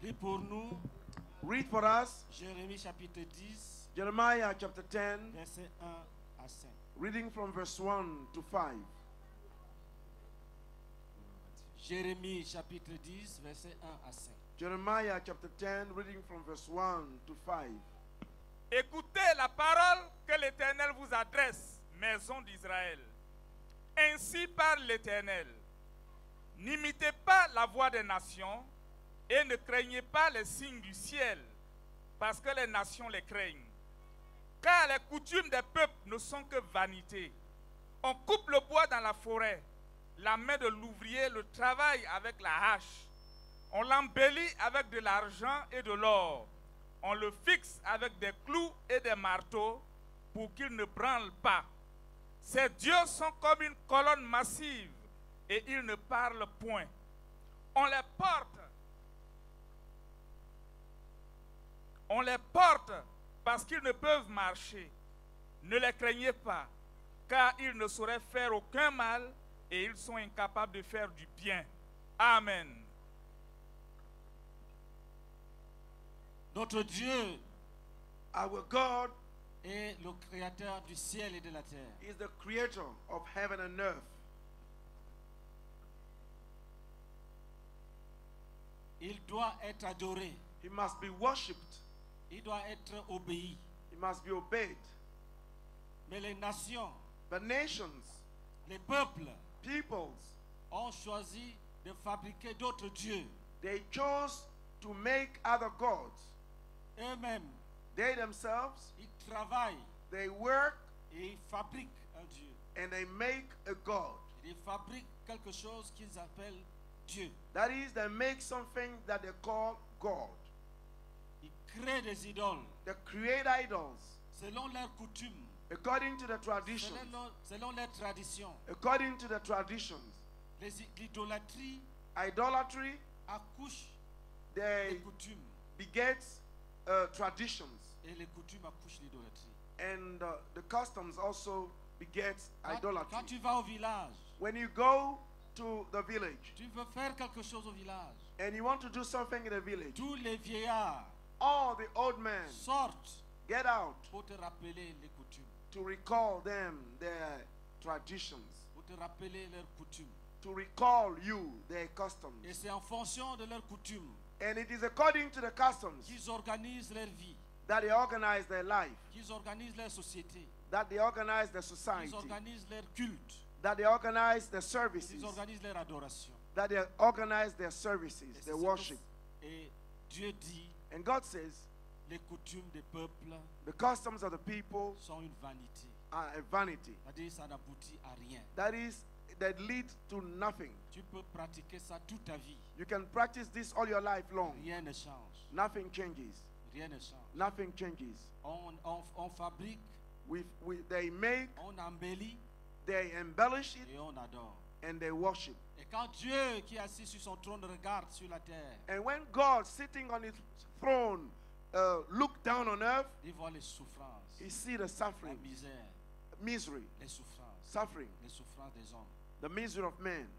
Lis pour nous Read for us Jérémie chapitre 10, Jeremiah chapter 10, versets 1 à 5. reading from verse 1 to 5. Jérémie chapitre 10, versets 1 à 5. Jeremiah chapter 10, reading from verse 1 to 5. Écoutez la parole que l'Éternel vous adresse, maison d'Israël. Ainsi parle l'Éternel. N'imitez pas la voix des nations et ne craignez pas les signes du ciel, parce que les nations les craignent. Car les coutumes des peuples ne sont que vanité. On coupe le bois dans la forêt, la main de l'ouvrier le travaille avec la hache. On l'embellit avec de l'argent et de l'or. On le fixe avec des clous et des marteaux pour qu'il ne branle pas. Ces dieux sont comme une colonne massive et ils ne parlent point. On les porte parce qu'ils ne peuvent marcher. Ne les craignez pas, car ils ne sauraient faire aucun mal et ils sont incapables de faire du bien. Amen. Notre Dieu Our God est le créateur du ciel et de la terre. is the creator of heaven and earth. Il doit être adoré. He must be worshipped. Il doit être obéi. He must be obeyed. Mais les nations, The nations, les peuples peoples, ont choisi de fabriquer d'autres dieux. they chose to make other gods. Eux-mêmes, They themselves, ils travaillent they work et ils fabriquent un dieu. and they make a god. Ils fabriquent quelque chose qu'ils appellent Dieu. That is, they make something that they call God. Ils créent des idoles They create idols selon leurs coutumes, according to the traditions. selon leurs traditions. According to the traditions. L'idolâtrie Idolatry, accouche they les coutumes begets traditions. et les coutumes accouchent l'idolâtrie. And the customs also begets Quand idolatry. tu vas au village, When you go to the village tu veux faire quelque chose au village, and you want to do something in the village, tous les vieillards all the old men sortent get out pour te rappeler les coutumes, to recall them their traditions, pour te rappeler leurs coutumes. to recall you their Et customs. c'est en fonction de leurs coutumes And it is according to the customs qu'ils organisent leur vie, that they organize their life, qu'ils organisent leur société, that they organize their qu'ils society, organisent leur culte, that they organize their services, qu'ils organisent leur adoration. that they organize their services, Et c'est their ce que- worship. Et Dieu dit, And God says les coutumes des peuples the customs of the people sont une vanité. are a vanity. C'est-à-dire ça n'aboutit à rien. That is, that leads to nothing. Tu peux pratiquer ça toute ta vie. You can practice this all your life long. Rien ne change. Nothing changes. Rien ne change. Nothing changes. On fabrique, They make, on embellit they embellish it, et on adore. and they worship. Et quand Dieu qui est assis sur son trône regarde sur la terre, And when God, sitting on his throne, look down on earth, il voit les souffrances, he see the la suffering, misère, misery, les souffrances, suffering, les souffrances des hommes. the misery of man.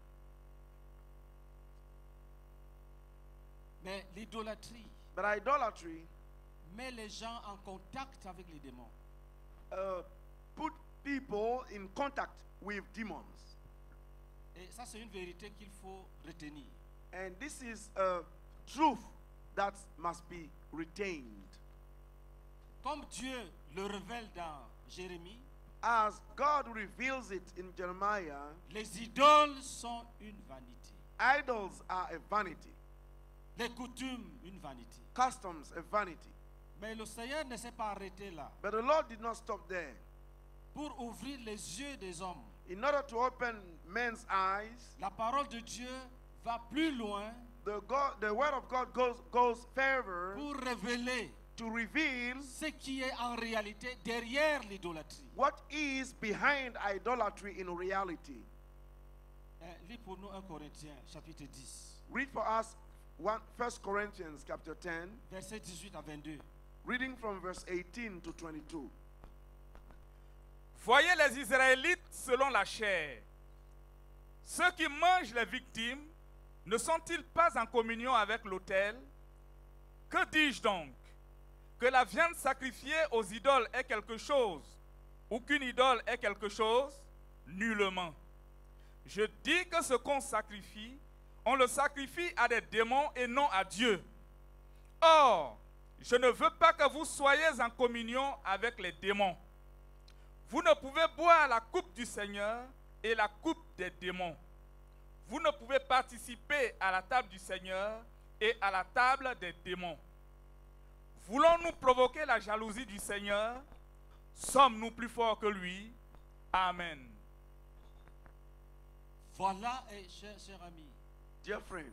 Mais l'idolâtrie But idolatry met les gens en contact avec les démons. put people in contact with demons. Et ça, c'est une vérité qu'il faut retenir. And this is a truth that must be retained. Comme Dieu le révèle dans Jérémie, As God reveals it in Jeremiah, les idoles sont une vanité. idols are a vanity, Les coutumes, une vanité. customs a vanity. Mais le Seigneur ne s'est pas arrêté là. But the Lord did not stop there. Pour ouvrir les yeux des hommes, In order to open men's eyes, la parole de Dieu va plus loin the word of God goes further pour révéler to reveal ce qui est en réalité derrière l'idolâtrie. what is behind idolatry in reality. Lis pour nous 1 Corinthiens chapitre 10, Read for us 1 Corinthians chapter 10, versets 18 à 22. reading from verse 18 to 22. Voyez les Israélites selon la chair. Ceux qui mangent les victimes ne sont-ils pas en communion avec l'autel? Que dis-je donc? Que la viande sacrifiée aux idoles est quelque chose, ou qu'une idole est quelque chose? Nullement. Je dis que ce qu'on sacrifie, on le sacrifie à des démons et non à Dieu. Or, je ne veux pas que vous soyez en communion avec les démons. Vous ne pouvez boire la coupe du Seigneur et la coupe des démons. Vous ne pouvez participer à la table du Seigneur et à la table des démons. Voulons-nous provoquer la jalousie du Seigneur? Sommes-nous plus forts que lui? Amen. Voilà, cher ami, Dear friend,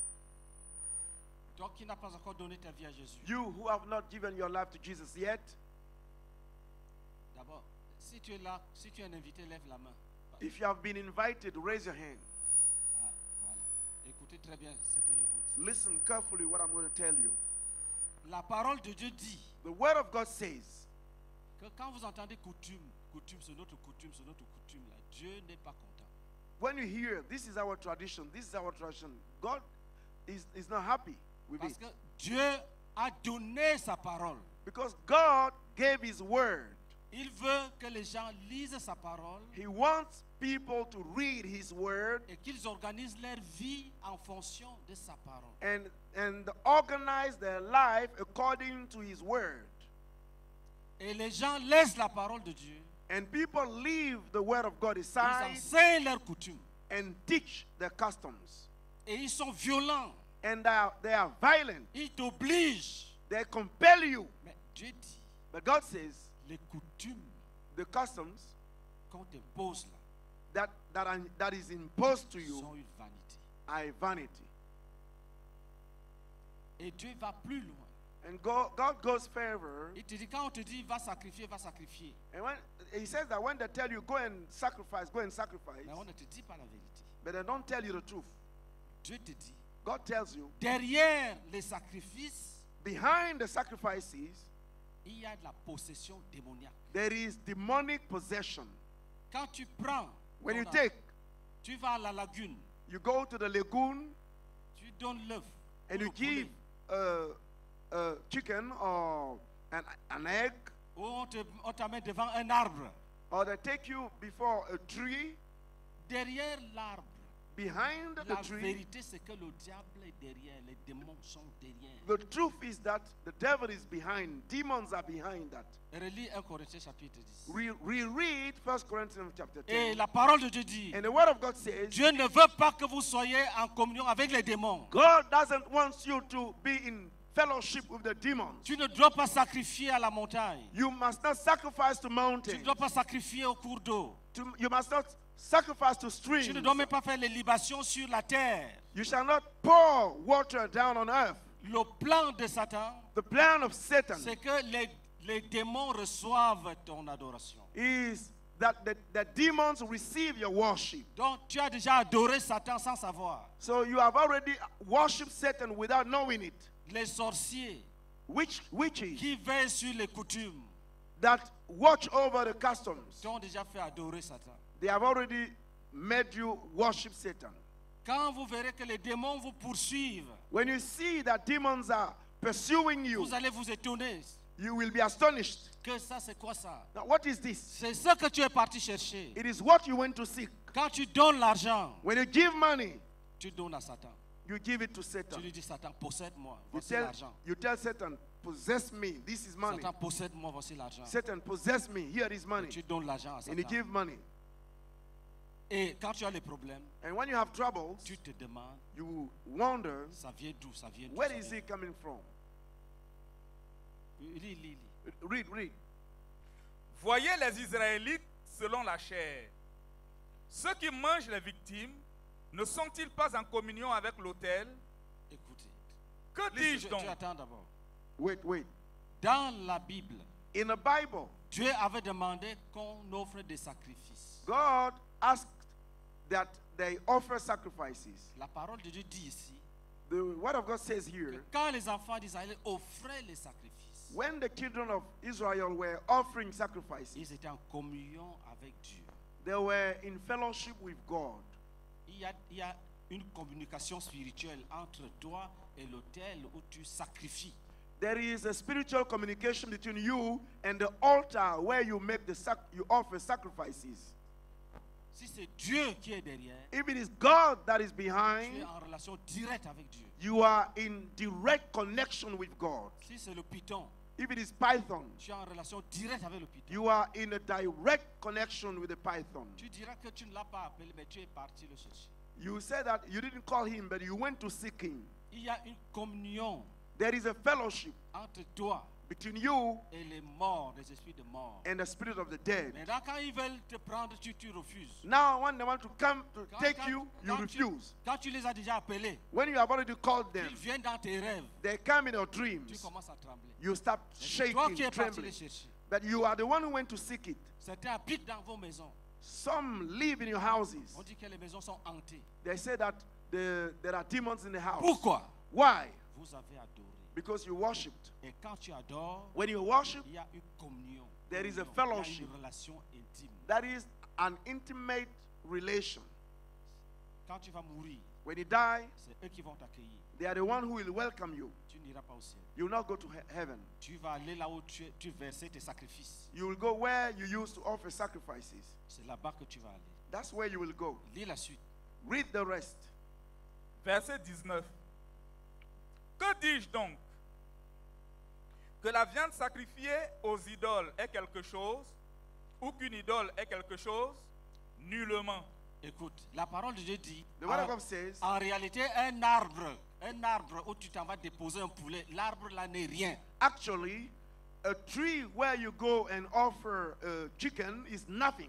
toi qui n'as pas encore donné ta vie à Jésus. you who have not given your life to Jesus yet, D'abord, si tu es là, si tu es un invité, lève la main. if you have been invited, raise your hand. Ah, voilà. Écoutez très bien ce que je vous dis. Listen carefully what I'm going to tell you. La parole de Dieu dit The word of God says que quand vous entendez coutume, c'est notre coutume, là, Dieu n'est pas content. when you hear this is our tradition, God is not happy with Parce it. que Dieu a donné sa parole. Because God gave his word. Il veut que les gens lisent sa parole He wants people to read his word et qu'ils organisent leur vie en fonction de sa parole. and organize their life according to his word. Et les gens laissent la parole de Dieu. And people leave the word of God Ils aside enseignent leurs coutumes. and teach their customs. Et ils sont violents. And they are violent. Ils t'obligent. They compel you. Mais Dieu dit, But God says les coutumes the customs qu'on t'impose là that is imposed to you sont une vanité. are a vanity. Et Dieu va plus loin. And God goes further. Il te dit, quand on te dit va sacrifier, va sacrifier. And when he says that when they tell you go and sacrifice, Mais on ne te dit pas la vérité. but they don't tell you the truth. Dieu te dit, God tells you derrière les sacrifices, behind the sacrifices il y a de la possession démoniaque. there is demonic possession. Quand tu prends, When ton you argent, take, tu vas à la lagune, you go to the lagoon tu donnes l'œuf. and ou you le give poulet, a chicken or an egg, ou on t'amène devant un arbre. or they take you before a tree. Derrière l'arbre, Behind the la tree, vérité c'est que le diable est derrière, les démons sont derrière. the truth is that the devil is behind. Demons are behind that. Relis 1 Corinthiens chapitre 10. Reread 1 Corinthians chapter Et 10. la parole de Dieu dit, And the word of God says, Dieu ne veut pas que vous soyez en communion avec les démons. God doesn't want you to be in fellowship with the demons. Tu ne dois pas sacrifier à la montagne. You must not sacrifice to Tu mountains. ne dois pas sacrifier au cours d'eau. You must not sacrifice to Tu streams. ne dois même pas faire les libations sur la terre. You shall not pour water down on earth. Le plan de Satan, The plan of Satan c'est que les démons reçoivent ton adoration. is that the demons receive your worship. Donc tu as déjà adoré Satan sans savoir. So you have already worshipped Satan without knowing it. Les sorciers Witches qui veillent sur les coutumes that watch over the customs, t'ont déjà fait adorer Satan. they have already made you worship Satan. Quand vous verrez que les démons vous poursuivent, When you see that demons are pursuing you, vous allez vous étonner. you will be astonished. Que ça, c'est quoi ça? Now, what is this? C'est ce que tu es parti chercher. It is what you went to seek. Quand tu donnes l'argent, When you give money, tu donnes à Satan. you give it to Tu Satan. lui dis, Satan, possède-moi, You voici tell, l'argent. you tell Satan, possess me, this is money. Satan, possède-moi, voici l'argent. Satan, possess me, here is money. Tu donnes l'argent à And you Satan. give money. Et quand tu as les problèmes, And when you have troubles, tu te demandes, you wonder, ça vient d'où, ça vient d'où. where ça is vient it coming from? d'où. Lis. Read. Voyez les Israélites selon la chair. Ceux qui mangent les victimes ne sont-ils pas en communion avec l'autel? Écoutez. Que dis-je Tu donc? attends d'abord. Wait. Dans la Bible, In the Bible, Dieu avait demandé qu'on offre des sacrifices. God asked that they offer sacrifices. La parole de Dieu dit ici The word of God says que here, quand les enfants d'Israël offraient les sacrifices, when the children of Israel were offering sacrifices, ils étaient en communion avec Dieu. they were in fellowship with God. Il y a une communication spirituelle entre toi et l'autel où tu sacrifies. There is a spiritual communication between you and the altar where you make you offer sacrifices. Si c'est Dieu qui est derrière, If it is God that is tu es behind, en relation directe avec Dieu. you are in direct connection with God. Si c'est le python, If it is Python, tu es en relation directe avec le python. you are in a direct connection with the Python. Tu diras que tu ne l'as pas appelé, mais tu es parti le chercher. You said that you didn't call him, but you went to seek him. Il y a une communion There is a fellowship entre toi between you et les morts, les esprits de mort. and the spirit of the dead. Maintenant, quand ils veulent te prendre, tu refuses. Now, when they want to come to Quand- take quand- you, you quand refuse. Quand tu les as déjà appelés, When you have already called them, ils viennent dans tes rêves, they come in your tu dreams. commences à trembler. You start C'est toi qui shaking, es parti trembling. les chercher. But you are the one who went to seek it. Certains habitent dans vos maisons. Some live in your houses. On dit que les maisons sont hantées. They say that there are demons in the house. Pourquoi? Why? Vous avez adoré. Because you worshipped. Et quand tu adores, When you worship, il y a une communion. There is a Communion. fellowship. Il y a une relation intime. that is an intimate relation. Quand tu vas mourir, When you die, c'est eux qui vont t'accueillir. they are the one who will welcome you. Tu n'iras pas au ciel. You will not go to heaven. Tu vas aller là où tu versais tes sacrifices. You will go where you used to offer sacrifices. C'est là-bas que tu vas aller. That's where you will go. Lis la suite. Read the rest. Verset 19. Que dis-je donc? Que la viande sacrifiée aux idoles est quelque chose, ou qu'une idole est quelque chose? Nullement. Écoute, la parole de Dieu dit, The word of God says, en réalité, un arbre où tu t'en vas déposer un poulet, l'arbre là n'est rien. actually, a tree where you go and offer a chicken is nothing.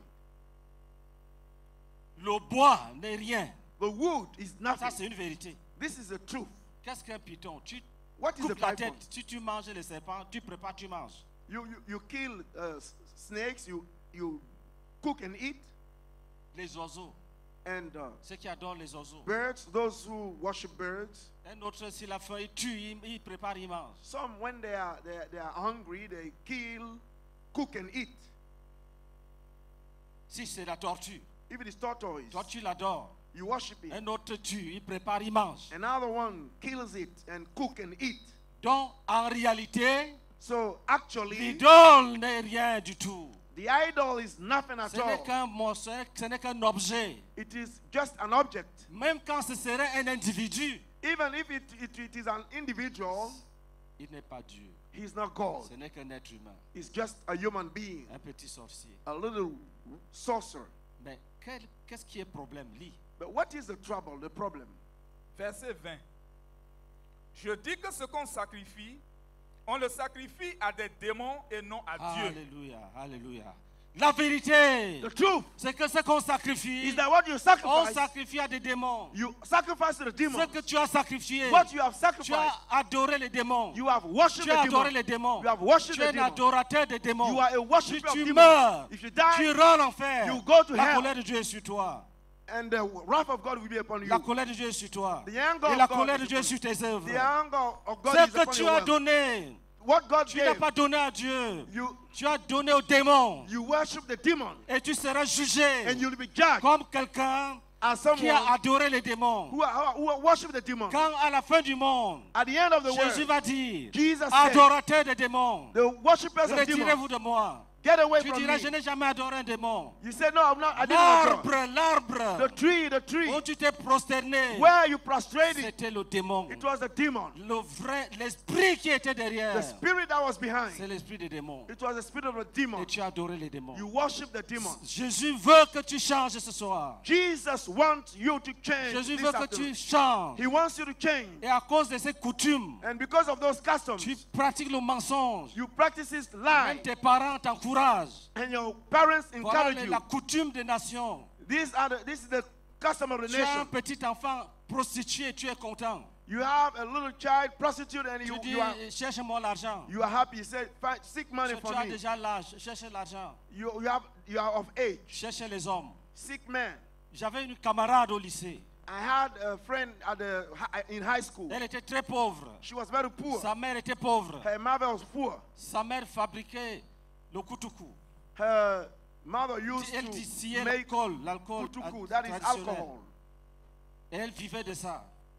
Le bois n'est rien. The wood is Ça, nothing. c'est une vérité. This is the truth. Qu'est-ce qu'un python? Tu What is a coupes la python? tête. Si tu manges les serpents, tu prépares, tu manges. You kill snakes, you cook and eat, Les oiseaux, and ceux qui adorent les oiseaux. birds, those who worship birds. Un autre, s'il a faim, il tue, il prépare, il mange. Some, when they are hungry, they kill, cook and eat. Si c'est la tortue, If it is tortoise, toi tu l'adores. you worship it. Un autre tue, il prépare, il mange. Another one kills it and cook and eat. Donc, en réalité, So actually, l'idole n'est rien du tout. the idol is nothing at Ce n'est all. qu'un morceau, ce n'est qu'un objet. It is just an object. Même quand ce serait un individu, Even if it is an individual, il n'est pas Dieu. he is not God. Ce n'est qu'un être humain, He's just a human being, un petit sorcier. a little sorcerer. Mais qu'est-ce qui est problème? Lis. But what is the trouble, the problem? Verset 20. Je dis que ce qu'on sacrifie, on le sacrifie à des démons et non à Dieu. Alléluia, alléluia. La vérité, The truth c'est que ce qu'on sacrifie, is that what you on sacrifice, sacrifie à des démons. you sacrifice to the Ce demons. que tu as sacrifié, What you have tu sacrificed, as adoré les démons. you have worshipped Tu as the adoré demons. les démons. You have worshipped Tu es the un demons. adorateur des démons. You are a Si worshiper of tu demons. meurs, If you tu die, rends l'enfer. you go to La hell. colère de Dieu est sur toi. and the wrath of God will be upon La you. colère de Dieu est sur toi. The anger Et of la God colère is de Dieu est upon sur tes œuvres. The anger of God Ce is que upon tu your as wealth. donné, What God tu n'as gave, pas donné à Dieu. you Tu as donné aux démons. you worship the demon, Et tu seras jugé and you'll be judged comme quelqu'un as qui a someone adoré les démons. who worship the demon. Quand à la fin du monde, At the end of the Jésus world, va dire, Jesus said, adorateur des démons, the worshippers of retirez-vous demons, de moi. get away Tu from diras, me. je n'ai jamais adoré un démon. You said, no, I didn't know God. L'arbre The tree où tu t'es prosterné, where you prostrated, c'était le démon. it was the demon. L'esprit qui était derrière, The spirit that was c'est behind, l'esprit des démons. it was the spirit of the Et demon. tu as adoré les démons. You worship the demon. Jésus veut que tu changes ce soir. Jesus wants you to change Jésus this veut que afternoon. tu changes. He wants you to change. Et à cause de ces coutumes, And because of those customs, tu pratiques le mensonge. you practice this Même lie, tes parents t'encouragent. and your parents Voilà encourage you. la coutume des nations. This is the custom of the Tu as un nation. petit enfant prostitué, tu es content. You have a little child prostitute, and Tu dis, cherche-moi l'argent. you are happy. You say, seek money Tu for as me. déjà l'âge, cherche l'argent. You are of age. Cherche les hommes. Sick man. J'avais une camarade au lycée. I had a friend in high school. Elle était très pauvre. She was very poor. Sa mère était pauvre. Her mother was poor. Sa mère fabriquait le kutuku. Her mother used Elle to distillait make l'alcool kutuku, that is traditionnel. alcohol. Et elle vivait de ça.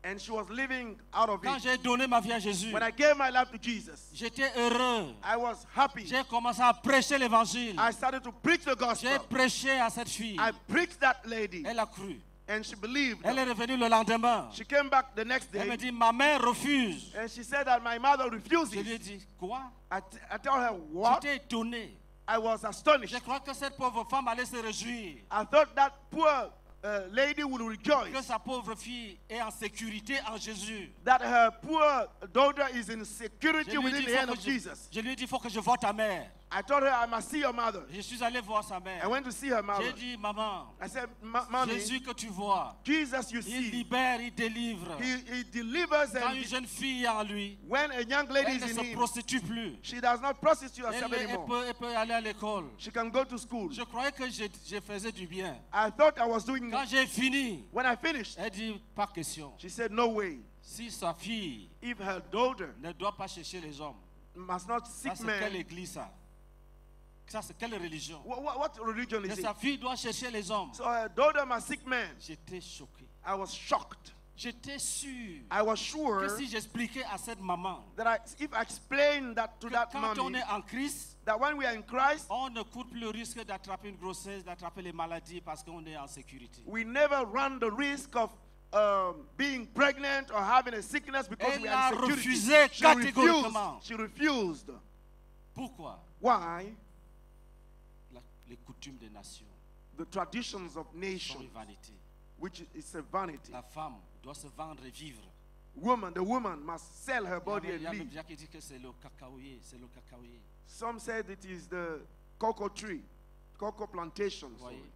And she was living out of Quand it. j'ai donné ma vie à Jésus, When I gave my life to Jesus, j'étais heureux. I was happy. J'ai commencé à prêcher l'évangile. I started to preach the J'ai gospel. prêché à cette fille. I preached that lady, Elle a cru. and she believed. Elle est revenue le lendemain. She came back the next Elle me day, dit, ma mère refuse. and she said that my mother Je lui ai refuses. dit, quoi? I tell her, what? J'étais étonné. I was astonished. Je crois que cette pauvre femme allait se réjouir. I thought that poor lady would Que rejoice sa pauvre fille est en sécurité en Jésus. that her poor daughter is in Je security lui ai within dit, the hand of Jesus. il faut que je voie ta mère. I told her I must see your mother. Je suis allé voir sa mère. I went to see her J'ai mother. dit, maman, I said, Mommy, Jésus que tu vois, Jesus you il see, libère, il délivre. he delivers, Quand une and jeune fille est en lui, when a young lady elle ne is se in him, prostitue plus. she does not prostitute herself Elle anymore. peut aller à l'école. She can go to school. Je croyais que je faisais du bien. I thought I was doing Quand j'ai fini, When I finished, elle dit, pas question. she said, no way. Si sa fille If her daughter ne doit pas chercher les hommes, must not ça seek c'est quelle men, église ça? Ça c'est quelle religion? what religion Que is sa it? fille doit chercher les hommes. So her daughter must seek men. J'étais choqué. I was shocked. J'étais sûr I was que sure si j'expliquais à cette maman that if I explained that to que that quand on mommy, est en Christ, that when we are in Christ, on ne court plus le risque d'attraper une grossesse, d'attraper les maladies parce qu'on est en sécurité. we never run the risk of being pregnant or having a sickness because Elle we are a in security. refusé catégoriquement. She refused. Pourquoi? Why? Les coutumes des nations The traditions of sont nations, une vanité. which is a vanity. La femme doit se vendre et vivre. The woman must sell her body Il y a and même live. gens qui disent que c'est le cacaoyer, c'est le cacaoyer. Some said it is the cocoa tree, cocoa plantations. Vous voyez?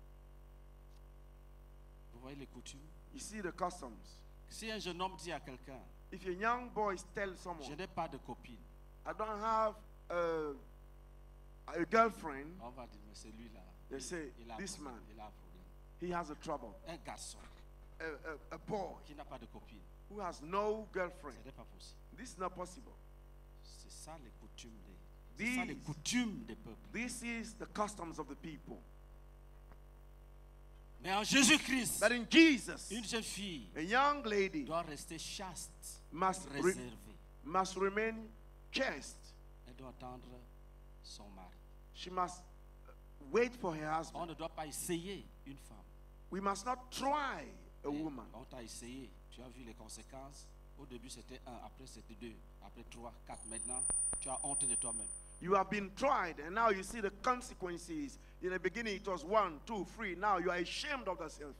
Vous voyez les coutumes? You see the customs. Si un jeune homme dit à quelqu'un, If a young boy tells je someone, n'ai pas de copine, I don't have a girlfriend, on va dire, mais c'est lui-là. they say, Il a un this problème, man, il a un problème. he has a trouble. Un garçon A boy qui n'a pas de copine, who has no ce girlfriend. n'est pas possible. This is not possible. C'est ça les coutumes c'est ça les coutumes des peuples. This is the customs of the people. Mais en Jésus-Christ, But in Jesus, une jeune fille a young lady doit rester chaste, must, réservée. must remain chaste. Elle doit attendre son mari. She must wait for her On husband. ne doit pas essayer une femme. We must not try a Et woman. on t'a essayé, tu as vu les conséquences. Au début c'était 1, après c'était 2, après 3, 4. Maintenant, tu as honte de toi-même. You have been tried, and now you see the consequences. In the beginning, it was 1, 2, 3. Now you are ashamed of yourself.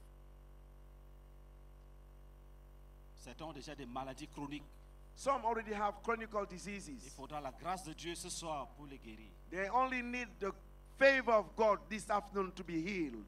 Certains ont déjà des maladies chroniques. Some already have chronic Il diseases. faudra la grâce de Dieu ce soir pour les guérir. They only need the favor of God this afternoon to be healed.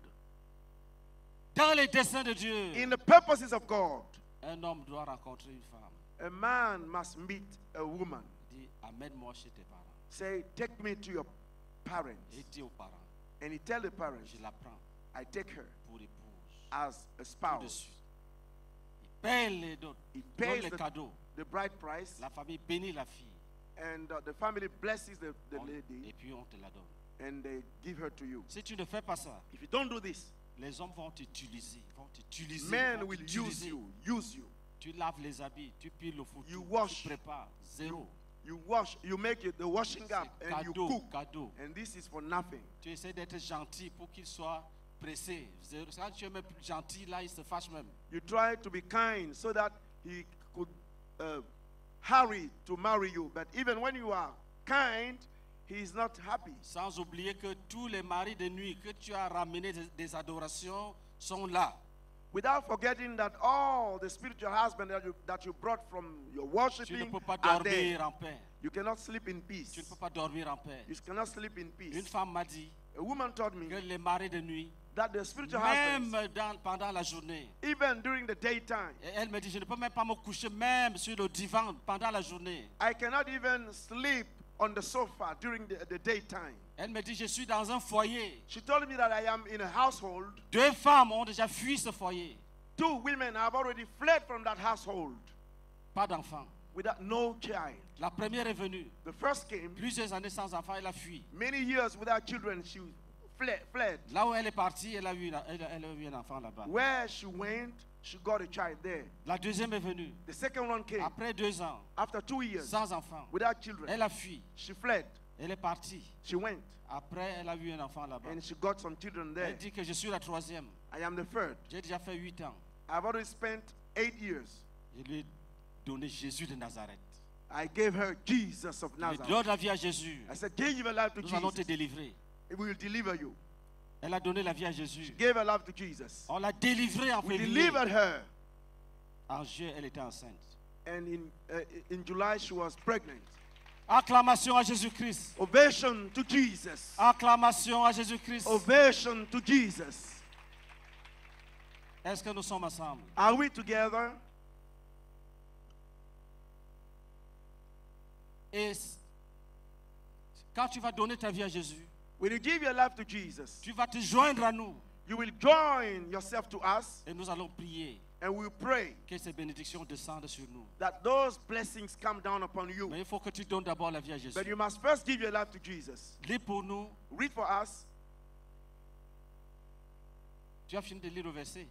Dans les desseins de Dieu, In the purposes of God, un homme doit rencontrer une femme. a man must meet a woman. Dit, amène-moi chez tes parents. Say, take me to your parents. Et dit aux parents, And he tell the parents, je la prends I take her pour épouse. as a Tout de spouse. suite. Il paye les dons, He donne pays les the, cadeaux. the bride price, La famille bénit la fille. and the family blesses the lady, Et puis on te la donne. and they give her to you. Si tu ne fais pas ça, If you don't do this, les hommes vont t'utiliser. men will use you. Tu laves les habits, tu piles le foot, You tu wash. prépares. Zéro. You wash, you make it the washing up, C'est and you cadeau, cook. cadeau. And this is for nothing. Tu essaies d'être gentil pour qu'il soit pressé. Zéro. Quand tu es même plus gentil, là, il se fâche même. You try to be kind so that he could hurry to marry you. But even when you are kind, he is not happy. Sans oublier que tous les maris de nuit que tu as ramenés des adorations sont là. Without forgetting that all the spiritual husband that you brought from your Tu ne worshiping peux pas are dormir there. en paix. You cannot sleep in peace. Tu ne peux pas dormir en paix. You cannot sleep in Une peace. femme m'a dit A woman told me que les maris de nuit, that the spiritual même husbands, pendant la journée, even during the daytime, et elle me dit, je ne peux même pas me coucher même sur le divan pendant la journée. I cannot even sleep on the sofa during the daytime. Elle me dit, je suis dans un foyer. She told me that I am in a household. 2 femmes ont déjà fui ce foyer. 2 women have already fled from that household Pas d'enfant. without no child. La première est venue. The first came, Plusieurs années sans enfant, elle a fui. many years without children, she fled. Là où elle est partie, elle a eu un enfant là-bas. Where she went, she got a child there. La deuxième est venue. The second one came Après 2 ans, after 2 years sans enfant. without children. Elle a fui. She fled. Elle est partie. She went Après, elle a eu un enfant là-bas. and she got some children there. Elle dit que je suis la troisième. I am the third. J'ai déjà fait 8 ans. I've already spent 8 years. Je lui ai donné Jésus de Nazareth. I gave her Jesus of Je Nazareth. donne la vie à Jésus. I said, give your life to Nous allons te Jesus. délivrer. It will deliver you. Elle a donné la vie à Jésus. Gave her life to Jesus. On l'a délivrée en We février. delivered her. En juin, elle était enceinte. And in July, she was pregnant. Acclamation à Jésus-Christ. Ovation to Jesus. Acclamation à Jésus-Christ. Ovation to Jesus. Est-ce que nous sommes ensemble? Are we together? Et quand tu vas donner ta vie à Jésus, When you give your life to Jesus, tu vas te joindre à nous. you will join yourself to us Et nous allons prier and we will pray que ces bénédictions descendent sur nous. that those blessings come down upon you. Mais il faut que tu donnes d'abord la vie à Jésus. But you must first give your life to Jesus. Lis pour nous. Read for us. Tu as fini de lire le verset?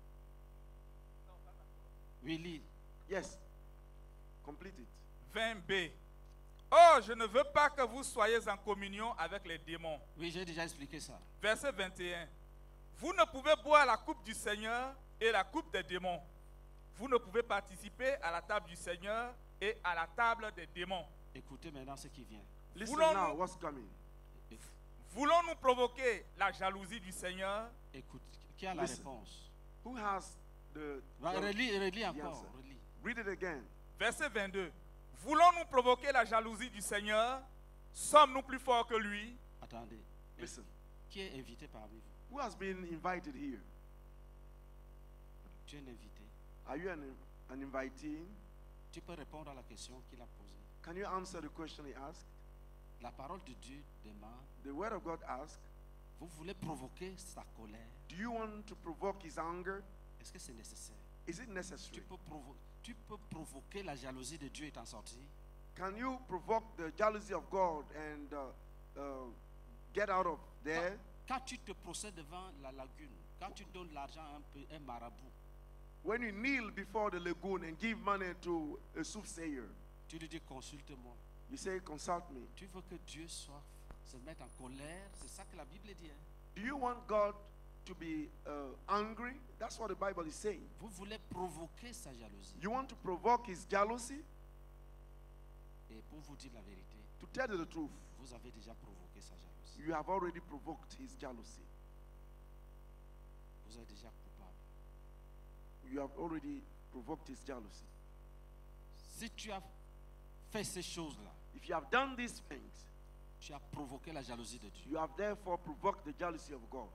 Oui, lis. Yes. Complete it. 20b. Oh, je ne veux pas que vous soyez en communion avec les démons. Oui, j'ai déjà expliqué ça. Verset 21. Vous ne pouvez boire la coupe du Seigneur et la coupe des démons. Vous ne pouvez participer à la table du Seigneur et à la table des démons. Écoutez maintenant ce qui vient. Listen Voulons-nous- now what's coming. Voulons-nous provoquer la jalousie du Seigneur? Écoute, qui a la Listen. réponse? Who has the... Relis encore. sir. Relis. Read it again. Verset 22. Voulons-nous provoquer la jalousie du Seigneur? Sommes-nous plus forts que lui? Attendez. Listen. Qui est invité parmi vous? Who has been invited here? Tu es un invité. Are you an invitee? Tu peux répondre à la question qu'il a posée. Can you answer the question he asked? La parole de Dieu demande, The word of God asked, vous voulez provoquer sa colère? do you want to provoke his anger? Est-ce que c'est nécessaire? Is it necessary? Tu peux provoquer la jalousie de Dieu étant sorti? Can you provoke the jealousy of God and get out of there? Quand tu te procèdes devant la lagune, quand tu donnes l'argent à un marabout, When you kneel before the lagoon and give money to a soothsayer, tu lui dis consulte-moi. you say, consult me. Tu veux que Dieu se mette en colère? C'est ça que la Bible dit. Hein? Do you want God to be angry? That's what the Bible is saying. Vous voulez provoquer sa jalousie. You want to provoke his jealousy? Et pour vous dire la vérité, To tell you the truth, vous avez déjà provoqué sa jalousie. you have already provoked his jealousy. Vous êtes déjà coupable. You have already provoked his jealousy. Si tu as fait ces choses-là, If you have done these things, tu as provoqué la jalousie de Dieu. you have therefore provoked the jealousy of God.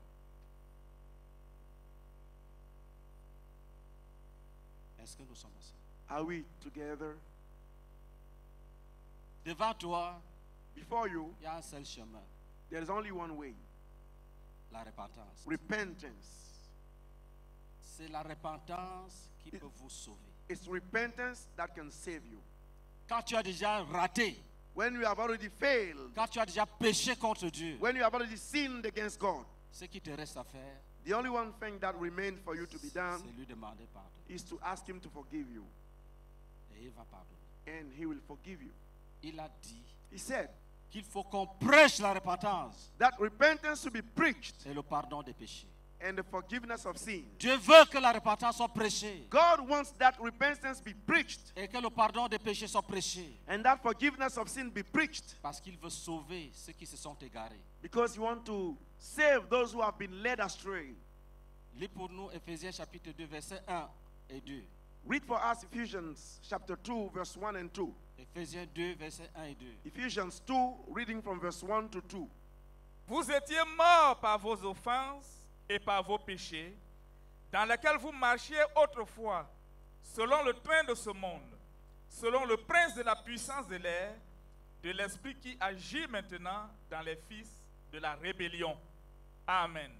Est-ce que nous sommes ensemble? Are we together? Devant toi, Before you, il y a un seul chemin, there is only one way. la repentance. Repentance. C'est la repentance qui peut vous sauver. It's repentance that can save you. Quand tu as déjà raté, When you have already failed, quand tu as déjà péché contre Dieu, when you have already sinned against God, ce qui te reste à faire, the only one thing that remains for you to be done c'est lui demander pardon. is to ask him to forgive you. Et il va pardonner. And he will forgive you. Il a dit He said qu'il faut qu'on prêche la repentance that repentance should be preached et le pardon des péchés. and the forgiveness of sin. Dieu veut que la repentance soit prêchée God wants that repentance be preached et que le pardon des péchés soit prêché and that forgiveness of sin be preached parce qu'il veut sauver ceux qui se sont égarés. because you want to save those who have been led astray. Lis pour nous Éphésiens chapitre 2, versets 1 et 2. Read for us Ephesians chapter 2, verse 1 and 2. Éphésiens 2, versets 1 et 2. Ephesians 2, reading from verse 1 to 2. Vous étiez morts par vos offenses et par vos péchés, dans lesquels vous marchiez autrefois, selon le train de ce monde, selon le prince de la puissance de l'air, de l'esprit qui agit maintenant dans les fils de la rébellion. Amen.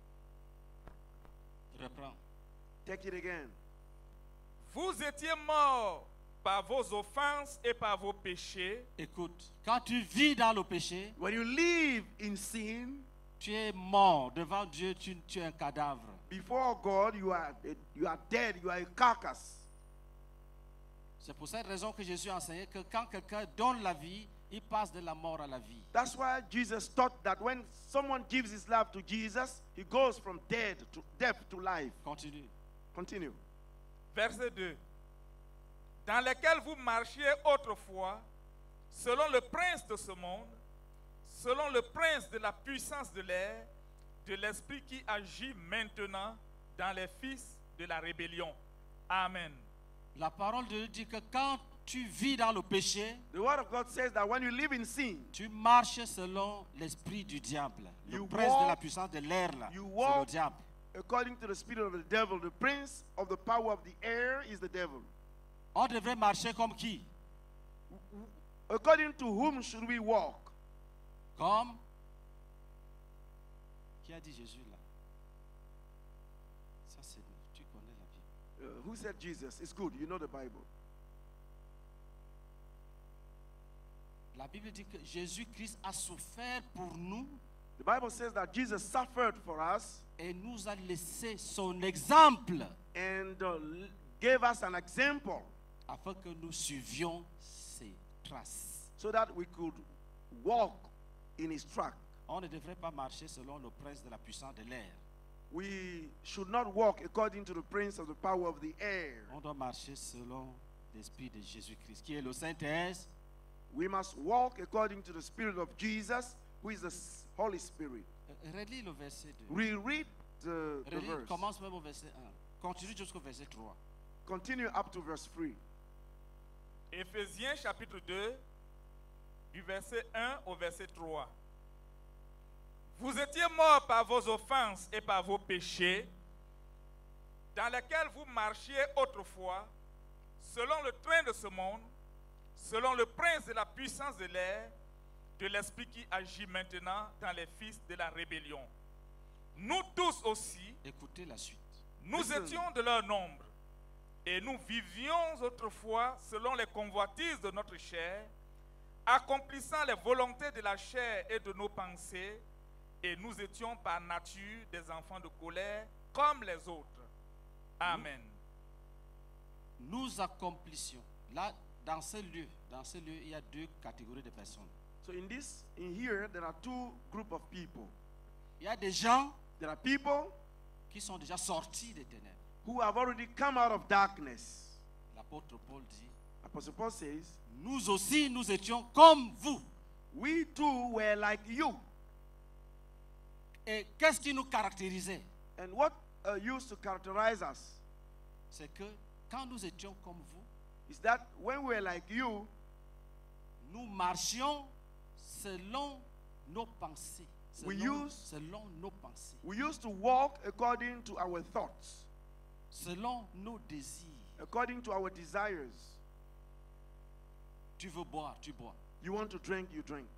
Reprends. Take it again. Vous étiez morts par vos offenses et par vos péchés, Écoute, quand tu vis dans le péché, When you live in sin, tu es mort devant Dieu, tu es un cadavre. before God, you are dead, you are a carcass. C'est pour cette raison que Jésus a enseigné que quand quelqu'un donne la vie, il passe de la mort à la vie. That's why Jesus taught that when someone gives his life to Jesus, he goes from death to life. Continue. Continue. Verset 2. Dans lesquels vous marchiez autrefois, selon le prince de ce monde, selon le prince de la puissance de l'air, de l'esprit qui agit maintenant dans les fils de la rébellion. Amen. La parole de Dieu dit que quand tu vis dans le péché, The word of God says that when you live in sin, tu marches selon l'esprit du diable. Le You prince walk- de la puissance de l'air, là, you c'est le walk- diable. according to the spirit of the devil, the prince of the power of the air is the devil. On devrait marcher comme qui? According to whom should we walk? Comme qui a dit Jésus là? Ça c'est tu connais la Bible. Who said Jesus? It's good. You know the Bible. La Bible dit que Jésus-Christ a souffert pour nous The Bible says that Jesus suffered for us et nous a laissé son exemple and gave us an example afin que nous suivions ses traces. so that we could walk in his track. On ne devrait pas marcher selon le prince de la puissance de l'air. We should not walk according to the prince of the power of the air. On doit marcher selon l'esprit de Jésus-Christ, qui est le Saint-Esprit. We must walk according to the spirit of Jesus, who is the Holy Spirit. Relis le verset 2. Reread the Relis, verse. commence même au verset 1. Continue jusqu'au verset 3. Continue up to verse 3. Éphésiens chapitre 2, du verset 1 au verset 3. Vous étiez morts par vos offenses et par vos péchés, dans lesquels vous marchiez autrefois, selon le train de ce monde, selon le prince de la puissance de l'air, de l'esprit qui agit maintenant dans les fils de la rébellion. Nous tous aussi, Écoutez la suite. nous Listen. étions de leur nombre, et nous vivions autrefois selon les convoitises de notre chair, accomplissant les volontés de la chair et de nos pensées, et nous étions par nature des enfants de colère comme les autres. Amen. Nous accomplissions. Là, dans ce lieu, il y a deux catégories de personnes. So in here, there are two groups of people. Il y a des gens There are people qui sont déjà sortis des ténèbres. who have already come out of darkness. L'apôtre Paul dit, Apostle Paul says, nous aussi, nous étions comme vous. we too were like you. Et qu'est-ce qui nous caractérisait? And what used to characterize us C'est que quand nous étions comme vous, is that when we were like you, nous marchions selon nos pensées. Selon nos pensées. we used to walk according to our thoughts, Selon nos désirs. according to our desires. Tu veux boire, tu bois. You want to drink, you drink.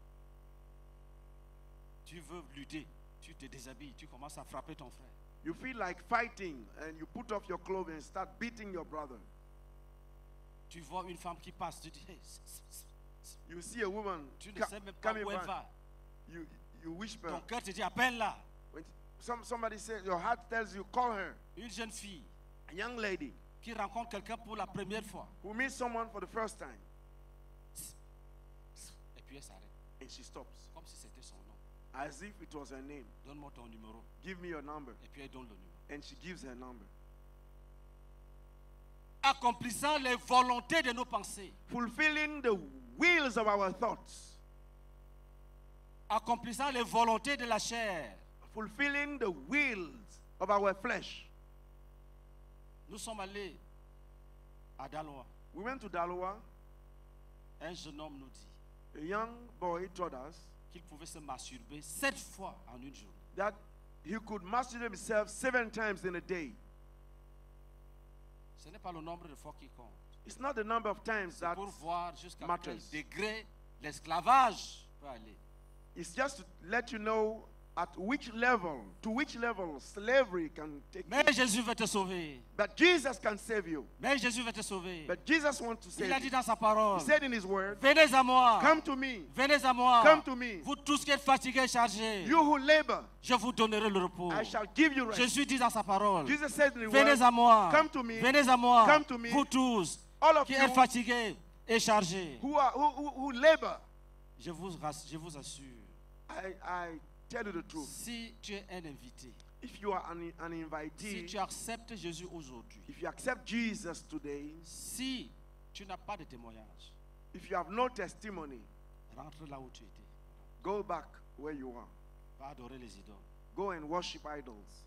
Tu veux lutter, tu te déshabilles, tu commences à frapper ton frère. You feel like fighting and you put off your clothes and start beating your brother. Tu vois une femme qui passe, tu dis, hey, You see a woman tu ne sais même pas coming où elle by, va. you whisper. Ton cœur te dit, appelle-la. When somebody says, your heart tells you, call her. Une jeune fille A young lady qui rencontre quelqu'un pour la première fois. who meets someone for the first time Et puis elle s'arrête, and she stops comme si c'était son nom. as if it was her name. Donne-moi ton numéro. Give me your number. Et puis elle donne le numéro. And she gives her number. Accomplissant les volontés de nos pensées. Fulfilling the wills of our thoughts. Accomplissant les volontés de la chair. Fulfilling the wills of our flesh. Nous sommes allés à Daloa. We went to Daloa. Un jeune homme nous dit A young boy told us qu'il pouvait se masturber 7 fois en une journée. that he could masturbate himself 7 times in a day. Ce n'est pas le nombre de fois qui compte. It's not the number of times C'est that pour voir jusqu'à quel matters. degré l'esclavage peut aller. It's just to let you know to which level slavery can take you. Mais Jésus veut te sauver. But Jesus can save you. Mais Jésus veut te sauver. But Jesus wants to Il save a dit you. dans sa parole, He said in his word, venez à moi. come to me, Venez à moi. come to me. Vous tous qui êtes fatigués et chargés, You who labor, je vous donnerai le repos. I shall give you rest. Jésus dit dans sa parole, Jesus said in the venez word, à moi. come to me, Venez à moi. come to me. Vous tous all of qui you êtes fatigués et chargés. who labor, Je vous assure, I tell you the truth. si tu es un invité, If you are an si invitee, tu acceptes Jésus aujourd'hui, if you accept Jesus today, si tu n'as pas de témoignage, if you have no testimony, rentre là où tu étais. go back where you are. Va adorer les idoles. Go and worship idols.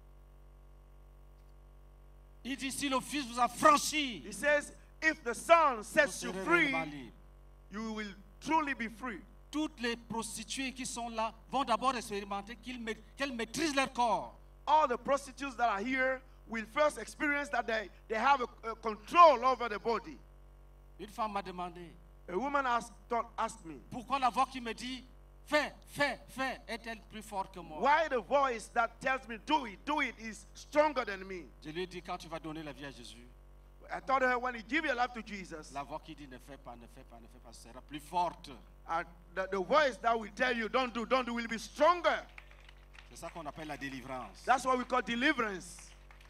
Il dit, si le Fils vous a franchi, He says, if the Son vous sets you serez free, réellement libre. you will truly be free. Toutes les prostituées qui sont là vont d'abord expérimenter qu'elles maîtrisent leur corps. All the prostitutes that are here will first experience that they have a control over the body. Une femme m'a demandé, A woman asked me, pourquoi la voix qui me dit, fais, fais, fais, est-elle plus forte que moi? why the voice that tells me do it is stronger than me? Je lui ai dit, quand tu vas donner la vie à Jésus, I told her, when you give your life to Jesus, la voix qui dit ne fais pas, ne fais pas, ne fais pas sera plus forte. the voice that will tell you don't do will be stronger. C'est ça qu'on appelle la délivrance. That's what we call deliverance.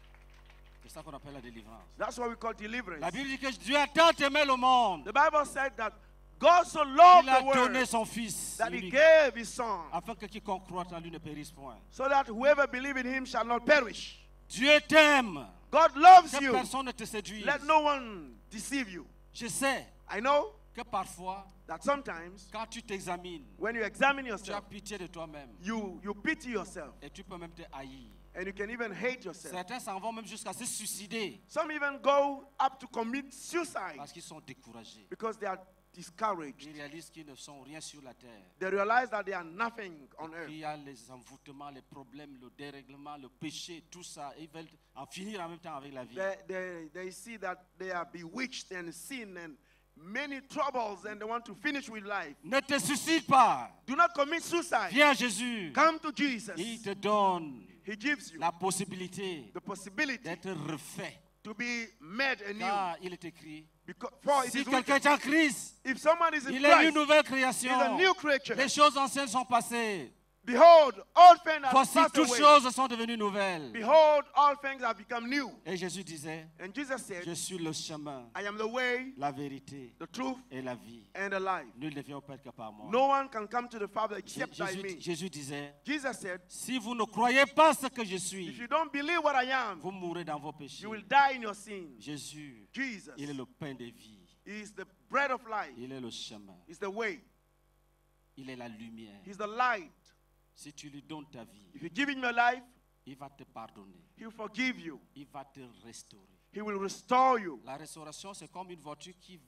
C'est ça qu'on appelle la délivrance. That's what we call deliverance. La Bible dit que Dieu a tant aimé le monde The Bible said that God so loved qu'il a the donné world son Fils that He unique, gave His Son, afin que quiconque croit en lui ne périsse point. so that whoever believes in Him shall not perish. Dieu t'aime. God loves Que you. personne ne te séduise. Let no one deceive you. Je sais I know que parfois, that sometimes quand tu t'examines, when you examine tu as yourself, pitié de toi-même you pity yourself et tu peux même te haïr. and you can even hate yourself. Certains s'en vont même jusqu'à se suicider Some even go up to commit suicide parce qu'ils sont découragés. because they are discouraged. Ils réalisent qu'ils ne sont rien sur la terre. They realize that they are nothing on earth. Il y a les envoûtements, les problèmes, le dérèglement, le péché, tout ça. Ils veulent en finir en même temps avec la vie. They see that they are bewitched and sin and many troubles and they want to finish with life. Ne te suicide pas. Do not commit suicide. Viens à Jésus. Come to Jesus. Il te donne He gives you la possibilité the possibility d'être refait. to be made anew. Car il est écrit, For it si is quelqu'un written, est en Christ, if someone is in il est une Christ, nouvelle he création. is a new creature. Les choses anciennes sont passées. Behold, all things have Voici, passed toutes away. choses sont devenues nouvelles. Behold, all things have become new. Et Jésus disait, And Jesus said, je suis le chemin, I am the way, la vérité the truth, et la vie. and the life. Nul ne vient au Père que par moi. No one can come to the Father except by me. Jésus disait, Jesus said, si vous ne croyez pas ce que je if suis, you don't believe what I am, vous mourrez dans vos péchés. you will die in your sins. Jésus, Jesus il est le pain de vie. is the bread of life. Il est le chemin. He's the way. Il est la lumière. He's the light. Si tu lui donnes ta vie, If you give him your life, il va te pardonner. he will forgive you. Il va te restaurer. He will restore you. La restauration, c'est comme une voiture qui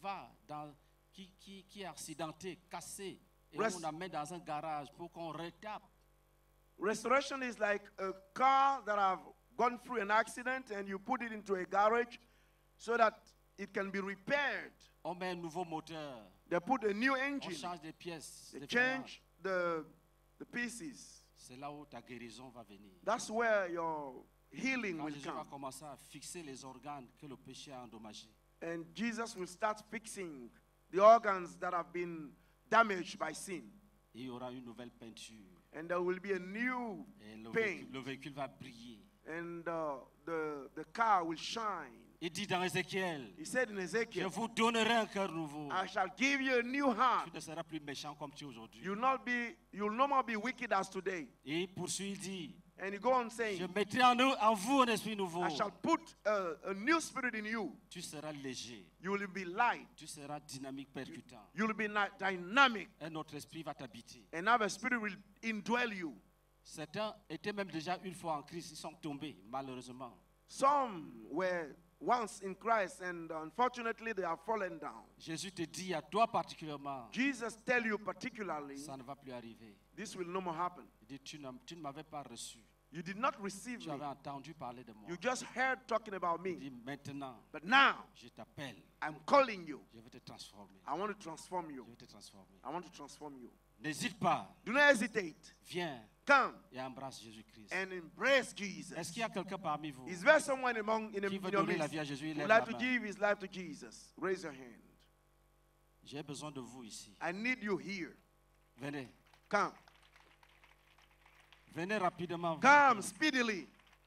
est accidentée, cassée, et on l'amène dans un garage pour qu'on retape. Restoration is like a car that have gone through an accident and you put it into a garage so that it can be repaired. On met un nouveau moteur. They put a new On engine. change des pièces. They des ferrailles. change the pieces. C'est là où ta guérison va venir. That's where your healing Quand will Jésus va come. commencer à fixer les organes que le péché a endommagés. And Jesus will start fixing the organs that have been damaged by sin. Et il y aura une nouvelle peinture. And there will be a new Et paint. le véhicule va briller. And the car will shine. Il dit dans Ézéchiel, He said in je Ezekiel, vous donnerai un cœur nouveau. I shall give you a new heart. Tu ne seras plus méchant comme tu es aujourd'hui. You'll no more be wicked as today. Et il poursuit, il dit, And he go on je saying, mettrai en vous un esprit nouveau. I shall put a new spirit in you. Tu seras léger. You will be light. Tu seras dynamique, percutant. You will be dynamic. Un autre esprit va t'habiter. Another spirit will indwell you. Certains étaient même déjà une fois en Christ, ils sont tombés, malheureusement. Some were once in Christ and unfortunately they have fallen down. Jésus te dit à toi particulièrement, Jesus tell you particularly, ça ne va plus arriver. this will no more happen. Il dit, tu ne m'avais pas reçu. You did not receive Tu me. avais entendu parler de moi. You just heard talking about Il me. dit, maintenant, But now je t'appelle. I'm calling you. Je vais te transformer. I want to transform Je you. vais te transformer. I want to transform you. N'hésite pas. Do not hesitate. Viens. come et embrasse Jésus-Christ. and embrace Jesus. Est-ce qu'il y a quelqu'un parmi vous Is there someone among in qui veut your donner la midst vie à Jésus? who Lève would la like to main. give his life to Jesus? Raise your hand. J'ai besoin de vous ici. I need you here. Venez. Come. Venez rapidement. Come speedily.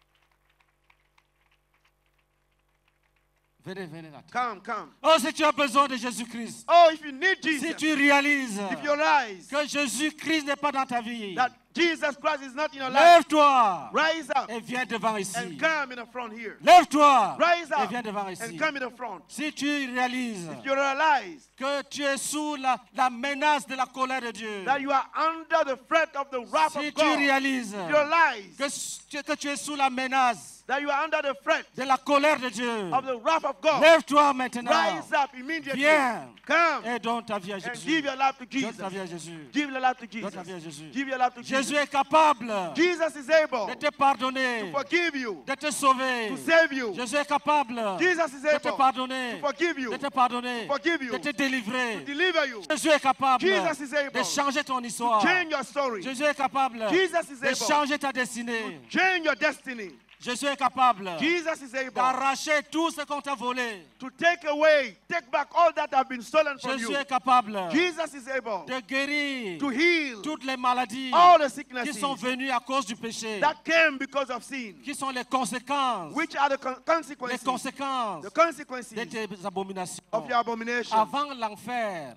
Venez, venez là. Come. Oh, si tu as besoin de Jésus-Christ, Oh, if you need si Jesus, tu réalises if you realize que Jésus-Christ n'est pas dans ta vie, that Jesus Christ is not in your life, lève-toi rise up et viens devant ici. and come in the front here. Lève-toi Rise et up viens devant and ici. come in the front. Si tu réalises If you realize que tu es sous la menace de la colère de Dieu, that you are under the threat of the wrath si of tu God, réalises if you realize que tu es sous la menace that you are under the threat de la colère de Dieu, of the wrath of God, lève-toi maintenant. rise up immediately. Viens Come et donne ta vie à and Jésus. give your life to Donne ta Jesus. vie à Jésus. Give your life to Donne ta vie à Jesus. Jésus. Give your life to Jésus Jesus. est capable Jesus is able de te pardonner, to forgive you, de te sauver. to save you. Jésus est capable Jesus is de te able pardonner, to forgive you, de te pardonner, to forgive you, de te délivrer. to deliver you, Jésus est capable Jesus is able de changer ton histoire. change your story, Jésus est capable Jesus is de able changer ta destinée. change your destiny. Jésus est capable Jesus is able d'arracher tout ce qu'on t'a volé. to take back all that have been stolen from Jésus you. est capable Jesus is able de guérir to heal toutes les maladies all the qui sicknesses sont venues à cause du péché, that came because of sin, qui sont les conséquences, which are the les consequences, conséquences the consequences de tes abominations. of your abomination. Avant l'enfer,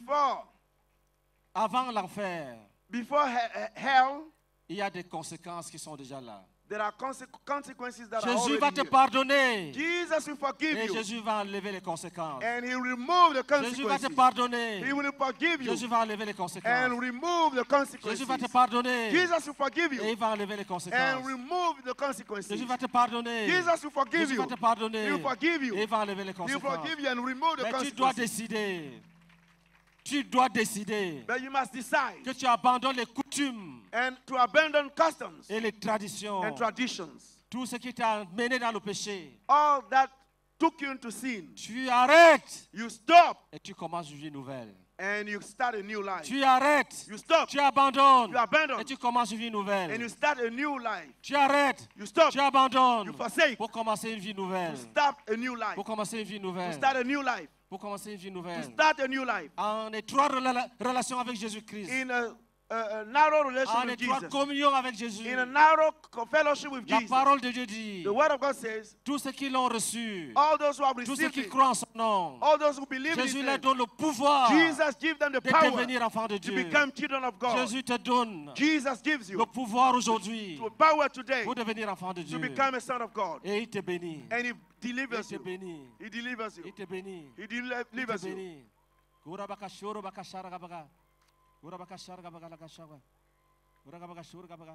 Before hell, il y a des conséquences qui sont déjà là. there are consequences that are Jésus already va te here. pardonner Jesus will forgive et you, Jésus va enlever les conséquences. and He will remove the Jésus va te consequences. pardonner. He will forgive you Jésus va enlever les and conséquences. remove the consequences. Jésus va te pardonner Jesus will forgive et you il va enlever les and conséquences. remove the consequences. Jésus va te pardonner. Jesus will forgive Jésus you. va te pardonner He will forgive et you. il va enlever les He will conséquences. forgive you and remove the Mais tu dois consequences. décider. Tu dois décider But you must decide que tu abandonnes les coutumes and to abandon customs et les traditions. and traditions. Tout ce qui t'a mené dans le péché. All that took you into sin. Tu arrêtes You stop et tu commences une vie nouvelle. and you start a new life. Tu arrêtes. You stop Tu abandonnes You abandon. et tu commences une vie and nouvelle. you start a new life. Tu arrêtes. You stop Tu abandonnes You forsake. pour commencer une vie nouvelle. to start a new life. Pour commencer une vie To nouvelle. start a new life. Pour commencer une vie To nouvelle. start a new life. En étroite relation avec Jésus-Christ. In a narrow relation En with étroite Jesus. communion avec Jésus. In a narrow fellowship with La Jesus. parole de Dieu dit, The word of God says, tous ceux qui l'ont reçu, all those who have tous ceux received qui it, croient en son nom, all those who believe in Jésus His leur name, donne le pouvoir Jesus gives them the de power devenir enfants de to Dieu. become children of God. Jésus te donne Jesus gives le you pouvoir aujourd'hui the power today pour devenir enfant de to Dieu. become a son of God. Et il te bénit. And He Il delivers te you. bénit. He delivers you. Il te bénit. He Il te delivers you. bénit. Kurabaka shoro baka sharaga baga. Kurabaka sharaga baga laga shaga. Kurabaka shoro baga.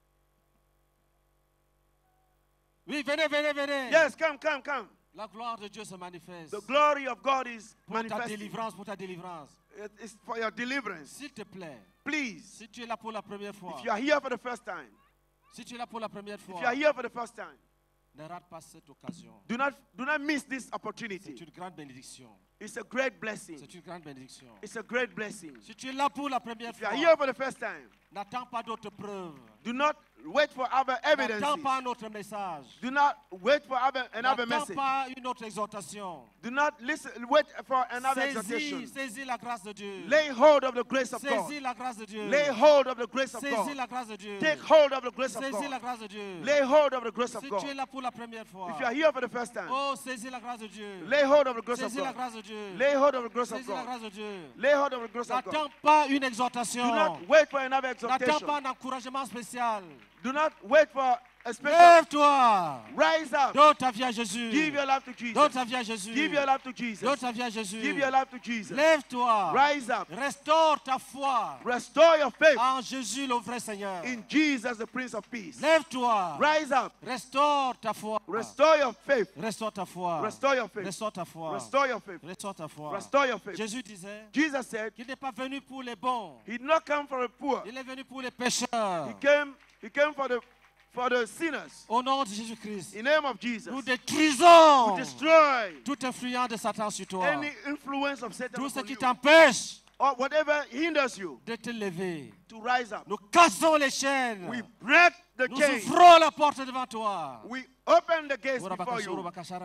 Oui, venez. Yes, come. La gloire de Dieu se manifeste. The glory of God is Pour ta manifesting. délivrance, pour ta délivrance. It's for your deliverance. S'il te plaît, Please, si tu es là pour la première fois, if you are here for the first time, si tu es là pour la première if fois, you are here for the first time, ne rate pas cette occasion. do not miss this C'est opportunity. une grande bénédiction. It's a great blessing. C'est une grande bénédiction. It's a great blessing. Si tu es là pour la première If you are fois, here for the first time, n'attends pas d'autres preuves. do not wait for other evidences. N'attends pas un autre message. Do not wait for another N'attends message. pas une autre exhortation. Do not wait for another exhortation. Saisis la grâce de Dieu. Lay hold of the grace of God. Saisis la grâce de Dieu. Lay hold of the grace of Saisis God. la grâce de Dieu. Take hold of the grace of Saisis la God. grâce de Dieu. Lay hold of the grace of Si tu es God. là pour la première fois, If you are here for the first time, oh, saisis la grâce de Dieu. lay hold of the grace of Saisis la God. grâce de Dieu. Lay hold of the grace of Saisis la God. grâce de Dieu. Lay hold of the grace of God. N'attends pas une Do exhortation. not wait for another N'attends exhortation. pas un encouragement spécial. Do not wait for a special. Lève-toi. Rise up. Donne ta vie à Jésus. Give your life to Donne Jesus. ta vie à Jésus. Give your life to Jesus. Donne ta vie à Jésus. Give your life to Jesus. Lève-toi. Rise up. Restaure ta foi Restore your faith en Jésus le vrai Seigneur. in Jesus, the Prince of Peace. Lève-toi. Rise up. Restaure ta foi. Restore your faith. Restaure ta foi. Restore your faith. Restaure ta foi. Restore your faith. Restaure ta foi. Restore your faith. Jésus disait Jesus said qu'il n'est pas venu pour les bons. he did not come for the poor. Il est venu pour les pécheurs. He came for the sinners. Au nom de Jésus-Christ, In the name of Jesus. nous détruisons To destroy toute influence de Satan sur toi. any influence of Satan Tout ce upon qui you. t'empêche or whatever hinders you de te lever. to rise up. Nous cassons les chaînes. We break the Nous chains. ouvrons la porte devant toi. We open the gates before you.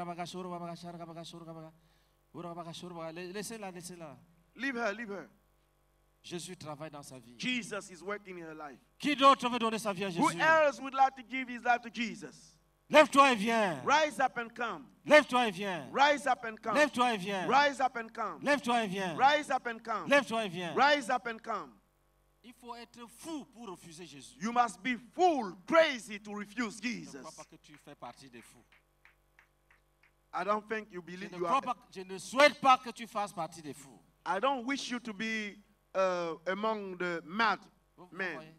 Laissez-la, laissez-la. Leave her, leave her. Jésus travaille dans sa vie. Jesus is working in her life. Qui d'autre veut donner sa vie à Who Jésus? else would like to give his life to Jesus? Lève-toi et viens. Rise up and come. Lève-toi et viens. Rise up and come. Lève-toi et viens. Rise up and come. Lève-toi et viens. Rise up and come. Lève-toi et viens. Rise up and come. Il faut être fou pour refuser Jésus. You must be fool, crazy to refuse Je ne Jesus. crois pas que tu fais partie des fous. I don't think you Je believe ne, you crois are. pas, je ne souhaite pas que tu fasses partie des fous. I don't wish you to be among the mad Vous men. voyez?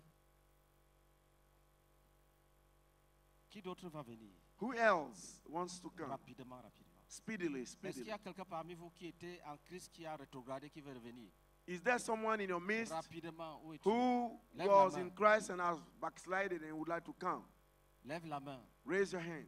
Qui d'autre va venir? Who else wants to come? Rapidement, rapidement. Speedily, Est-ce qu'il speedily. y a quelqu'un parmi vous qui était en Christ, qui a rétrogradé, qui veut revenir? Is there someone in your midst Rapidement, où es-tu? who Lève la was main. in Christ and has backslided and would like to come? Lève la main. Raise your hand.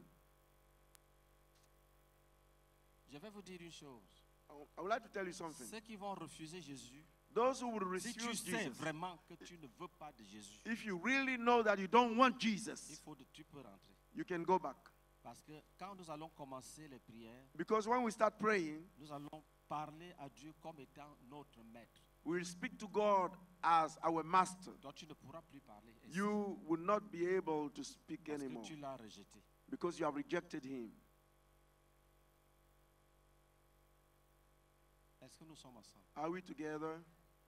Je vais vous dire une chose. I would like to tell you something. Ceux qui vont refuser Jésus, Those who will si tu refuse sais Jesus, vraiment que tu ne veux pas de Jésus, if you really know that you don't want Jesus, tu peux rentrer. you can go back. Parce que quand nous allons commencer les prières, Because when we start praying, nous allons parler à Dieu comme étant notre maître. we will speak to God as our master. Donc tu ne pourras plus parler ainsi, You will not be able to speak parce anymore que tu l'as rejeté. because you have rejected him. Est-ce que nous sommes ensemble? Are we together?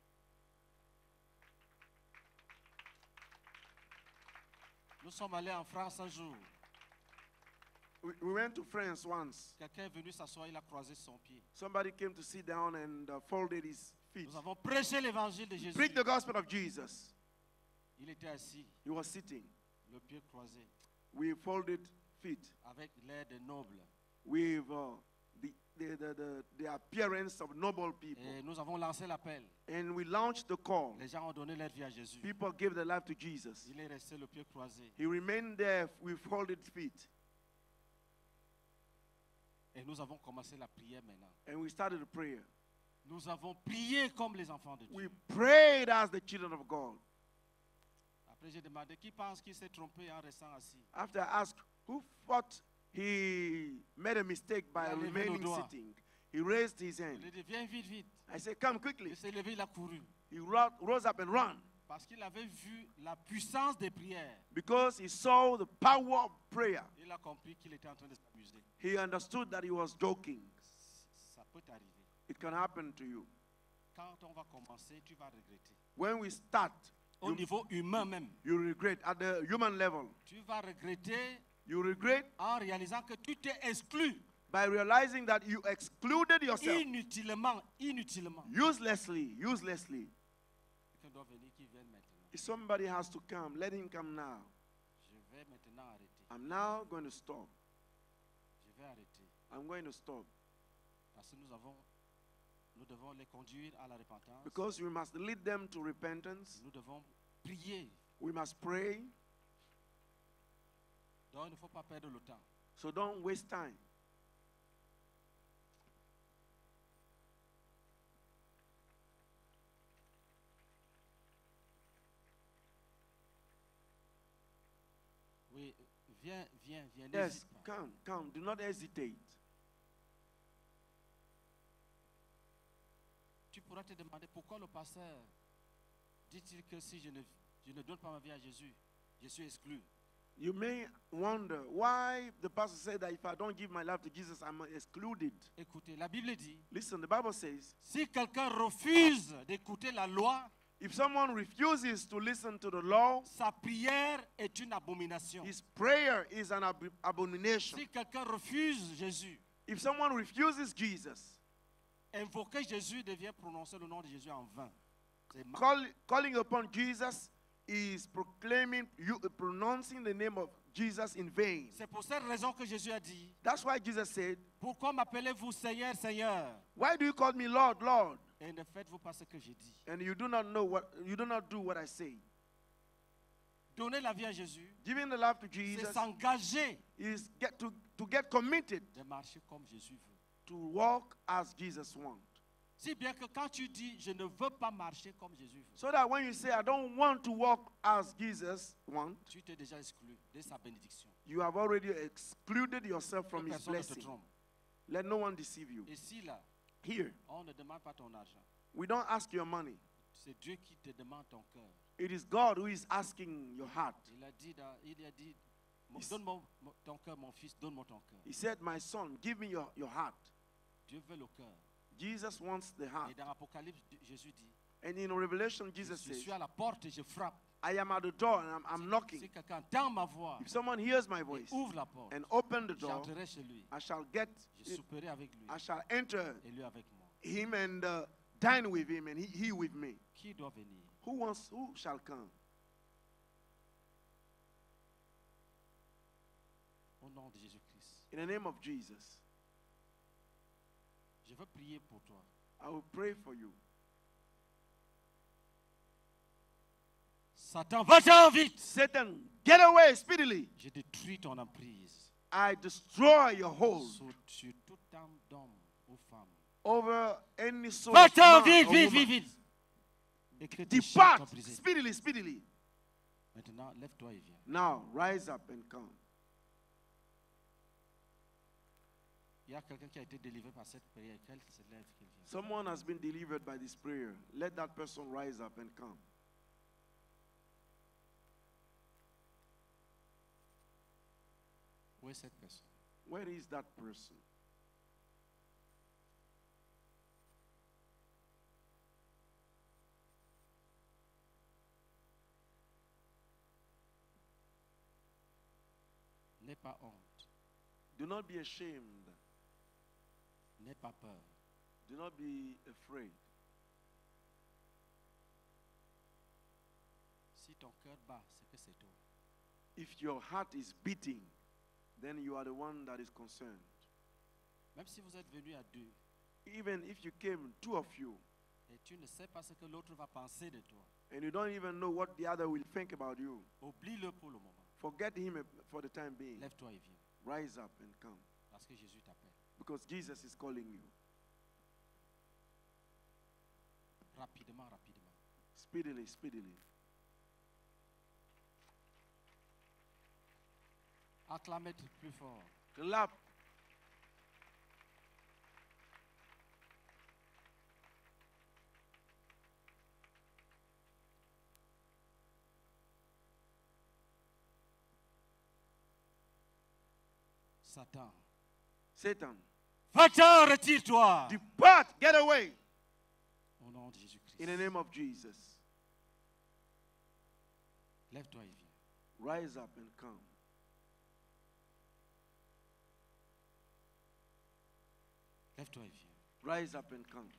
Nous sommes allés en France un jour. We went to France once. Quelqu'un est venu s'asseoir, il a croisé son pied. Somebody came to sit down and folded his feet. Nous avons prêché l'évangile de Jésus. Preach the gospel of Jesus. Il était assis, He was sitting. le pied croisé, We folded feet avec l'air de noble. with the appearance of noble people. Et nous avons lancé l'appel. And we launched the call. Les gens ont donné leur vie à Jésus. People gave their life to Jesus. Il est resté le pied croisé. He remained there with folded feet. Et nous avons commencé la prière maintenant. And we started a prayer. Nous avons prié comme les enfants de Dieu. We prayed as the children of God. Après, j'ai demandé qui pense qu'il s'est trompé en restant assis. After I asked who thought he made a mistake by Il a levé remaining le doigt. sitting, he raised his hand. Il a dit viens vite, vite. I said, come quickly. Il s'est levé, il a couru. He rose up and ran Parce qu'il avait vu la puissance des prières. because he saw the power of prayer. Il a compris qu'il était en train de s'amuser. He understood that he was joking. Ça peut t'arriver. It can happen to you. Quand on va commencer, tu vas regretter. When we start, Au niveau humain même. you regret at the human level. Tu vas regretter You regret en réalisant que tu t'es exclu by realizing that you excluded yourself inutilement, inutilement. uselessly. Quelqu'un doit venir qui vienne maintenant. If somebody has to come, let him come now. Je vais maintenant arrêter. I'm now going to stop. Je vais arrêter. I'm going to stop Parce que nous devons les conduire à la repentance. because we must lead them to repentance. Nous devons prier. We must pray. Donc il ne faut pas perdre le temps. So don't waste time. Oui, viens, Yes, n'hésite pas. come. Do not hesitate. Tu pourras te demander pourquoi le pasteur dit-il que si je ne donne pas ma vie à Jésus, je suis exclu. You may wonder why the pastor said that if I don't give my life to Jesus, I'm excluded. Écoutez, la Bible dit, Listen, the Bible says, si quelqu'un refuse d'écouter la loi, if someone refuses to listen to the law, sa prière est une abomination. his prayer is an abomination. Si quelqu'un refuse Jésus, If someone refuses Jesus, invoquer Jésus devient prononcer le nom de Jésus en vain. C'est calling upon Jesus is pronouncing the name of Jesus in vain. C'est pour cette raison que Jésus a dit, That's why Jesus said, pourquoi m'appelez-vous Seigneur, Seigneur, why do you call me Lord, Lord? et ne faites-vous pas ce que j'ai dit? And you do not do what I say. Donner la vie à Jésus, Giving the life to c'est Jesus s'engager is to get committed de marcher comme Jésus veut. to walk as Jesus wants. Si bien que quand tu dis, je ne veux pas marcher comme Jésus veut, So that when you say, I don't want to walk as Jesus wants, tu t'es déjà exclu de sa bénédiction. you have already excluded yourself Que from his personne ne te blessing. trompe. Let no one deceive you. Ici, là, Here, on ne demande pas ton argent. we don't ask your money. C'est Dieu qui te demande ton cœur. It is God who is asking your heart. Il a dit, donne-moi ton cœur, mon fils, donne-moi ton cœur. He said, my son, give me your heart. Dieu veut le cœur. Jesus wants the heart. Et dans l'Apocalypse, Jésus dit, And in Revelation, Jesus je says, suis à la porte et je frappe. I am at the door and I'm Si knocking. quelqu'un entend ma voix, If someone hears my et voice ouvre la porte, and open the door, j'entrerai chez lui. I shall get, Je souperai avec lui I shall enter et lui avec moi. him and dine with him and he with me. Qui doit venir? Who shall come? Au nom de Jésus-Christ. In the name of Jesus, Je veux prier pour toi. I will pray for you. Satan, va-t'en vite! Satan, get away speedily. Je détruis ton emprise I destroy your hold sur toute âme d'homme ou femme. over any soul. Va-t'en of man vite, or vite, woman. vite, vite! Et que tes chaînes soient Depart brisées. speedily, speedily. Maintenant, lève-toi et viens. Now, rise up and come. Il y a quelqu'un qui a été délivré par cette prière. Qu'elle se lève, qu'il vienne. Someone has been delivered by this prayer. Let that person rise up and come. Où est cette personne? Where is that person? N'aie pas honte. Do not be ashamed. N'aie pas peur. Do not be afraid. Si ton cœur bat, c'est que c'est toi. If your heart is beating, then you are the one that is concerned. Même si vous êtes venus à deux Even if you came, two of you, et tu ne sais pas ce que l'autre va penser de toi, and you don't even know what the other will think about you, oublie-le pour le moment. forget him for the time being. Lève-toi et viens. Rise up and come, Parce que Jésus t'appelle. because Jesus is calling you. Rapidement, rapidement. Speedily, speedily. Acclamez plus fort. Clap. Satan. Satan, Va-t'en, retire-toi. depart, get away Au nom de Jésus-Christ. in the name of Jesus. Lève-toi et viens. Rise up and come. Lève-toi et viens. Rise up and come.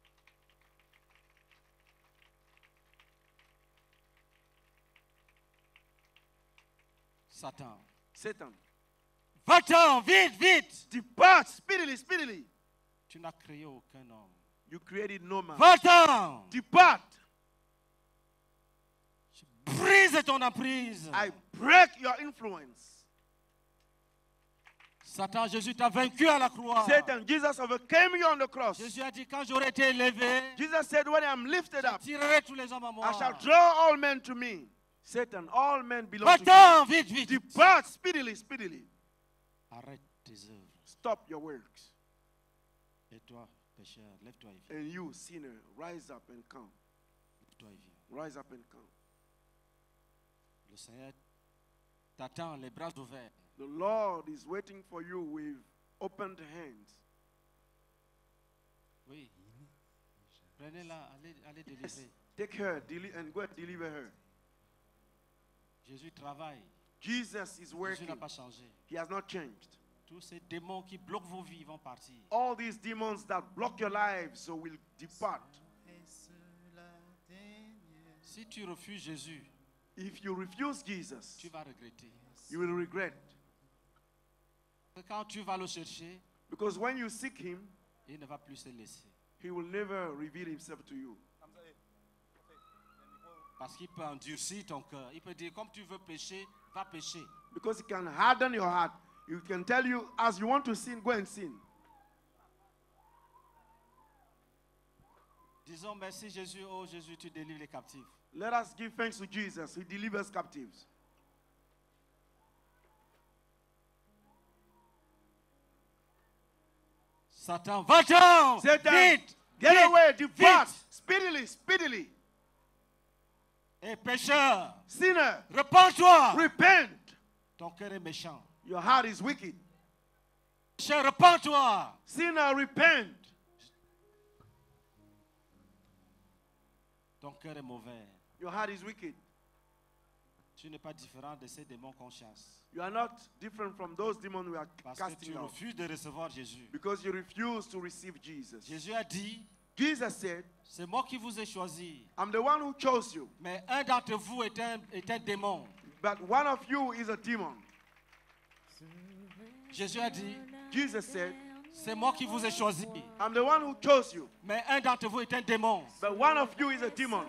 Satan. Satan, Va-t'en, vite, vite. depart speedily, speedily. Tu n'as créé aucun homme. You created no man. Va-t'en. Depart. Je brise ton emprise. I break your influence. Satan, Jésus t'a vaincu à la croix. Satan, Jesus overcame you on the cross. Jésus a dit, quand j'aurai été élevé, Jesus said, when I am lifted up, tirerai tous les hommes à moi. I shall draw all men to me. Satan, all men belong to Va-t'en, vite, you. vite. Depart speedily, speedily. Arrête tes œuvres. Stop your works. Et toi, pécheur, lève-toi et viens. And you, sinner, rise up and come. Lève-toi et viens. Rise up and come. Le Seigneur t'attend, les bras ouverts. The Lord is waiting for you with opened hands. Oui. Prenez-la, allez délivrer. Take her and go and deliver her. Jésus travaille. Jesus is Jésus working. n'a pas changé. He has not changed. Tous ces démons qui bloquent vos vies vont partir. All these demons that block your lives so will depart. Si tu refuses Jésus, If you refuse Jesus, tu vas regretter. you will regret. Quand tu vas le chercher, Because when you seek him, il ne va plus se laisser. he will never reveal himself to you. Parce qu'il peut endurcir ton cœur. Il peut dire, comme tu veux pécher, va pécher. Because he can harden your heart. He can tell you, as you want to sin, go and sin. Disons merci Jésus. Oh Jésus, tu délivres les captifs. Let us give thanks to Jesus. He delivers captives. Satan, va-t'en! Satan, Vite! get Vite! away, depart, Vite! speedily, speedily. Et pécheur, Sinner, repens-toi! repent. Ton cœur est méchant. Your heart is wicked. Pécheur, repens-toi! Sinner, repent. Ton cœur est mauvais. Your heart is wicked. Tu n'es pas différent de ces démons qu'on chasse. You are not different from those demons we are Parce que casting tu out. refuses de recevoir Jésus. Because you refuse to receive Jesus. Jésus a dit, Jesus said, c'est moi qui vous ai choisi. I'm the one who chose you, Mais un d'entre vous est un démon. but one of you is a demon. Jésus a dit, Jesus said, c'est moi qui vous ai choisi. I'm the one who chose you, Mais un d'entre vous est un démon. but one of you is a demon.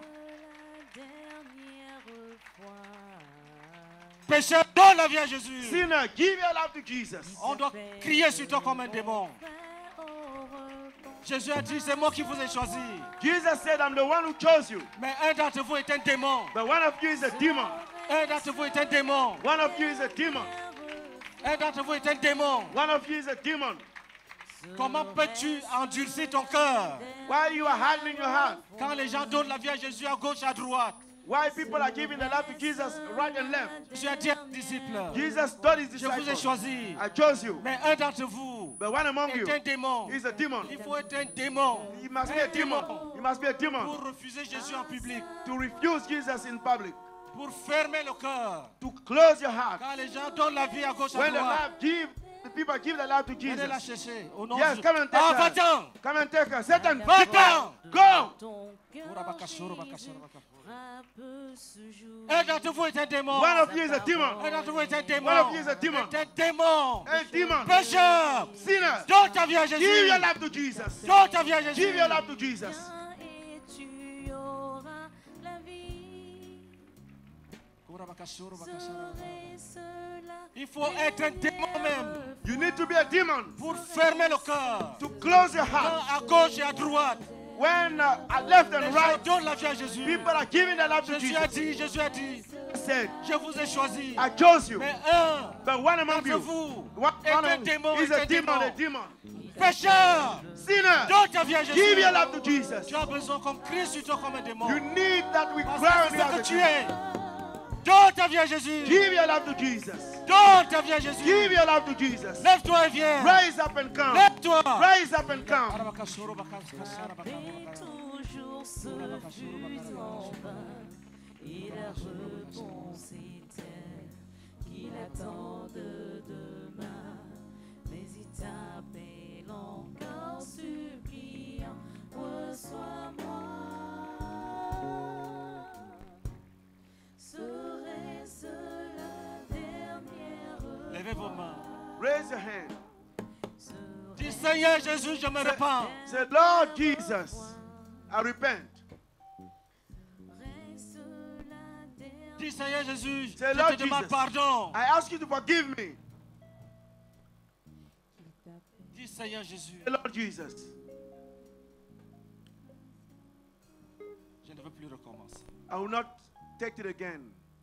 Pécheur, donne la vie à Jésus. Sinner, give your life to Jesus. On doit crier sur toi comme un démon. Jésus a dit, c'est moi qui vous ai choisi. Jesus said, I'm the one who chose you, Mais un d'entre vous est un démon. but one of you is a demon. Un d'entre vous est un démon. One of you is a demon. Un d'entre vous est un démon. One of you is a demon. Comment peux-tu endurcir ton cœur Why you are hardening your heart? quand les gens donnent la vie à Jésus à gauche, à droite? Why people are giving their life to Jesus right and left? Jésus a dit à ses disciples, Jesus told his je vous ai disciples, choisi. I chose you, Mais un d'entre vous but one among you est un démon. is a demon. Il faut être un démon. He must be a demon. He must be a demon Pour refuser Jésus en public. to refuse Jesus in public, Pour fermer le cœur. to close your heart. Quand les gens donnent la vie à gauche, à When droite. the people give their life to Venez la Jesus. chercher. Au nom Yes, de come and take Ah, her. va-t'en. Come and take her. Satan, Va-t'en. go. Un d'entre vous est un démon. One of you is a demon. Un d'entre vous est un démon. One of you is a demon. Est un démon. A demon. Pécheur. Sinner, Donne ta vie à give Jésus. your life to Jesus. Donne ta vie à Jésus. Give your life to Jesus. Et tu auras la vie. Serait cela Il faut être un démon même You need to be a demon pour fermer le cœur. to close your Quand heart. à gauche et à droite, When at left les and gens right, donnent la vie à Jésus. people are giving their life to Jésus a Jesus. dit, Said, je vous ai choisi. I chose you, Mais un but one among d'entre you, vous one est un among démon, you is est a un demon, a démon. demon. Pécheur, Sinner, donne ta vie à Jésus. give your life to Jesus. Tu as besoin qu'on crie sur toi comme un démon. You need that we Parce cry que on c'est you ce as que a tu demon. es. Donne ta vie à Jésus. Give your life to Jesus. Donne ta vie à Jésus. Give your life to Jesus. Lève-toi et viens. Rise up and come. Lève-toi. Rise up and come. toujours ce fut en vain. Et la réponse était qu'il attend de demain. Mais il t'appelle encore suppliant, reçois-moi. Serait-ce la dernière Levez vos mains. Raise your hand. Dis Seigneur Jésus, je me repens. Say, Lord Jesus, I repent. Serait-ce la dernière Dis Seigneur Jésus, je Say, Lord te demande Jesus, pardon. I ask you to forgive me. Dis Seigneur Jésus, Say, Lord Jesus, je ne veux plus recommencer. I will not take it again.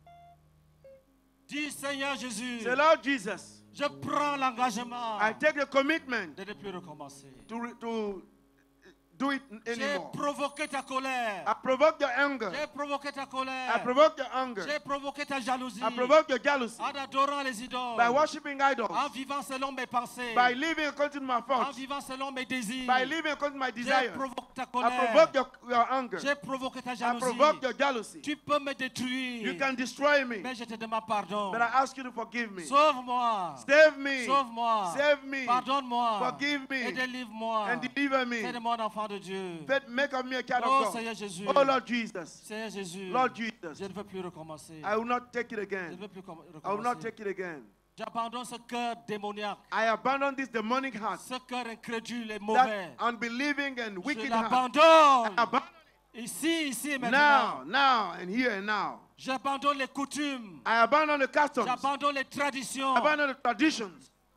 Dis Seigneur Jésus, Say, Lord Jesus, je prends l'engagement I take the commitment de ne plus recommencer. to do it J'ai anymore. provoqué ta colère. I provoke your anger. J'ai provoqué ta I colère. provoke your anger. J'ai provoqué ta jalousie. I provoke your jealousy En adorant les idoles. by worshiping idols, En vivant selon mes pensées. by living according to my En thoughts, vivant selon mes désirs. by living according to my J'ai desires. provoqué ta I colère. provoke your anger. J'ai provoqué ta I jalousie. provoke your jealousy. Tu peux me détruire. You can destroy me, Mais je te demande pardon. but I ask you to forgive me. Sauve-moi. Save me. Sauve-moi. Save me. Pardonne-moi. Forgive Et me délivre-moi. and deliver me. Fais de moi un enfant de Dieu. Make of me a child Oh of God. Seigneur Jésus. Oh Lord Jesus. Seigneur Jésus. Lord Jesus. Je ne veux plus recommencer. I will not take it Je ne again. veux plus I will not recommencer. take it again. J'abandonne ce cœur démoniaque. I abandon this demonic heart, Ce cœur incrédule et that mauvais. unbelieving and Je wicked heart. l'abandonne. Abandon Ici et now, maintenant. now, and here and now. J'abandonne les coutumes. I abandon the customs. J'abandonne les traditions. I abandon the traditions.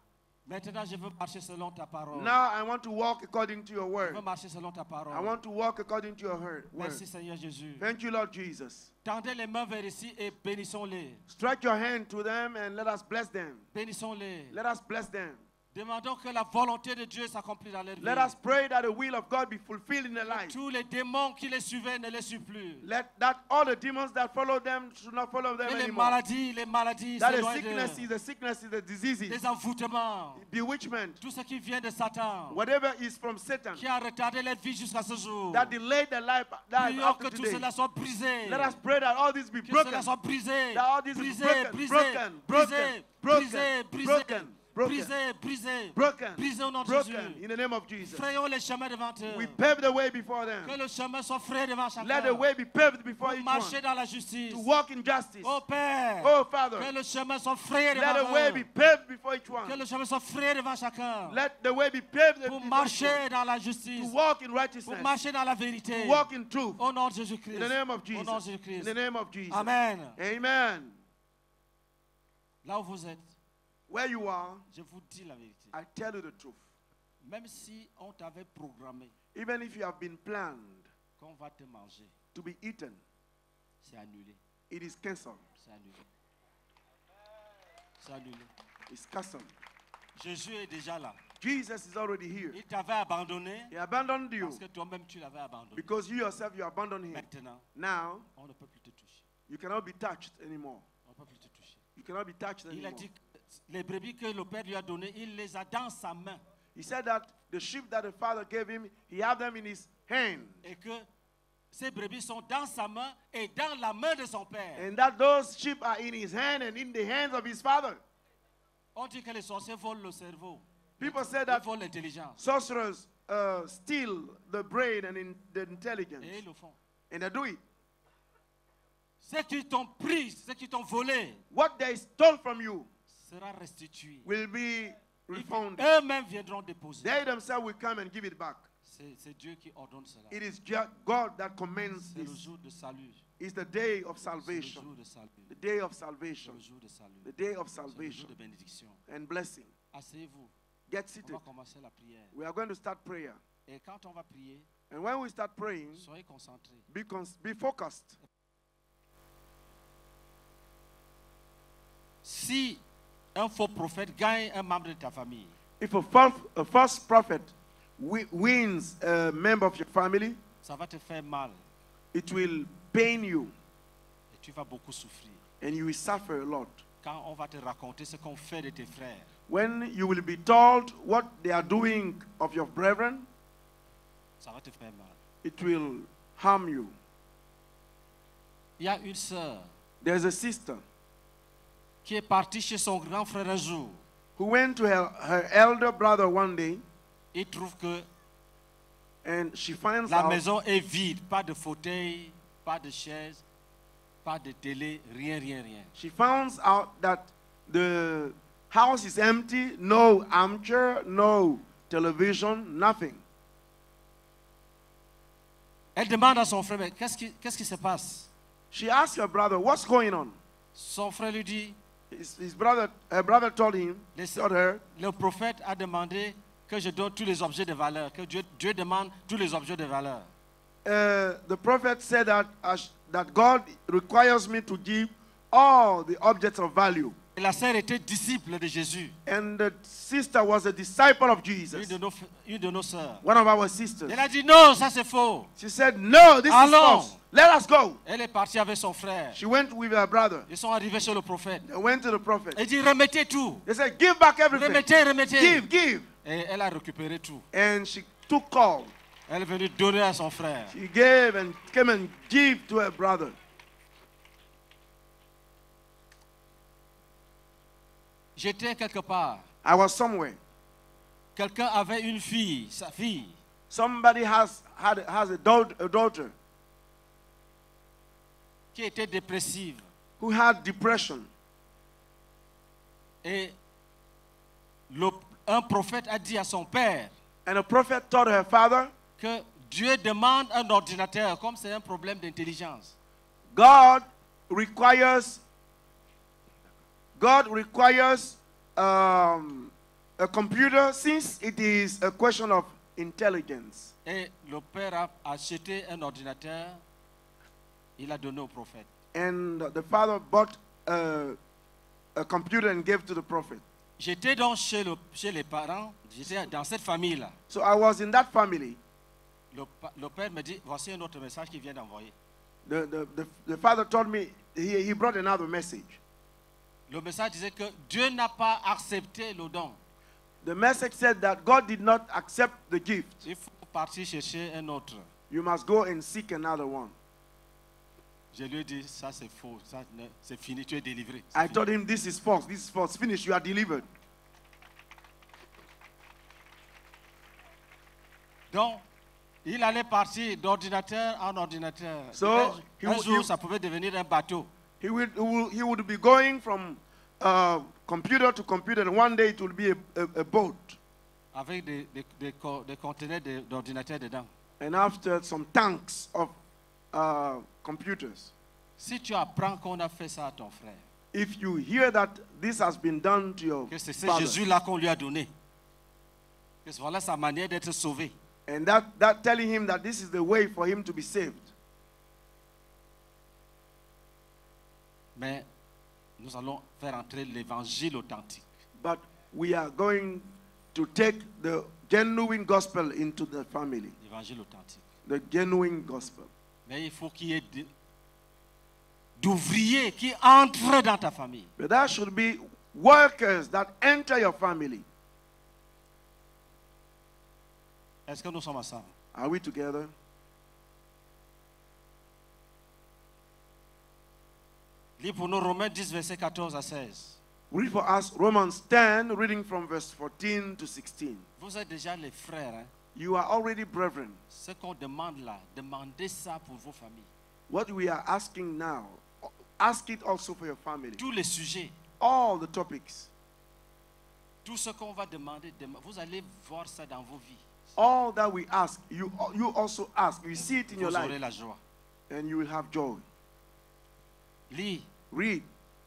Maintenant, je veux marcher selon ta parole. Now I want to walk according to your Je word. veux marcher selon ta parole. I want to walk according to your word. Merci Seigneur Jésus. Thank you, Lord Jesus. Tendez les mains vers ici et bénissons-les. Stretch your hand to them and let us bless them. Bénissons-les. Let us bless them. Demandons que la volonté de Dieu s'accomplisse dans leur vie. Let us pray that the will of God be fulfilled in their life. Tous les démons qui les suivaient ne les suivent plus. Let that all the demons that follow them should not follow them Et les anymore. maladies, That s'éloignent the sickness is the diseases, des envoûtements, bewitchment, tout ce qui vient de Satan, whatever is from Satan qui a retardé leur vie jusqu'à ce jour. that delayed their life Prions up que to tout today. cela soit brisé. Let us pray that all this be Que broken. cela soit brisé. That all this be Brisé, broken, brisé, broken, brisé, broken, brisé, brisé, broken, broken, brisé, brisé, broken, brisé au nom de broken Jésus. in the name of Jesus. Frayons les chemins devant eux. We pave the way before them. Que le chemin soit frayé devant chacun. Let the way be paved before Pour each marcher one. dans la justice. To walk in justice. Oh Père, Oh Father, que le chemin soit frayé let the devant way eux. be paved before each Que one. le chemin soit frayé devant chacun. Let the way be paved Pour before each marcher one. dans la To justice. walk in Pour righteousness. marcher dans la vérité. To walk in truth. Au nom de Jésus-Christ. In the name of Au nom de Jesus. In Jésus-Christ. the name of Jesus. Amen. Amen. Là où vous êtes, Where you are, je vous dis la vérité. I tell you the truth. Même si on t'avait programmé Even if you have been planned qu'on va te manger, to be eaten, c'est annulé. it is cancelled. C'est annulé. C'est annulé. It's cancelled. Jésus est déjà là. Jesus is already here. Il t'avait abandonné He abandoned you parce que toi-même tu l'avais abandonné. because you yourself you abandoned him. Maintenant, Now on ne peut plus te toucher. you cannot be touched anymore. On ne peut plus te toucher. You cannot be touched Il a anymore. dit que les brebis que le Père lui a données, il les a dans sa main. He said that the sheep that the Father gave him, he had them in his hand, Et que ces brebis sont dans sa main et dans la main de son Père. and that those sheep are in his hand and in the hands of his Father. On dit que les sorciers volent le cerveau. People say Ils that volent l'intelligence. sorcerers steal the brain and the intelligence, Et ils le font. and they do it. Ceux qui t'ont pris, ceux qui t'ont volé, What they stole from you sera restitué. will be refunded. Eux-mêmes viendront déposer. They themselves will come and give it back. C'est Dieu qui ordonne cela. It is God that commands C'est le this. jour de salut. It's the day of C'est le salvation. jour de salut. The day of C'est salvation. le jour de salut. The day of C'est le jour salvation de bénédiction. and blessing. Asseyez-vous. Get On seated. va commencer la prière. We are going to start prayer. Et quand on va prier, And when we start praying, soyez concentrés. be focused. Si un faux prophète gagne un membre de ta famille, If a false prophet wins a member of your family, ça va te faire mal it will pain you et tu vas beaucoup souffrir. and you will suffer a lot. Quand on va te raconter ce qu'on fait de tes frères, When you will be told what they are doing of your brethren, ça va te faire mal. it will harm you. Il y a une sœur There's a sister qui est partie chez son grand frère un jour. who went to her elder brother one day, Il trouve que and she finds la out maison est vide, pas de fauteuil, pas de chaise, pas de télé, rien, rien, rien. she finds out that the house is empty, no armchair, no television, nothing. Elle demande à son frère, mais qu'est-ce qui se passe? She asked her brother, "What's going on?" Son frère lui dit, Her brother told her, le prophète a demandé que je donne tous les objets de valeur, que Dieu demande tous les objets de valeur. the prophet said that God requires me to give all the objects of value. Et la sœur était disciple de Jésus, And the sister was a disciple of Jesus, une de nos sœurs. one of our sisters. Elle a dit non, ça c'est faux. She said, "No, this is Allons. false. Let us go." Elle est partie avec son frère. She went with her brother. Ils sont arrivés chez le prophète. They went to the prophet. Elle dit remettez tout. They said, "Give back everything. Remettez. Give." Et elle a récupéré tout. And she took all. Elle est venue donner à son frère. She gave and came and gave to her brother. J'étais quelque part. I was somewhere. Quelqu'un avait une fille, sa fille, Somebody has a daughter qui était dépressive. who had depression. Et un prophète a dit à son père And a prophet told her father, que Dieu demande un ordinateur, comme c'est un problème d'intelligence. God requires a computer, since it is a question of intelligence. Et le père a acheté un ordinateur, il a donné au prophète. And the father bought a computer and gave to the prophet. J'étais donc chez les parents, j'étais dans cette famille-là. So I was in that family. Le père me dit, voici un autre message qu'il vient d'envoyer. The father told me he brought another message. Le message disait que Dieu n'a pas accepté le don. The message said that God did not accept the gift. Il faut partir chercher un autre. You must go and seek another one. Je lui ai dit, ça c'est faux, c'est fini, tu es délivré. I told him, this is false, finish, you are delivered. Donc, il allait partir d'ordinateur en ordinateur. So, un jour, ça pouvait devenir un bateau. He would be going from computer to computer, and one day it will be a boat. Avec des conteneurs d'ordinateurs dedans. And after some tanks of computers. Si tu apprends qu'on a fait ça à ton frère, if you hear that this has been done to your que c'est ce father, Jésus-là qu'on lui a donné, que voilà sa manière d'être sauvé, and that telling him that this is the way for him to be saved. Mais nous allons faire entrer l'évangile authentique. But we are going to take the genuine gospel into the family. L'évangile authentique. The genuine gospel. Mais il faut qu'il y ait d'ouvriers qui entrent dans ta famille. But there should be workers that enter your family. Est-ce que nous sommes ensemble? Are we together? Lis pour nous Romains 10, versets 14 à 16. Read for us Romans 10, reading from verse 14 to 16. Vous êtes déjà les frères. Hein? You are already brethren. Ce qu'on demande là, demandez ça pour vos familles. What we are asking now, ask it also for your family. Tous les sujets, All the topics, tout ce qu'on va demander, vous allez voir ça dans vos vies. all that we ask, you also ask. You see it in your Vous aurez life, la joie. and you will have joy. Lis. Read.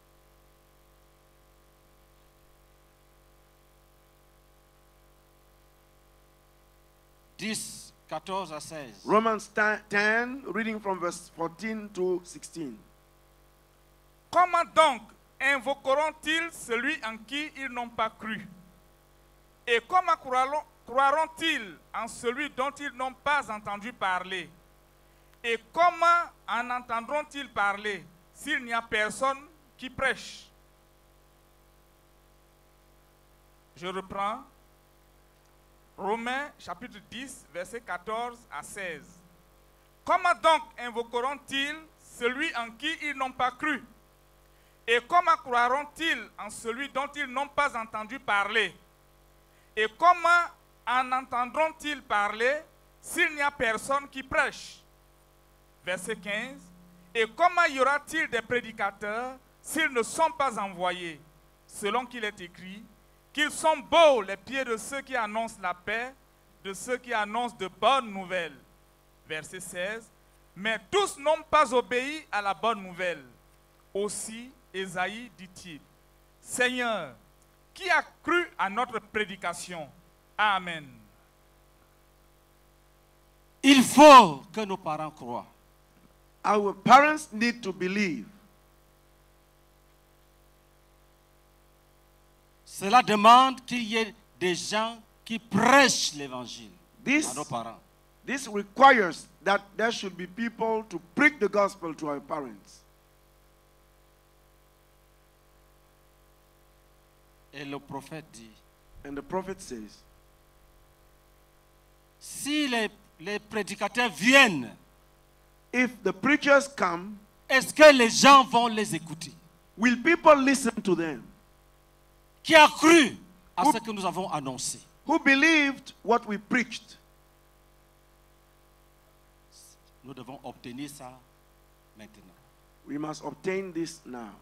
Dix, 14 à 16. Romans 10, reading from verse 14 to 16. Comment donc invoqueront-ils celui en qui ils n'ont pas cru? Et comment croiront-ils en celui dont ils n'ont pas entendu parler? Et comment en entendront-ils parler s'il n'y a personne qui prêche? Je reprends. Romains chapitre 10, versets 14 à 16. Comment donc invoqueront-ils celui en qui ils n'ont pas cru? Et comment croiront-ils en celui dont ils n'ont pas entendu parler? Et comment en entendront-ils parler s'il n'y a personne qui prêche? Verset 15. Et comment y aura-t-il des prédicateurs s'ils ne sont pas envoyés? Selon qu'il est écrit, qu'ils sont beaux les pieds de ceux qui annoncent la paix, de ceux qui annoncent de bonnes nouvelles. Verset 16. Mais tous n'ont pas obéi à la bonne nouvelle. Aussi, Ésaïe dit-il, Seigneur, qui a cru à notre prédication? Amen. Il faut que nos parents croient. Our parents need to believe. Cela demande qu'il y ait des gens qui prêchent l'évangile à nos parents. This requires that there should be people to preach the gospel to our parents. Et le prophète dit, And the prophet says, si les prédicateurs viennent, if the preachers come, est-ce que les gens vont les écouter? will people listen to them? Qui a cru à ce que nous avons annoncé? Who believed what we preached? Nous devons obtenir ça maintenant. We must obtain this now.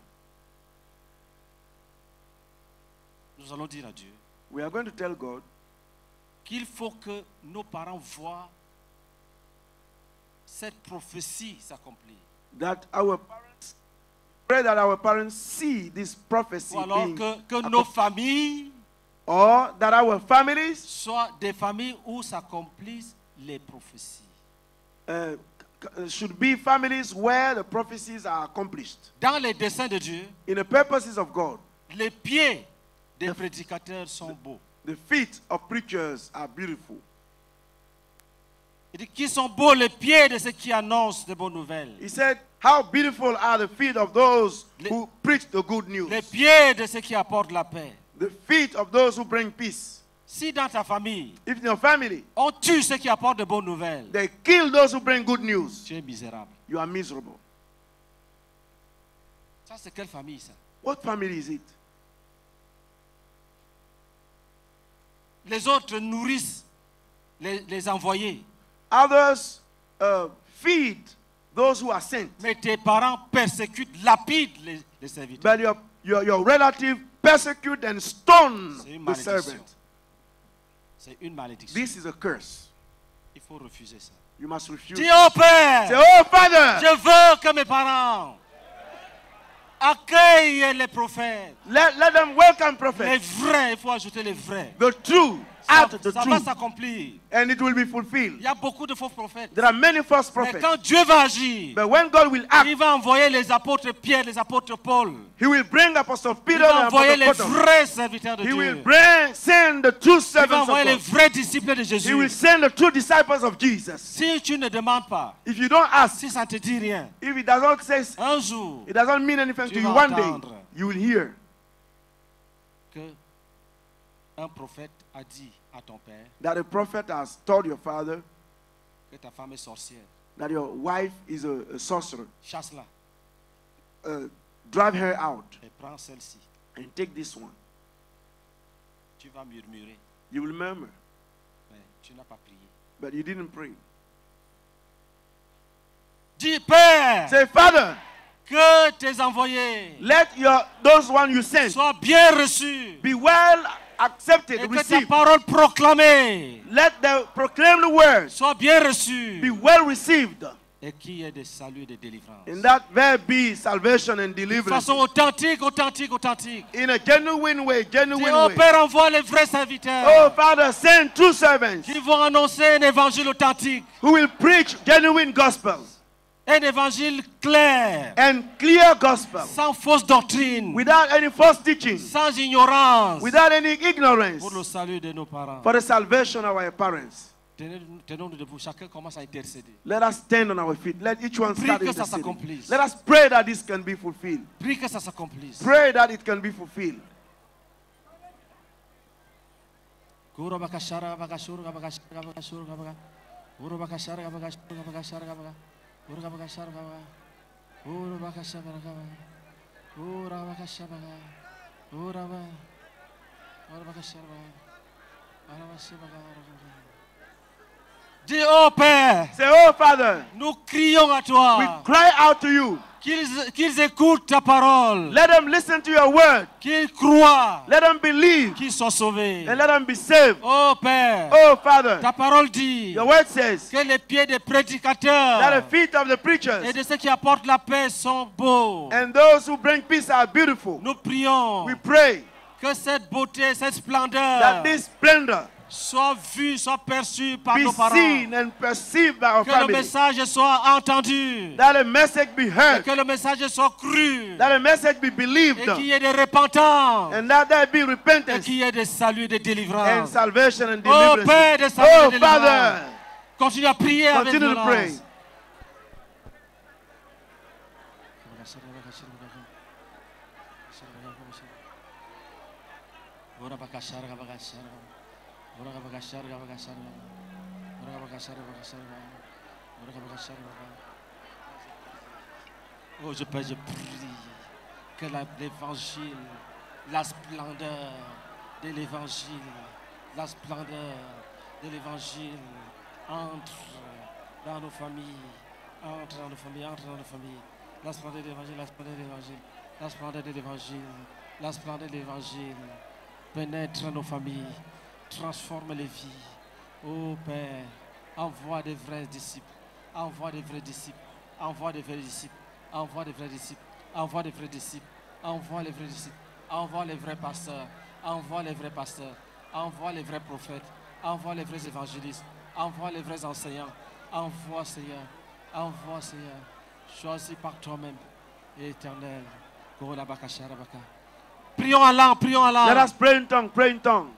Nous allons dire à Dieu We are going to tell God qu'il faut que nos parents voient cette prophétie s'accomplir. that our parents, pray that our parents see this prophecy Ou alors being que nos familles or that our families soient des familles où s'accomplissent les prophéties. Should be families where the prophecies are accomplished. Dans les desseins de Dieu, In the purposes of God, les pieds des prédicateurs sont beaux. the feet of preachers are beautiful. Il dit qui sont beaux les pieds de ceux qui annoncent de bonnes nouvelles. He said, how beautiful are the feet of those who preach the good news. Les pieds de ceux qui apportent la paix. The feet of those who bring peace. Si dans ta famille, If in your family, on tue ceux qui apportent de bonnes nouvelles, they kill those who bring good news, tu es misérable. you are miserable. Ça, c'est quelle famille, ça? What family is it? Les autres nourrissent les envoyés. Others feed those who are sent. Mais tes parents persécutent, lapident les serviteurs. But your relative persecute and stone C'est une the malédiction. servant. C'est une malédiction. This is a curse. Il faut refuser ça. You must refuse. Dis au Père, Say, oh Father, je veux que mes parents accueillent les prophètes. let them welcome Les prophets. vrais, il faut ajouter les vrais. The true, Ça, add the ça va truth, s'accomplir. and it will be Il fulfilled. y a beaucoup de faux prophètes. There are many false Mais prophets. quand Dieu va agir, But when God will act, il va envoyer les apôtres Pierre, les apôtres Paul. He will bring Apostle Il Peter va and envoyer les Apostle Paul. vrais serviteurs de He will Dieu. send the true Il va servants of envoyer les God. vrais disciples de He will Jésus. send the true disciples of Jesus. Si tu ne demandes pas, If you don't ask, si ça ne te dit rien, if it does not say, un jour it doesn't mean anything Tu to you. vas One day, entendre. you will hear que un prophète a dit à ton père that a prophet has told your father que ta femme est sorcière. that your wife is a sorcerer. Chasse-la Drive her out et prends celle-ci. and take this one. Tu vas murmurer, You will murmur, mais tu n'as pas prié. but you didn't pray. Dis, Père, Say, Father, que tes envoyés let those one you sent soient bien reçus be well accepted, et que ta received. parole proclamée Let them proclaim the word soit bien reçue be well received, et qu'il y ait des saluts et des délivrances. and that there be salvation and De deliverance façon authentique, authentique, authentique. in a genuine way, Dis, genuine oh way. Père, envoie les vrais serviteurs Oh, Father, send true servants qui vont annoncer un évangile authentique, who will preach genuine gospel un évangile clair, and clear gospel sans fausse doctrine, without any false teaching, sans ignorance, without any ignorance, pour le salut de nos parents. for the salvation of our parents. Tenons-nous debout, chacun commence à intercéder. Let us stand on our feet. Let each one Prie start que ça interceding. s'accomplisse. Let us pray that this can be fulfilled. Prie que ça s'accomplisse. Pray that it can be fulfilled. Dis, oh Père, Say, oh Father, nous crions à we toi, cry out to you. qu'ils écoutent ta parole, Let them listen to your word. qu'ils croient, Let them believe qu'ils soient sauvés. and let them be saved. Oh Père, Oh Father, ta parole dit your word says que les pieds des that the prédicateurs feet of the et preachers de ceux qui apportent la paix sont beaux. and those who bring peace are beautiful. Nous prions We pray que cette beauté, cette that splendeur this splendor soit vue, soit perçue par be nos parents. seen and perceived by our Que le family. message soit entendu. That a message be Et heard. que le message soit cru. That a message be believed. Et qu'il y ait des repentants. And that there be Et repentance qu'il y ait des saluts et des and délivrances. salvation and Oh deliverance. Père des saluts Oh et des délivrances. Father, Continue à prier avec continue to violence. pray. Oh, je prie que l'évangile, la splendeur de l'évangile, la splendeur de l'évangile entre dans nos familles, entre dans nos familles, entre dans nos familles. La splendeur de l'évangile, la splendeur de l'évangile, la splendeur de l'évangile, la splendeur de l'évangile pénètre nos familles, transforme les vies. Oh Père, envoie des vrais disciples, envoie des vrais disciples, envoie des vrais disciples, envoie des vrais disciples, envoie des vrais disciples, envoie les vrais disciples, envoie les vrais pasteurs, Envoie les vrais pasteurs. Envoie les vrais prophètes. Envoie les vrais évangélistes. Envoie les vrais enseignants. Envoie, Seigneur. Envoie, Seigneur. Choisis par toi-même, Éternel. Prions en langue, prions en langue. Let us pray in tongue, pray in tongue.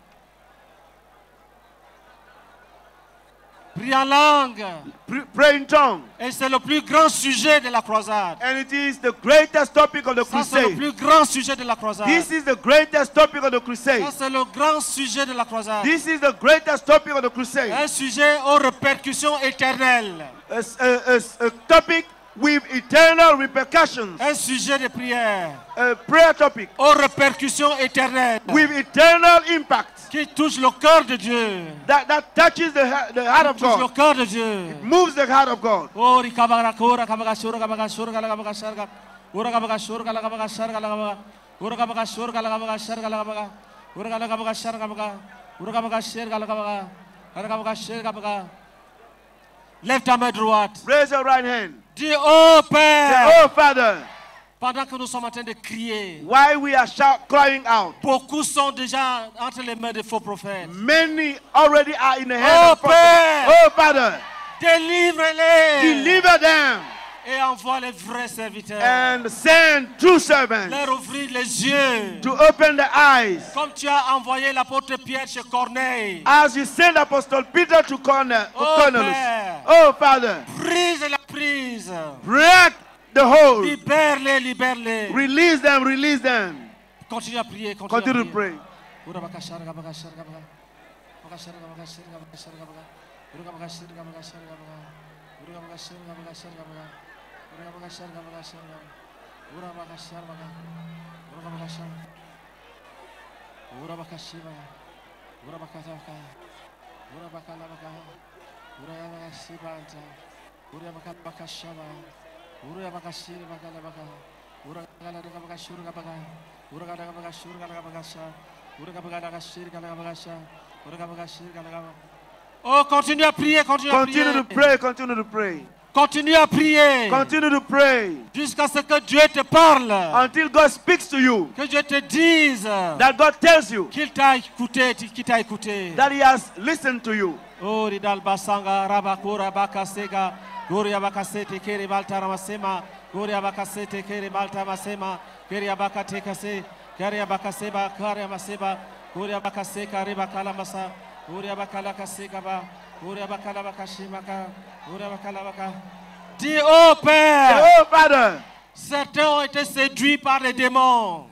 Prie en langue. Pray in tongue. Et c'est le plus grand sujet de la croisade. And it is the greatest topic of the Ça, c'est le crusade. plus grand sujet de la croisade. This is the greatest topic of the crusade. Ça, c'est le grand sujet de la croisade. This is the greatest topic of the crusade. Un sujet aux répercussions éternelles. A topic with eternal repercussions. Un sujet de prière A prayer topic aux répercussions éternelles with eternal impact qui touche le cœur de Dieu. that touches the heart of Touche le God, cœur de Dieu. moves the heart of God. Oh, rikabara kora kabaga shura kabaga shura kabaga sharga. Ura kabaga shura kabaga sharga kabaga. Ura kabaga shura kabaga sharga kabaga. Ura kabaga sharga kabaga. Ura kabaga sharga kabaga. Ura kabaga sharga kabaga. Lève ta main droite. Raise your right hand. Dis, oh Say, Père, oh Father, pendant que nous sommes en train de crier, while we are crying out, beaucoup sont déjà entre les mains des faux prophètes. many already are in the Oh hands of prophets. Père, Oh Father, délivre-les deliver them et envoie les vrais serviteurs. and send true servants Leur ouvrir les yeux. to open the eyes. Comme tu as envoyé l'apôtre Pierre chez Corneille. As you send Apostle Peter to Cornelius. Père. Oh Father, Brise la prise. break the hold. Libère-les, libère-les. Release them, release them. Continue à prier, Continue to pray. Oh, continue à prier, continue à prier. Continue to pray, continue to pray. Continue à prier. Continue to pray Jusqu'à ce que Dieu te parle. until God speaks to you. Que Dieu te dise That God tells you qu'il t'a écouté, qu'il t'a écouté. that He has listened to you. Oh, Ridal Basanga, Rabakura Bakasega, Goria Bakasete, Keri Balta Ramasema, Goria Bakasete, Keri Balta Masema, Keria Bakatekase, Keria Bakaseba, Karia Maseba, Goria Bakaseka, Ribakala Masa, Goria Bakala Kasekaba, Goria Bakala Bakashimaka, Goria Bakala Baka. Dis, oh Père, Oh Father, certains ont été séduits par les démons.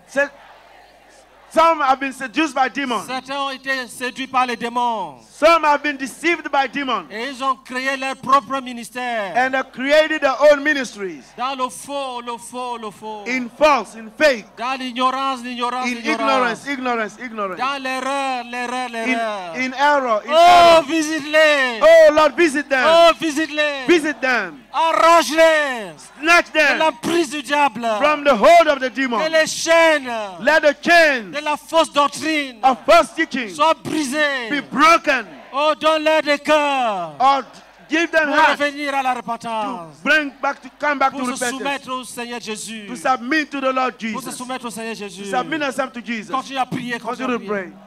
some have been seduced by demons. Certains ont été séduits par les démons. Some have been deceived by demons. Et ils ont créé leur propre ministère. And have created their own ministries Dans le faux, le faux, le faux. in false, in fake, Dans l'ignorance, l'ignorance, in l'ignorance. ignorance. Dans l'erreur, l'erreur, l'erreur. In error, in Oh, error. visite-les. Oh Lord, visit them. Oh, visite-les. Visit them. Arrange-les. Snatch De them l'emprise du diable. from the hold of the Que demon. les chaînes Let the chains de la fausse doctrine of false teaching soient brisées. be broken, Oh, donne-leur des cœurs or give them pour heart revenir à la to repentance. come back to Pour se repentance, soumettre au Seigneur Jésus. to submit to the Lord Pour se Jesus, soumettre au Seigneur to Jésus. submit themselves to Jesus. Continue à prier, continue Continue à to prier. pray.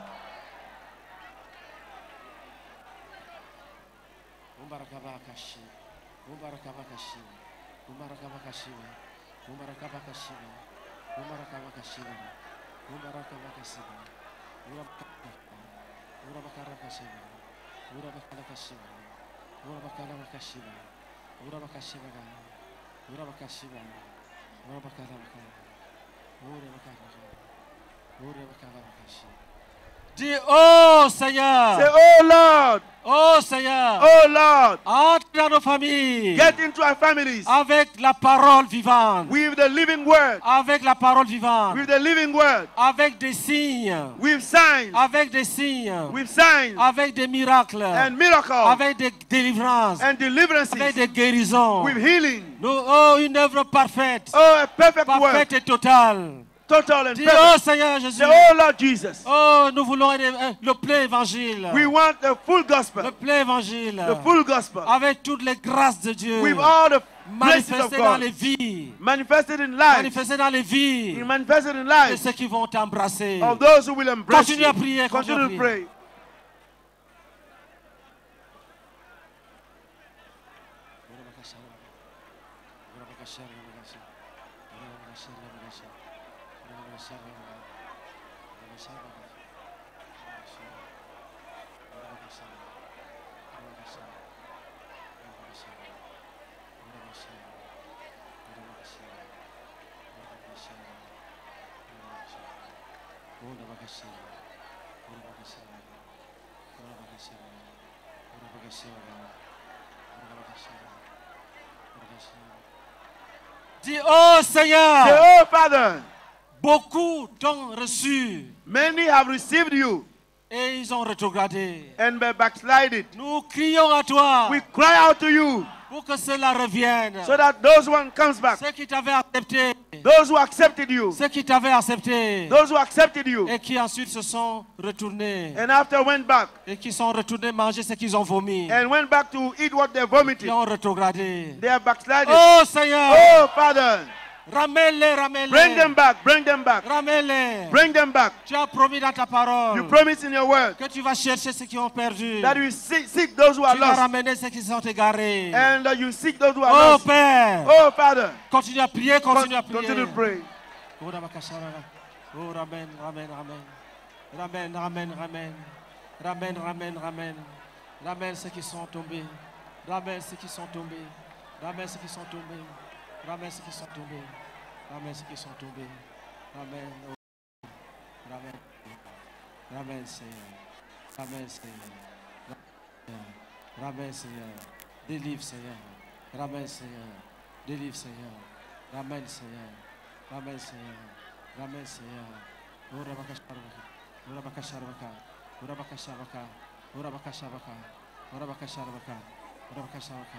Dis, oh Seigneur, Say, oh Lord, oh Seigneur, oh Lord, entre dans nos familles get into our families avec la parole vivante, with the living word, avec la parole vivante, with the living word, avec des signes, with signs, avec des signes, with signs avec des miracles, and miracles avec des délivrances, and deliverances, avec des guérisons. with healing. Oh, une œuvre parfaite, Oh, a perfect word, parfaite et totale. total and Dis, perfect. oh Seigneur Jésus, Say, oh Lord Jesus, oh, nous voulons le plein évangile, we want the full le gospel, plein évangile, the full gospel, avec toutes les grâces de Dieu, with all the places of Manifester dans les God. vies. Manifested in life. Manifester dans les vies Manifested in de life ceux qui vont t'embrasser. of those who will embrace Continue à you. prier, continue à Continue to prier. pray. Dis, oh Seigneur, Say, oh Father, beaucoup t'ont reçu many have received you et ils ont rétrogradé. and be backslided. Nous crions à toi We cry out to you pour que cela revienne. so that those one comes back. Ceux qui t'avaient accepté, Those who accepted you. ceux qui t'avaient accepté Those who accepted you. et qui ensuite se sont retournés And after went back. et qui sont retournés manger ce qu'ils ont vomi, And went back to eat what they qui vomited. ont rétrogradé. They are backslided. Oh Seigneur, Oh Father, ramène-les, bring them ramène-les, back. Bring them back. ramène-les. Bring them back. Tu as promis dans ta You parole promise in your word que tu vas chercher ceux qui ont perdu. that you seek those who are Tu vas lost. ramener ceux qui sont égarés. And you seek those who are Oh lost. Père, Oh Father, continue à prier, continue à prier. continue to pray. Oh Rabakashara. Oh ramène, ramène, ramène. Ramène, ramène, ramène. Ramène, ramène, ramène. Ramène ceux qui sont tombés. Ramène ceux qui sont tombés. Ramène ceux qui sont tombés. Ramène ceux qui sont tombés. Ramène ceux qui sont tombés. Ramène. Oh. Ramène. Ramène Seigneur. Ramène Seigneur. Ramène Seigneur. Délivre Seigneur. Ramène Seigneur. Délivre Seigneur. Ramène Seigneur. Ramène Seigneur. Ramène Seigneur. Oh Rabakasharabaka. Oh Rabakasharabaka. Oh Rabakasharabaka. Oh Rabakasharabaka. Oh Rabakasharabaka. Oh Rabakasharabaka.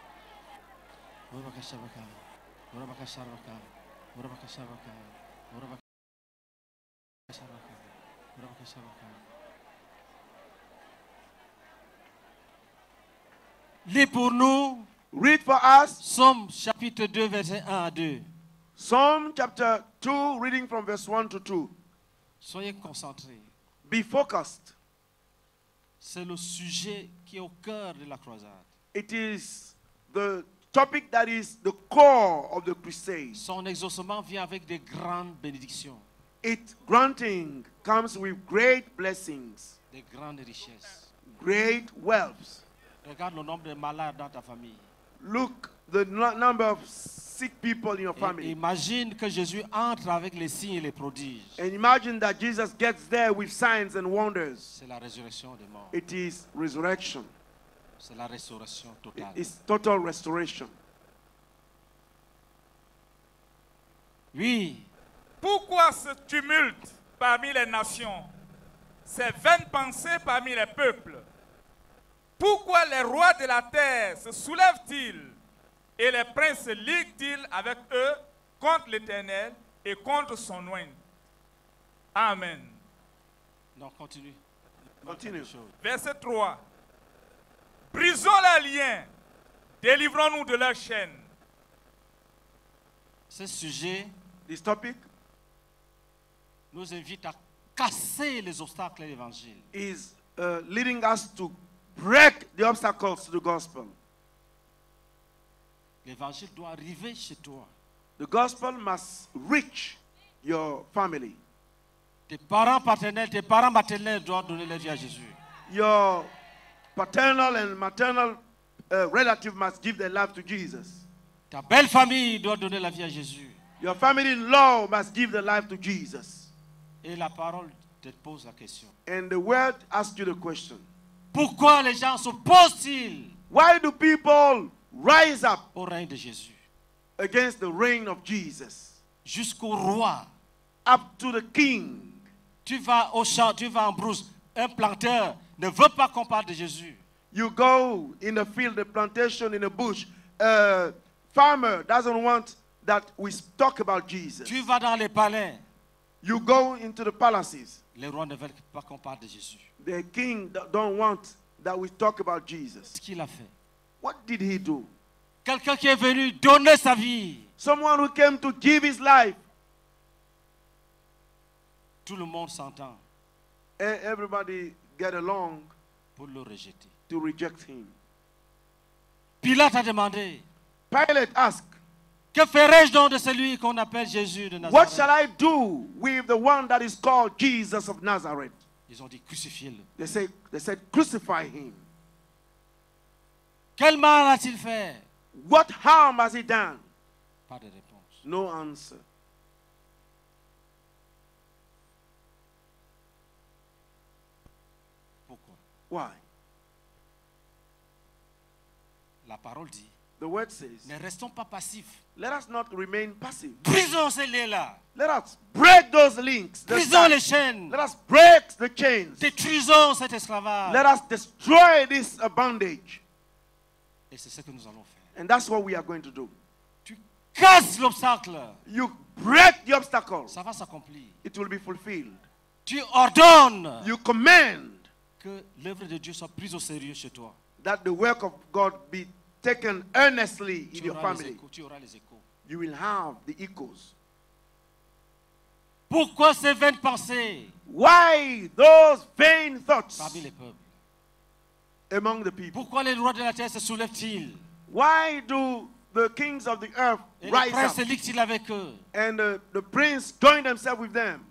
Oh Rabakasharabaka. Oh Rabakasharabaka. Oh Rabakasharabaka. Oh Rabakasharabaka. Oh Rabakasharabaka. Lis pour nous Read for us Somme chapitre 2, verset 1 à 2. Psalm chapter 2, reading from verse 1 to 2. Soyez concentrés. Be focused. C'est le sujet qui est au cœur de la croisade. It is the topic that is the core of the crusade. Son exaucement vient avec des grandes bénédictions, Its granting comes with great blessings, des grandes richesses. great wealth. Regarde le nombre de malades dans ta famille. Look the number of sick people in your Et family. imagine que Jésus entre avec les signes et les prodiges. And imagine that Jesus gets there with signs and wonders. C'est la résurrection des morts. It is resurrection. C'est la restauration totale. It's total restoration. Oui, Pourquoi ce tumulte parmi les nations, ces vaines pensées parmi les peuples? Pourquoi les rois de la terre se soulèvent-ils et les princes se liguent-ils avec eux contre l'Éternel et contre son oint? Amen. non, continue. Continue. Autre chose. Verset 3. Brisons leurs liens, délivrons-nous de leurs chaînes. Ce sujet This topic nous invite à casser les obstacles à l'évangile. is leading us to break the obstacles to the gospel. L'évangile doit arriver chez toi. The gospel must reach your family. Tes parents paternels, tes parents maternels doivent donner leur vie à Jésus. Your paternal and maternal relative must give their life to Jesus. Ta belle famille doit donner la vie à Jésus. Your family-in-law must give their life to Jesus. Et la parole te pose la question. And the word asks you the question. Pourquoi les gens s'opposent-ils Why do people rise up au règne de Jésus? against the reign of Jesus? Jusqu'au roi. Up to the king. Tu vas au champ, tu vas en brousse. Un planteur ne veut pas qu'on parle de Jésus. You go in the field, the plantation, in the bush. A farmer doesn't want that we talk about Jesus. Tu vas dans les palais. You go into the palaces. Les rois ne veulent pas qu'on parle de Jésus. The king don't want that we talk about Jesus. Ce qu'il a fait, What did he do? Quelqu'un qui est venu donner sa vie. Someone who came to give his life. Tout le monde s'entend Everybody get along pour le rejeter. to reject him. Pilate a demandé, Pilate asked, que ferai-je donc de celui qu'on appelle Jésus de what shall Nazareth? I do with the one that is called Jesus of Nazareth? Ils ont dit, crucifiez-le. They said, crucify him. Quel mal a-t-il fait? What harm has he done? Pas de réponse. No answer. Pourquoi? Why? La parole dit, The word says, ne restons pas passifs. let us not remain passive. Brisons ces liens-là. Let us break those links. those Brisons les ties. chaînes. Let us break the chains. Détruisons cet esclavage. Let us destroy this bondage. Et c'est ce que nous allons faire. And that's what we are going to do. Tu casses l'obstacle. You break the obstacle. Ça va s'accomplir. It will be fulfilled. Tu ordonnes You command que l'œuvre de Dieu soit prise au sérieux chez toi. that the work of God be taken earnestly in Tu your auras les family. échos. Tu auras les échos. You will have the echoes. Pourquoi ces vaines pensées Why those vain thoughts parmi les peuples? among the people? Pourquoi les rois de la terre se soulèvent-ils? Why do the kings of the earth Et les rise princes se up liguent-ils avec eux? and the prince join themselves with them?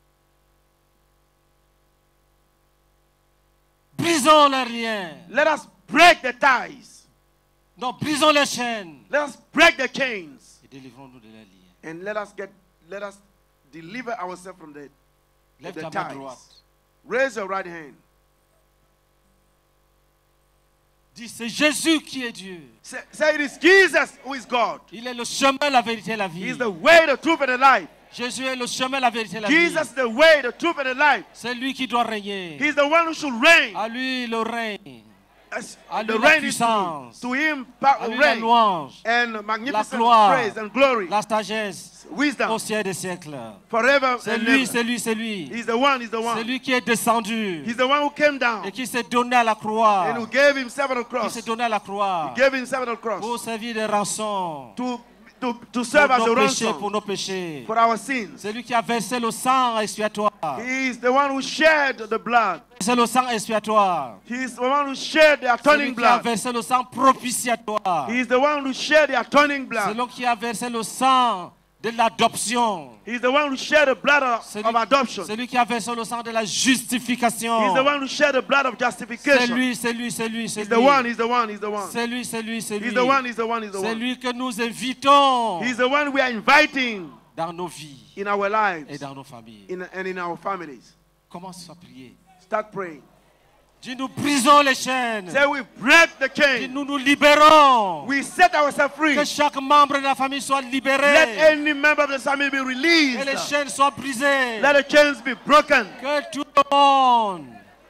Brisons leurs liens. Let us break the ties. Non, brisons les chaînes. Let us break the chains Et délivrons-nous de leurs liens. and let us deliver ourselves from the Lève the ta main ties. droite. Raise your right hand. Dis, c'est Jésus qui est Dieu. Say it is Jesus who is God. Il est le chemin, la vérité et la He vie. is the way, the truth, and the life. Jésus est le chemin, la vérité et la vie. Jesus is the way, the truth, and the life. C'est lui qui doit régner. He's the one who should reign. À lui le règne. À lui The la reign is puissance. to him À lui la reign louange. and magnificent gloire. praise and glory, La sagesse. wisdom Au siècle des siècles. forever C'est and lui, ever. c'est lui, c'est lui. He's the one. He's the C'est one. lui qui est descendu. He's the one who came Et down qui s'est donné à la croix. and who gave himself on the Qui cross. s'est donné à la croix. Gave himself on the Pour cross servir de rançon. to serve as Pour a nos péchés, pour ransom nos péchés. for our sins. C'est lui qui a versé le sang expiatoire. He is the one who shed the blood. C'est le sang expiatoire. He is the one who shed the C'est atoning lui qui a blood. versé le sang propitiatoire. He is the one who shed the atoning C'est blood. lui qui a versé le sang de l'adoption. He is the one who shed the blood C'est of adoption. lui qui a versé le sang de la justification. He's the one who shed the blood of C'est justification. lui, c'est lui, c'est lui, c'est He's the one, lui. he's the one, he's the one. C'est lui, c'est lui, c'est lui. He's the one, he's the one, he's the C'est one. lui que nous invitons He's the one we are inviting dans nos vies in our lives et dans nos familles. and in our families. Commence à prier. Start praying. Dis, nous brisons les chaînes. Say we break the Dis, chain. nous nous libérons. We set ourselves free. Que chaque membre de la famille soit Let libéré. any member of the family be Que les released. chaînes soient brisées. Let the chains be broken. Que tout le monde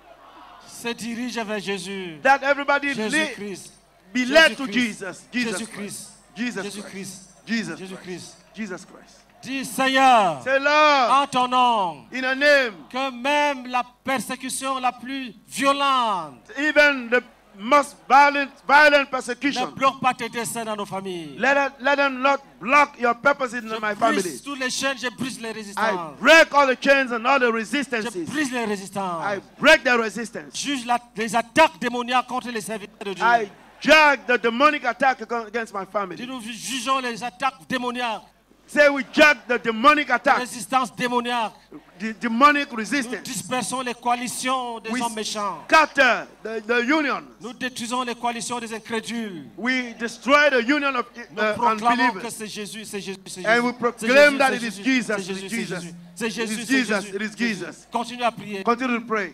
se dirige vers Jésus. That everybody Jésus-Christ. be led to Jésus-Christ. Jesus. Jesus Christ. Jésus-Christ. Jesus Jésus-Christ. Christ. Jesus Christ. Jésus-Christ. Jesus Christ. Dis, Seigneur, Say, Lord, en ton nom, in a name, que même la persécution la plus violente even the most violent ne persecution, bloque pas tes desseins dans nos familles. let them not block your purpose in my Je family. brise toutes les chaînes, je brise les I résistances. break all the chains and all the Je resistances. brise les résistances. I break the resistance. Juge les attaques démoniaques contre les serviteurs de Dieu. I judge the demonic attack against my family. Dis, nous jugeons les attaques démoniaques, Say we judge the demonic les attack, résistances démoniaques. the demonic Nous resistance. dispersons les coalitions des We hommes méchants. scatter the union. Nous détruisons les coalitions des incrédules. We destroy the union of Nous proclamons que unbelievers. c'est Jésus, c'est Jésus, c'est Jésus. And we C'est proclaim Jésus, that c'est it is Jésus, Jesus, c'est it is Jésus, c'est Jesus. Jésus. C'est It Jésus, is c'est Jesus, Jésus. it is Jesus. Continue à prier. Continue to pray.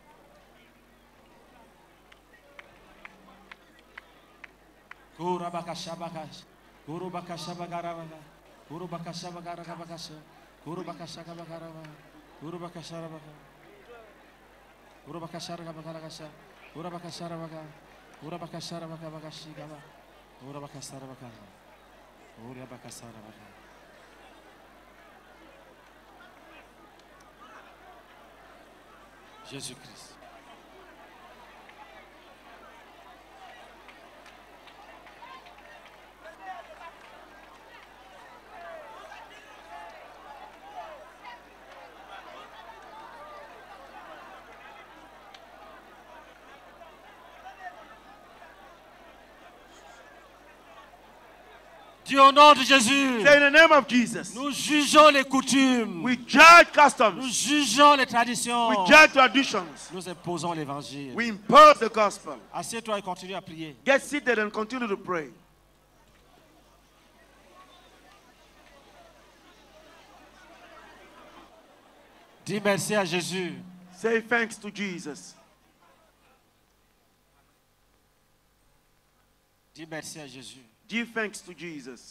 Kurabakashabakash. Kurubakashabagarabaga. Kurubakashabagarabakasha. Kurubakashagabagaraba. Kurubakasharabaka. Kurubakasharabakarakasha. Kurabakasharabaga. Kurabakasharabakabakashigaba. Kurabakasarabaka. Kurabakasarabaka. Jésus-Christ. Dis au nom de Jésus. Say in the name of Jesus. Nous jugeons les coutumes. We judge Nous customs. jugeons les traditions. We judge traditions. Nous imposons l'évangile. We impose the gospel. Assieds-toi et continue à prier. Get seated and continue to pray. Dis merci à Jésus. Say thanks to Jesus. Dis merci à Jésus. Give thanks to Jesus.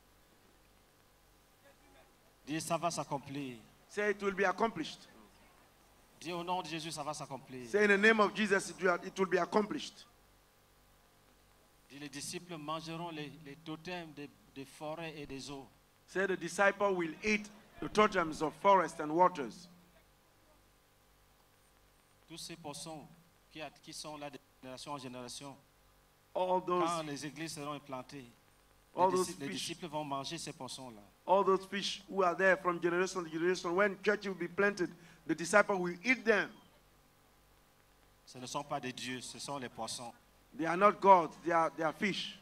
Dis ça va s'accomplir. Say it will be accomplished. Dis au nom de Jésus, ça va s'accomplir. Say in the name of Jesus, it will be accomplished. Dis les disciples mangeront les totems des forêts et des eaux. Say the disciple will eat the totems of forest and waters. Tous ces poissons qui sont là de génération en génération, All those, quand les églises seront implantées, all les, those disciples, les fish, disciples vont manger ces poissons-là. all those fish who are there from generation to generation, when church will be planted, the disciple will eat them. Ce ne sont pas des dieux, ce sont les poissons. They are not gods, they are fish.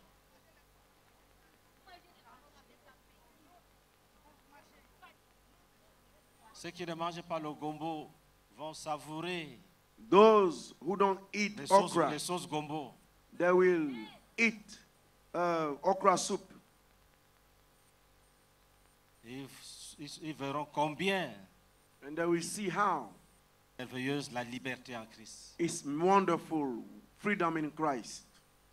Ceux qui ne mangent pas le gombo vont savourer Those who don't eat okra, les sauces gombo. they will eat okra soup. Ils verront combien And they will see how merveilleuse la liberté en Christ. it's wonderful freedom in Christ.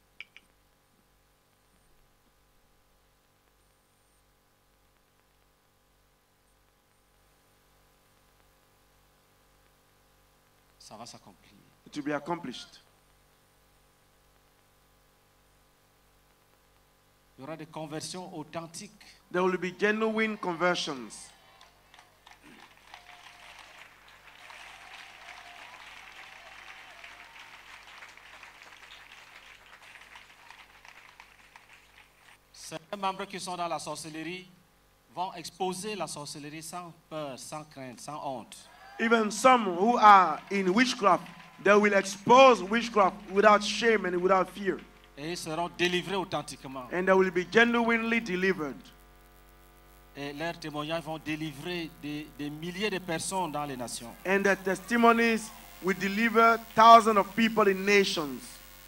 Ça va s'accomplir. It will be accomplished. Il y aura des conversions authentiques. There will be genuine conversions. Certains membres qui sont dans la sorcellerie vont exposer la sorcellerie sans peur, sans crainte, sans honte. Even some who are in witchcraft, they will expose witchcraft without shame and without fear. Et ils seront délivrés authentiquement. And they will be genuinely delivered. Et leurs témoignages vont délivrer des milliers de personnes dans les nations. And their testimonies will deliver thousands of people in nations.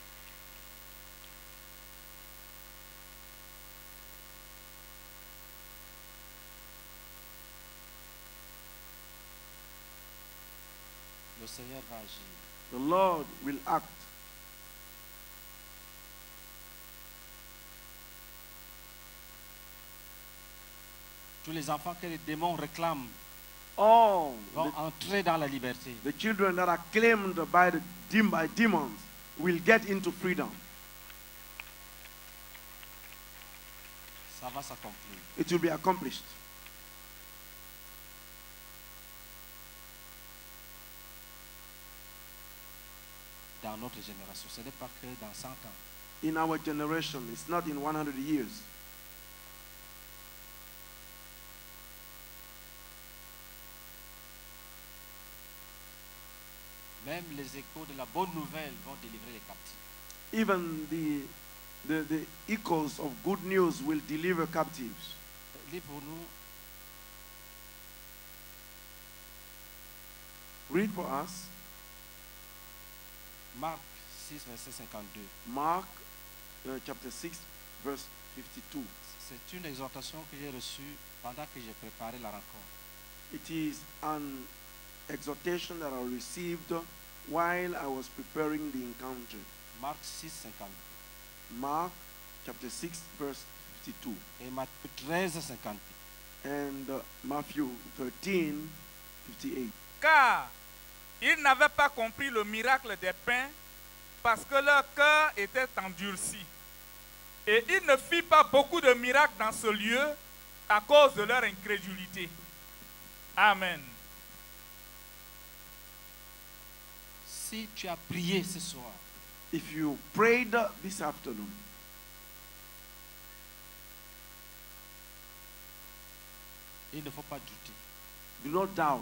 Le Seigneur va agir. The Lord will act. Tous les enfants que les démons réclament All vont entrer dans la liberté. the children that are claimed by demons will get into freedom. Ça va s'accomplir. It will be accomplished. Dans notre génération, ce n'est pas que dans 100 ans. In our generation, it's not in 100 years. Même les échos de la bonne nouvelle vont délivrer les captifs. Even the echoes of good news will deliver captives. Lis pour nous Read for us Marc 6, verset 52. Mark chapter 6, verse 52. C'est une exhortation que j'ai reçue pendant que j'ai préparé la rencontre. It is an exhortation that I received while I was preparing the encounter. Marc 6, 52. Mark chapter 6, verse 52. Et Matthieu 13, 58. And Matthew 13, 58. Car ils n'avaient pas compris le miracle des pains parce que leur cœur était endurci. Et il ne fit pas beaucoup de miracles dans ce lieu à cause de leur incrédulité. Amen. Si tu as prié ce soir, If you prayed this afternoon, il ne faut pas douter. do not doubt.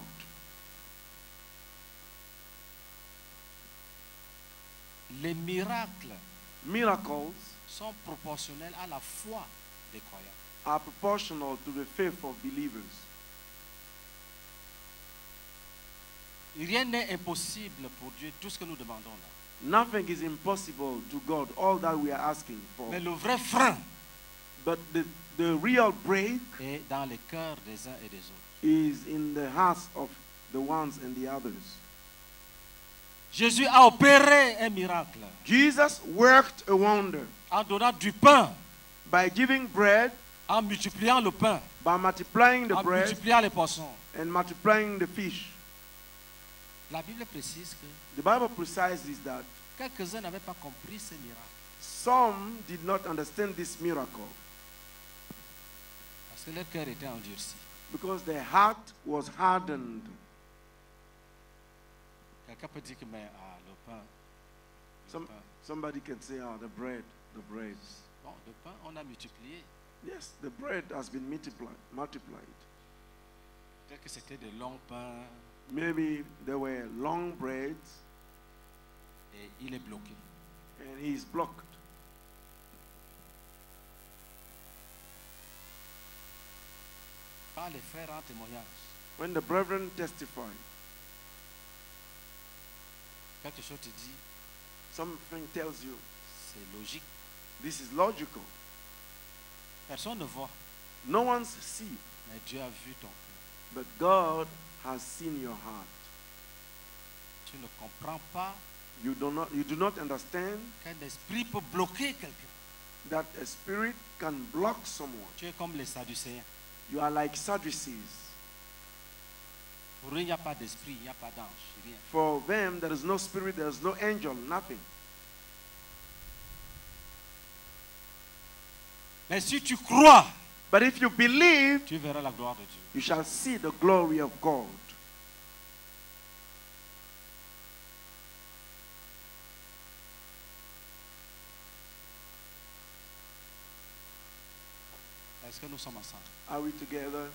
Les miracles Miracles sont proportionnels à la foi des croyants. are proportional to the faith of believers. Rien n'est impossible pour Dieu, tout ce que nous demandons là. Nothing is impossible to God, all that we are asking for. Mais le vrai frein But the real break est dans les cœurs des uns et des autres. is in the hearts of the ones and the others. Jésus a opéré un miracle Jesus worked a wonder en donnant du pain, by giving bread, en multipliant le pain, by multiplying the en bread multipliant les poissons. and multiplying the fish. La Bible précise que The Bible precises that quelques-uns n'avaient pas compris ce miracle some did not understand this miracle parce que leur cœur était endurci. because their heart was hardened. Quelqu'un peut dire que mais le pain, Some, somebody can say, oh, the bread. bon, le pain, on a multiplié. Yes, the bread has been multiplied. Peut-être que c'était de longs pains Maybe there were long breads et il est bloqué. and he's blocked. Quand les frères en témoignage, When the brethren testify, quelque chose te dit, something tells you c'est logique. this is logical. Personne ne voit, No one's see, mais Dieu a vu ton cœur. but God has seen your heart. Tu ne comprends pas You do not understand qu'un esprit peut bloquer quelqu'un. that a spirit can block someone. Tu es comme les Sadducéens. You are like Sadducees. Pour eux, il n'y a pas d'esprit, il n'y a pas d'ange, rien. For them, there is no spirit, there is no angel, nothing. Mais si tu crois, But if you believe, tu verras la gloire de Dieu. you shall see the glory of God. Est-ce que nous sommes ensemble? Are we together?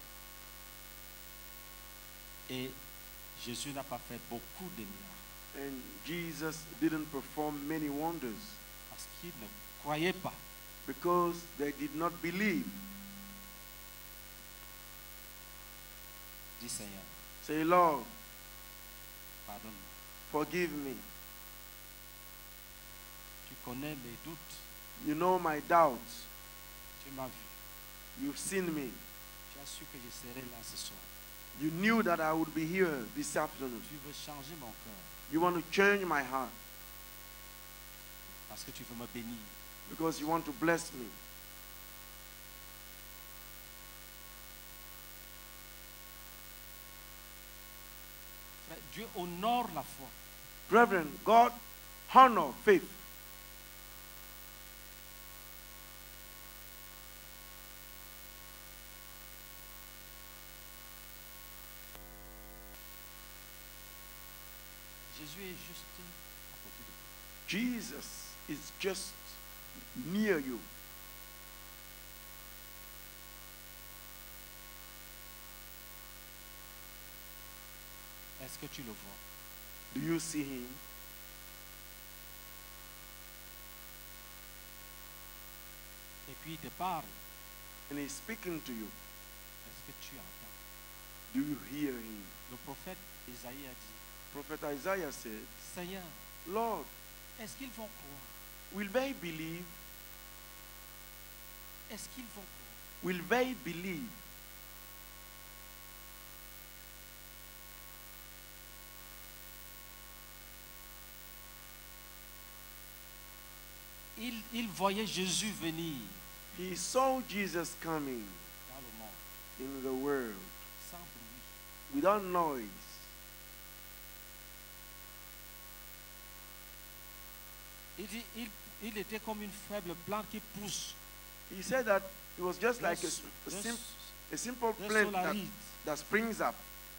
Et Jésus n'a pas fait beaucoup de miracles And Jesus didn't perform many wonders parce qu'il ne croyait pas. because they did not believe. Dis Seigneur, Say, Lord, pardonne-moi. forgive me. Tu connais mes doutes. You know my doubts. Tu m'as vu. You've seen me. Tu as su que je serais là ce soir. You knew that I would be here this afternoon. Tu veux changer mon cœur You want to change my heart parce que tu veux me bénir. because you want to bless me. Frère, Dieu honore la foi. Brethren, God honor faith. Jésus est juste à côté de toi. Jesus is just near you. Est-ce que tu le vois? Do you see him? Et puis il te parle. And he's speaking to you. Est-ce que tu entends? Do you hear him? Le prophète Isaïe a dit, Prophet Isaiah said, Seigneur, Lord, est-ce qu'ils vont croire? will they believe? Est-ce qu'ils vont croire? Will they believe? Il voyait Jésus venir He saw Jesus coming dans le monde in the world sans bruit. without noise. Il dit, il était comme une faible plante qui pousse He said that it was just like de a simple de plant that, solarite, that springs up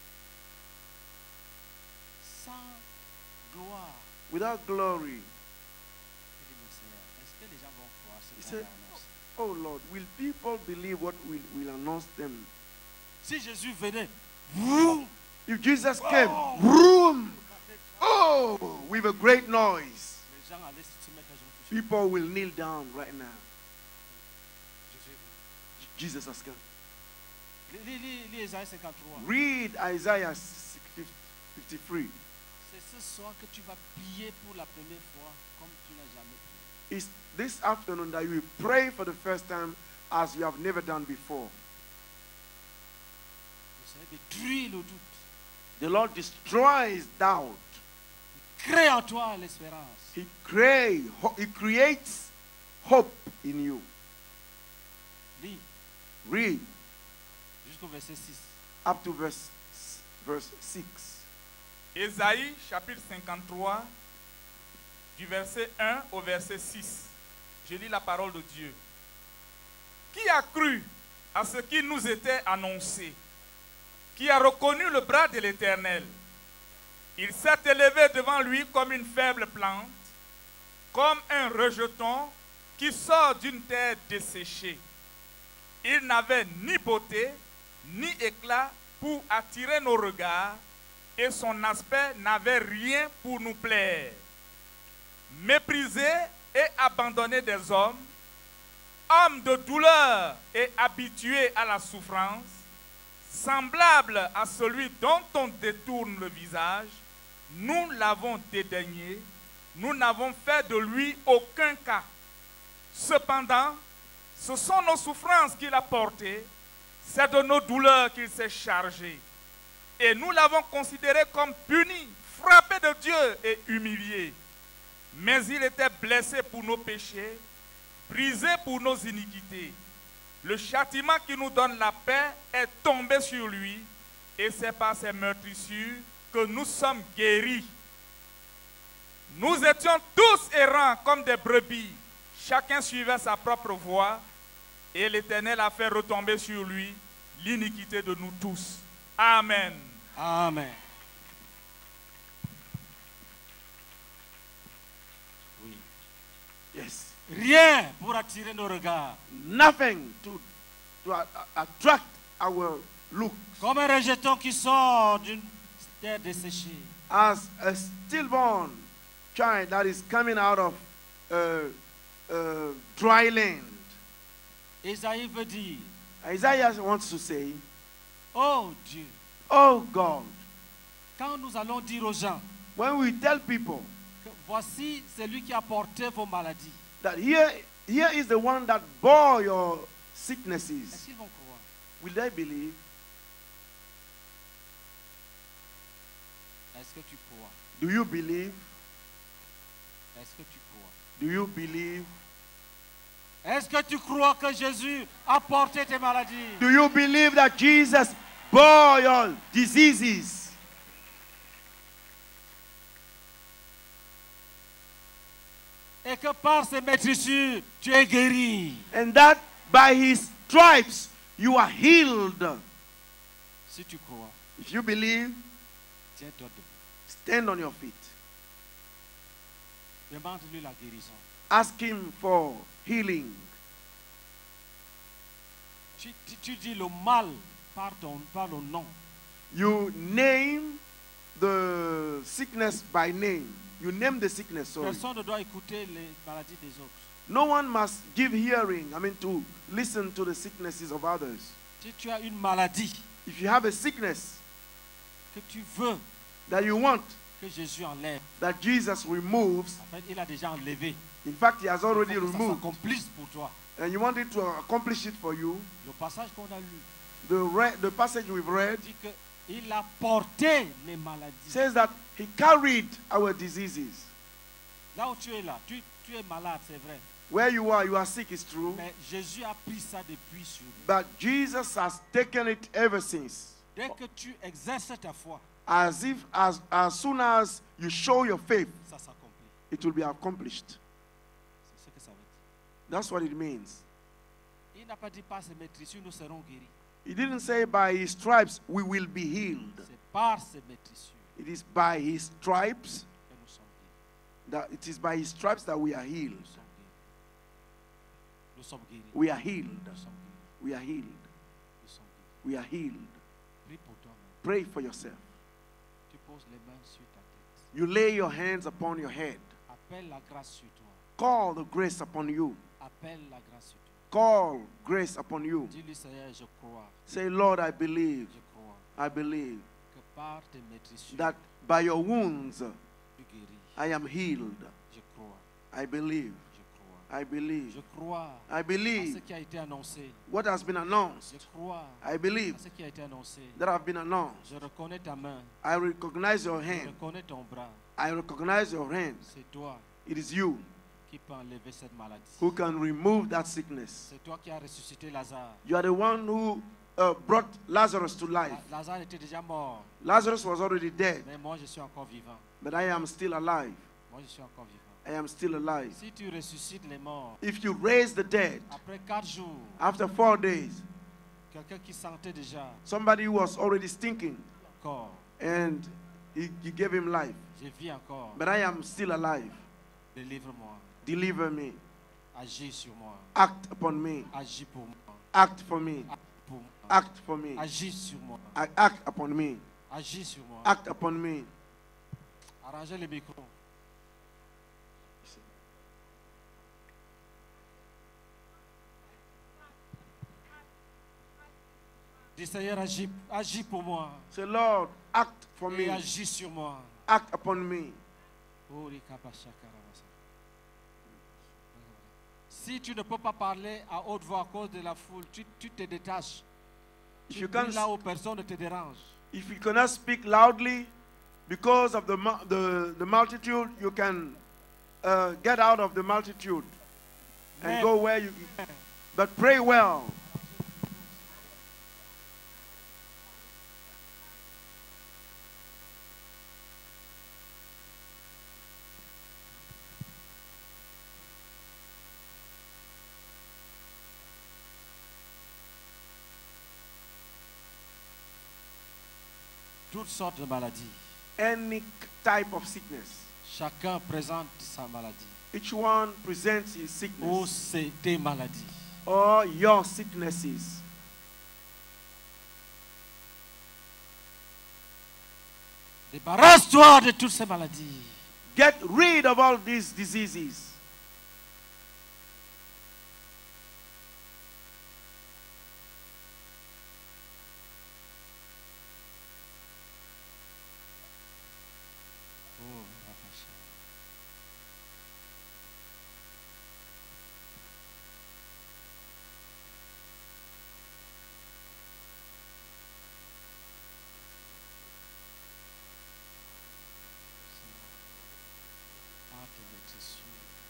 sans gloire. without glory. Il dit, mais Seigneur, est-ce que les gens vont croire ce He qu'on said, a annoncé? Oh Lord, will people believe what will announce them? Si Jésus venait, vroom, If Jesus came, room, oh, with a great noise, les gens allaient se mettre à genoux. people will kneel down right now. Jésus est Jesus has come. Lis Isaïe 53. Read Isaiah 53. C'est ce soir que tu vas prier pour la première fois comme tu n'as jamais prié. It's this afternoon that you will pray for the first time as you have never done before. Le Seigneur détruit le doute. The Lord destroys doubt. Il crée en toi l'espérance. He creates hope in you. Lis Read jusqu'au verset 6. up to verse 6. Ésaïe chapitre 53, du verset 1 au verset 6. Je lis la parole de Dieu. Qui a cru à ce qui nous était annoncé? Qui a reconnu le bras de l'Éternel? Il s'est élevé devant lui comme une faible plante, comme un rejeton qui sort d'une terre desséchée. Il n'avait ni beauté, ni éclat pour attirer nos regards, et son aspect n'avait rien pour nous plaire. Méprisé et abandonné des hommes, homme de douleur et habitué à la souffrance, semblable à celui dont on détourne le visage, nous l'avons dédaigné, nous n'avons fait de lui aucun cas. Cependant, ce sont nos souffrances qu'il a portées, c'est de nos douleurs qu'il s'est chargé. Et nous l'avons considéré comme puni, frappé de Dieu et humilié. Mais il était blessé pour nos péchés, brisé pour nos iniquités. Le châtiment qui nous donne la paix est tombé sur lui, et c'est par ses meurtrissures que nous sommes guéris. Nous étions tous errants comme des brebis, chacun suivait sa propre voie, et l'Éternel a fait retomber sur lui l'iniquité de nous tous. Amen. Amen. Oui. Yes. Rien pour attirer nos regards. Nothing to attract our look. Comme un rejeton qui sort d'une terre desséchée. As a stillborn child that is coming out of dry land. Isaïe veut dire, Isaiah wants to say, oh Dieu, oh God, quand nous allons dire aux gens when we tell people que voici celui qui a porté vos maladies, that here is the one that bore your sicknesses, est-ce qu'ils vont croire? will they believe? Est-ce que tu crois? Do you believe? Est-ce que tu crois? Do you believe? Est-ce que tu crois que Jésus a porté tes maladies? Do you believe that Jesus bore your diseases? Et que par ses maîtrissures, tu es guéri. And that by his stripes you are healed. Si tu crois, If you believe, tiens-toi debout. stand on your feet. Demande-lui la guérison. Ask him for healing. Tu dis le mal par le nom. You name the sickness by name. You name the sickness, sorry. Personne ne doit écouter les maladies des autres. No one must give hearing, to listen to the sicknesses of others. Si tu as une maladie If you have a sickness que tu veux that you want, que Jésus enlève, that Jesus removes, en fait, il a déjà enlevé. in fact, he has already Il faut que ça removed, s'accomplisse pour toi. and you want it to accomplish it for you, Le passage qu'on a lu the passage we've read dit qu'il a porté les maladies. says that he carried our diseases. Là où tu es là, tu es malade, c'est vrai. Where you are sick, is true, Mais Jésus a pris ça depuis sur lui. but Jesus has taken it ever since. Dès que tu exerces ta foi, As soon as you show your faith, ça s'accomplit. it will be accomplished. C'est ce que ça veut dire. That's what it means. Il n'a pas dit par ses maîtrissures, nous serons guéris. He didn't say by his stripes we will be healed. C'est par ses maîtrissures It is by his stripes que nous sommes guéris. that we are healed. Nous sommes guéris. We are healed. Nous sommes guéris. We are healed. Nous sommes guéris. We are healed. Prie pour toi-même. Pray for yourself. Tu poses les mains sur ta tête. You lay your hands upon your head. Appelle la grâce sur toi. Call the grace upon you. Appelle la grâce sur toi. call grace upon you. Dis-lui, Seigneur, je crois, Say, Lord, I believe, je crois I believe que par tes maîtrises, that by your wounds tu guéris. I am healed. Je crois, I believe, je crois. I believe, Je crois I à ce believe qui a été annoncé. what has been announced. Je crois I believe à ce qui a été annoncé. that have been announced. Je reconnais ta main. I recognize your Je hand. reconnais ton bras. I recognize your hands. C'est toi It is you qui peux enlever cette maladie. who can remove that sickness. C'est toi qui as ressuscité Lazare. You are the one who brought Lazarus to life. Lazare était déjà mort, Lazarus was already dead, mais moi je suis encore vivant. but I am still alive. Moi je suis encore vivant. I am still alive. Si tu ressuscites les morts, If you raise the dead après 4 jours, after 4 days, quelqu'un qui sentait déjà somebody who was already stinking encore, and you gave him life, je vis encore, but I am still alive. délivre-moi, Deliver me. agis sur moi, Act upon me. agis pour moi, Act for me. agis pour moi, Act for me. agis sur moi, Act upon me. agis sur moi. Act upon me. Arrangez les micros. Dis Seigneur, agis pour moi Say, Lord, act for et me. agis sur moi. Act upon me. Oh, les kabashakaramasa. Si tu ne peux pas parler à haute voix à cause de la foule, tu te détaches. If Tu you pries can't, là où personne ne te dérange. if you cannot speak loudly because of the multitude, you can get out of the multitude and go where you. But pray well. Toutes sortes de maladies. Any type of sickness. Chacun présente sa maladie. Each one presents his Ou sickness c'est tes maladies. or your sicknesses. Débarrasse-toi de toutes ces maladies. Get rid of all these diseases. Oh, Raphaël. Ah, te mettre dessus.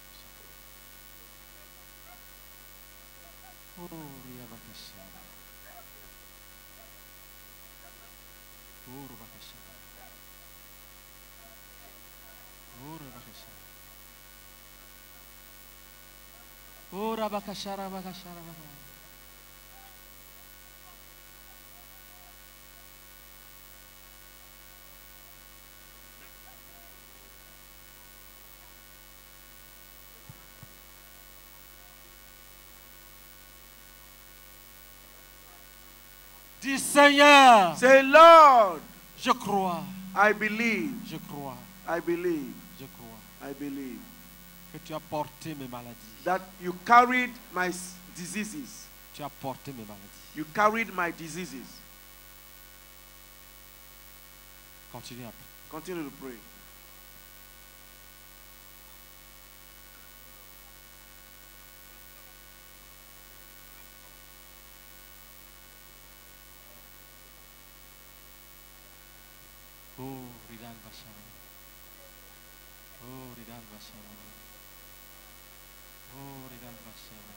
Oh, Riabakasha. Oh, Rabakasha. Oh, Rabakasha. Oh, Rabakasha, Rabakasha, Rabakasha. Dis Seigneur, Say, Lord, je crois, I believe, je crois, I believe, je crois I believe que tu as porté mes maladies. that you carried my diseases. Tu as porté mes maladies. You carried my diseases. Continue à prier. Continue to pray. Oh, Ridal Bashara. Oh, Ridal Bashara. Oh, Ridal Bashara.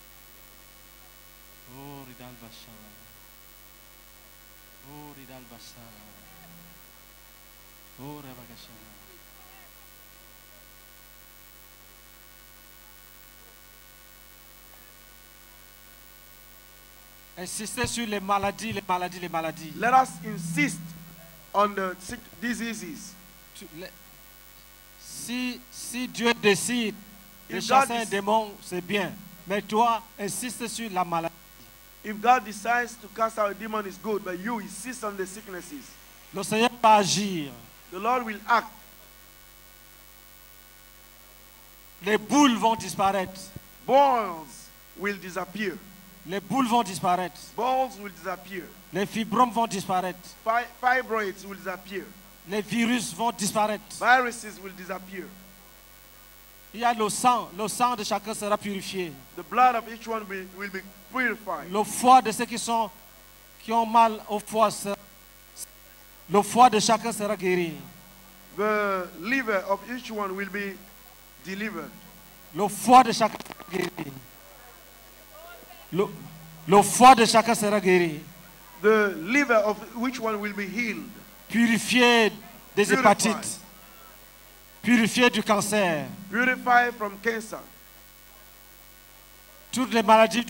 Oh, Ridal Bashara. Oh, Ridal Bashara. Oh, Rabagashara. Insistez sur les maladies, les maladies, les maladies. Let us insist on the sick diseases. Si Dieu décide de If chasser God un is- démon, c'est bien. Mais toi, insiste sur la maladie. If God decides to cast out a demon, it's good, but you insist on the sicknesses. Le Seigneur va agir. The Lord will act. Les boules vont disparaître. Boils will disappear. Les boules vont disparaître. Balls will disappear. Les fibromes vont disparaître. Fibroids will disappear. Les virus vont disparaître. Viruses will disappear. Il y a le sang de chacun sera purifié. The blood of each one will be purified. Le foie de ceux qui ont mal au foie, le foie de chacun sera guéri. The liver of each one will be delivered. Le foie de chacun sera guéri. Le foie de chacun sera guéri. The liver of which one will be healed. Purifié des Purified. hépatites. Purifié du cancer. Purified from cancer. Toutes les maladies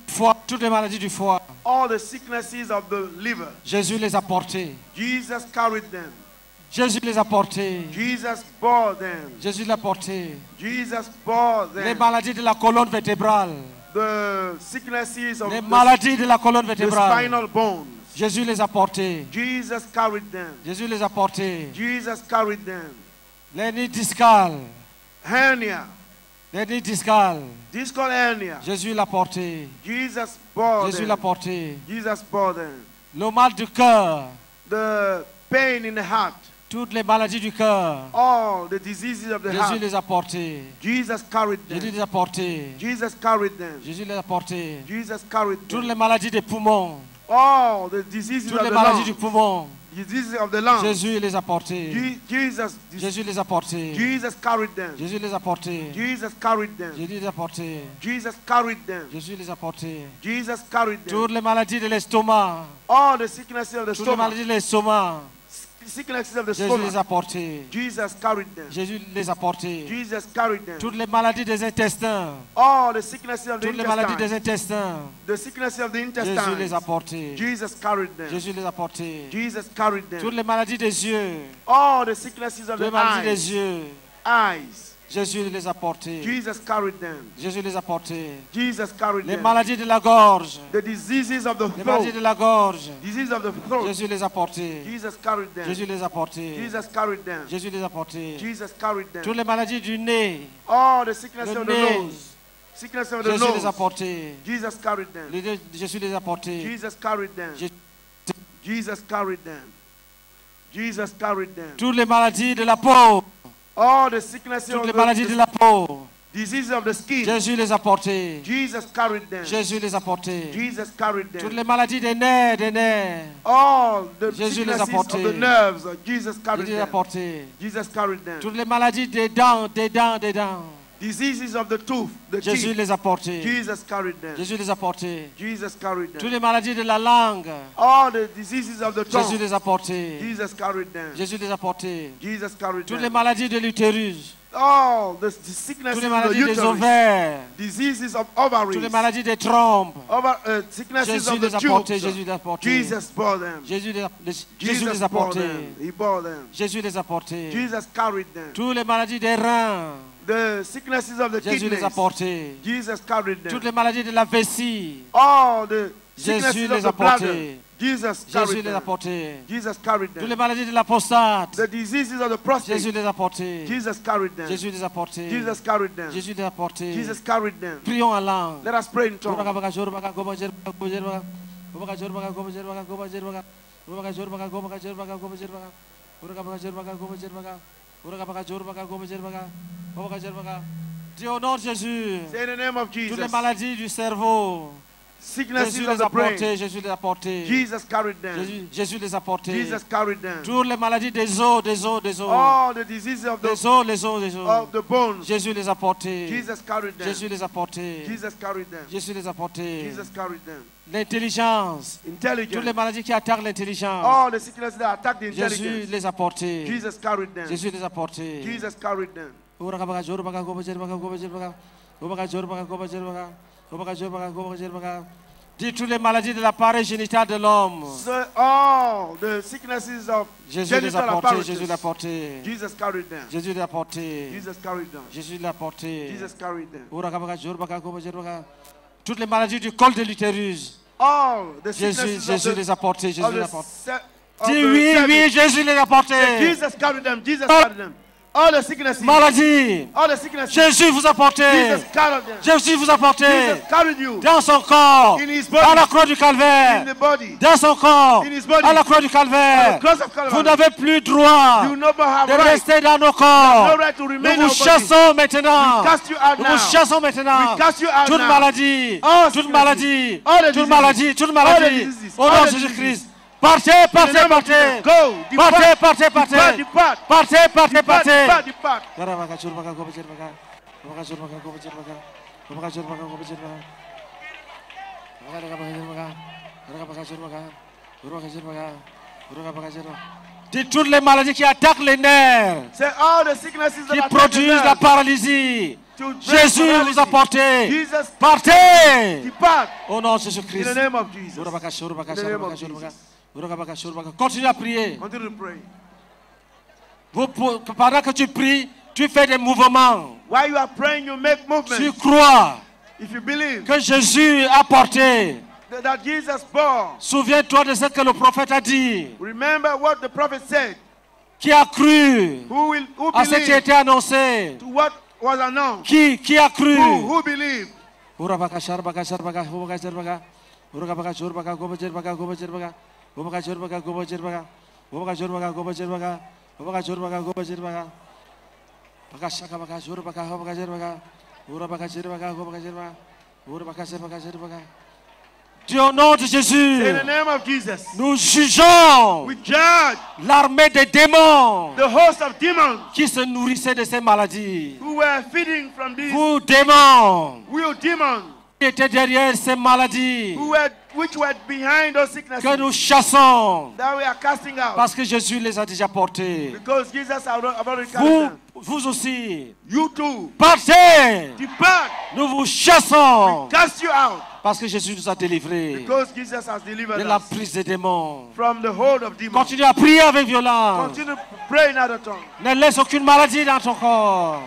du foie. All the sicknesses of the liver. Jésus les a portées. Jesus carried them. Jésus les a portées. Jesus bore them. Jésus les a portées. Jesus bore Les them. maladies de la colonne vertébrale. The sicknesses of Les the maladies de la colonne spinal vertébrale. bones. Jésus les a portées. Jesus carried them. Jésus les a portées. Jesus carried them. Les nids discales. Hernia. Les nids discales. Discal hernia. Jésus l'a porté. Jesus bore Jésus l'a them. porté. Jesus bore them. Le mal du cœur. The pain in the heart. Toutes les maladies du cœur. All the diseases of the Jésus heart. les a portées. Jesus carried Jésus them. les a portés. Jesus carried them. Jésus les a portés. Jesus carried Toutes them. les maladies des poumons. All the diseases Toutes of les the maladies du lungs. poumon. Diseases of the lungs. Jésus les a portés. Jesus. Jésus les a portés. Jesus carried them. Jésus les a portés. Jesus carried them. Jésus les a portés. Jesus carried them. Jésus les a portés. Jesus carried them. Toutes les maladies de l'estomac. All the sicknesses of the Toutes les stomach. maladies de l'estomac. Sicknesses of the Jésus les a stomach. portés. Jesus carried them. Jésus les a portés. Jesus carried them. Toutes les maladies des intestins. All the sicknesses of the Toutes les maladies des intestine. intestins. The sicknesses of the Jésus les a intestine. portés. Jesus carried them. Jésus les a portés. Jesus carried Toutes them. les maladies des yeux. All the sicknesses of Toutes les the maladies eyes. des yeux. Eyes. Jésus les a portés. Jesus carried them. Jésus les a portés. Jesus carried Les them. maladies de la gorge. The diseases of the Les maladies de throat. la gorge. Disease of the throat. Jésus les a portés. Jesus carried them. Jésus les a portés. Jesus carried them. Jésus les a portés. Jesus carried Toutes them. les maladies du nez. All the sicknesses Le of the nez. nose. Sickness of the Jésus les a nose. portés. Jesus carried them. Jésus les a portés. Jesus carried them. Jésus- Jesus carried them. Jesus carried them. Toutes les maladies de la peau. All the sicknesses Toutes of les maladies de the la peau. diseases of the skin. Jésus les a portés. Jesus carried them. Jésus les a portés. Jesus carried Toutes them. les maladies des nerfs. All the Jésus les a sicknesses of portés. the nerves. Jesus carried Jésus les a them. portés. Jesus carried them. Toutes les maladies des dents. Diseases of the tooth, the Jésus teeth. les a portés. Jesus carried them. Jésus les a portés. Jesus carried Toutes them. les maladies de la langue. All the diseases of the Jésus tongue. les a portés. Jesus carried them. Jésus les a portés. Jesus carried Toutes les them. maladies de l'utérus. All the Toutes sicknesses les of the maladies des uterus. ovaires. Diseases of Toutes les ovaries. maladies des trompes. Sicknesses Jésus of les the a portés. tubes. Jésus les a portés. Jesus bore them. Jésus les Jesus a bore portés. them. He bore them. Jésus les a portés. Jesus carried them. Toutes les maladies des reins. The sicknesses of the Jésus les kidneys. a portés. Jesus carried Toutes them. les maladies de la vessie. All the Jésus sicknesses les of a the bladder. portés. Jesus Jésus carried les a them. portés. Jesus carried Toutes les them. maladies de la prostate. The diseases of the prostate. Jésus les a portés. Jesus carried them. Jésus les a portés. Jesus carried them. Jésus les a portés. Jesus carried them. Prions en langue. Let us pray in tongues. Dis au nom de Jésus. Say in the name of Toutes les Jesus. maladies du cerveau. Sicknesses Jésus of les a the brain. portés. Jésus les a portés. Jesus carried them. Jésus les a portés. Jesus carried them. Toutes les maladies des os. All the diseases of Les os. the bones. Jésus les a portés. Jesus carried them. Jésus les a portés. Jesus carried them. Jésus les a portés. Jesus carried them. L'intelligence. Toutes les Intelligence. maladies qui attaquent l'intelligence. All the sicknesses that attack the Jésus intelligence. les a portés. Jesus carried them. Jésus les a portés. Jesus carried them. Dis toutes les maladies de l'appareil génital de l'homme. So all the sicknesses of Jésus les a genital portés. Jésus l'a apparatus. porté. Jesus carried them. Jésus l'a porté. Jesus carried them. Jésus l'a porté. Jesus carried them. Toutes les maladies du col de l'utérus. All the Jésus sicknesses of Jésus the, les a portés. of Jésus the l'a porté. se- of Dis the oui, cervix. oui, Jésus les a portés. Jesus carried them. Jesus carried them. All the sicknesses. maladie. All the sicknesses. Jésus vous a porté. Jesus carried them. Jésus vous a porté Jesus carried you dans son corps, in his body. à la croix du calvaire. In the body. Dans son corps, In his body. à la croix du On the calvaire. cross of Calvary. Vous n'avez plus droit You no more have de right. rester dans nos corps. No right to remain Nous in vous our body. chassons maintenant. We cast you out Nous now. vous chassons maintenant. We cast you out Toute now. maladie, All toute sicknesses. maladie, All the toute diseases. maladie, toute All the maladie. diseases. Au All nom the de diseases. Jésus-Christ. Partez, In the partez, name of partez. Jesus. Go. Depart. Partez, partez, Depart. partez. Depart. Partez, partez, Depart. partez. Depart. Depart. De toutes les maladies qui attaquent les nerfs, Say all the sicknesses that qui attack the produisent la nerves. paralysie. To bring Jésus paralysis. vous a porté. Jesus, Partez. depart. Au nom de In Jésus-Christ. the name of Jesus. In the name of Jesus. Continuez à prier. Continue to pray. Pendant que tu pries, tu fais des mouvements. While you are praying, you make Tu movements. crois If you believe que Jésus a porté. that Jesus bore, Souviens-toi de ce que le prophète a dit. remember what the prophet said. Qui a cru Who à ce qui believed était annoncé? to what was announced? Qui a cru? Who believed? Dieu, au nom de Jésus, In the name of Jesus, nous jugeons we judge l'armée des démons the host of demons qui se nourrissaient de ces maladies. who were feeding from these Vous, démons, real demons qui étaient derrière ces maladies, which were behind those sicknesses que nous chassons, that we are casting out. parce que Jésus les a déjà portés. Because Jesus has already carried Vous, them. vous aussi, You too. partez, Depart. nous vous chassons, Cast you out. parce que Jésus nous a délivrés Because Jesus has de delivered us l'emprise des démons. from the hold of demons. Continue à prier avec violence. Continue to pray in other tongues. Ne laisse aucune maladie dans ton corps.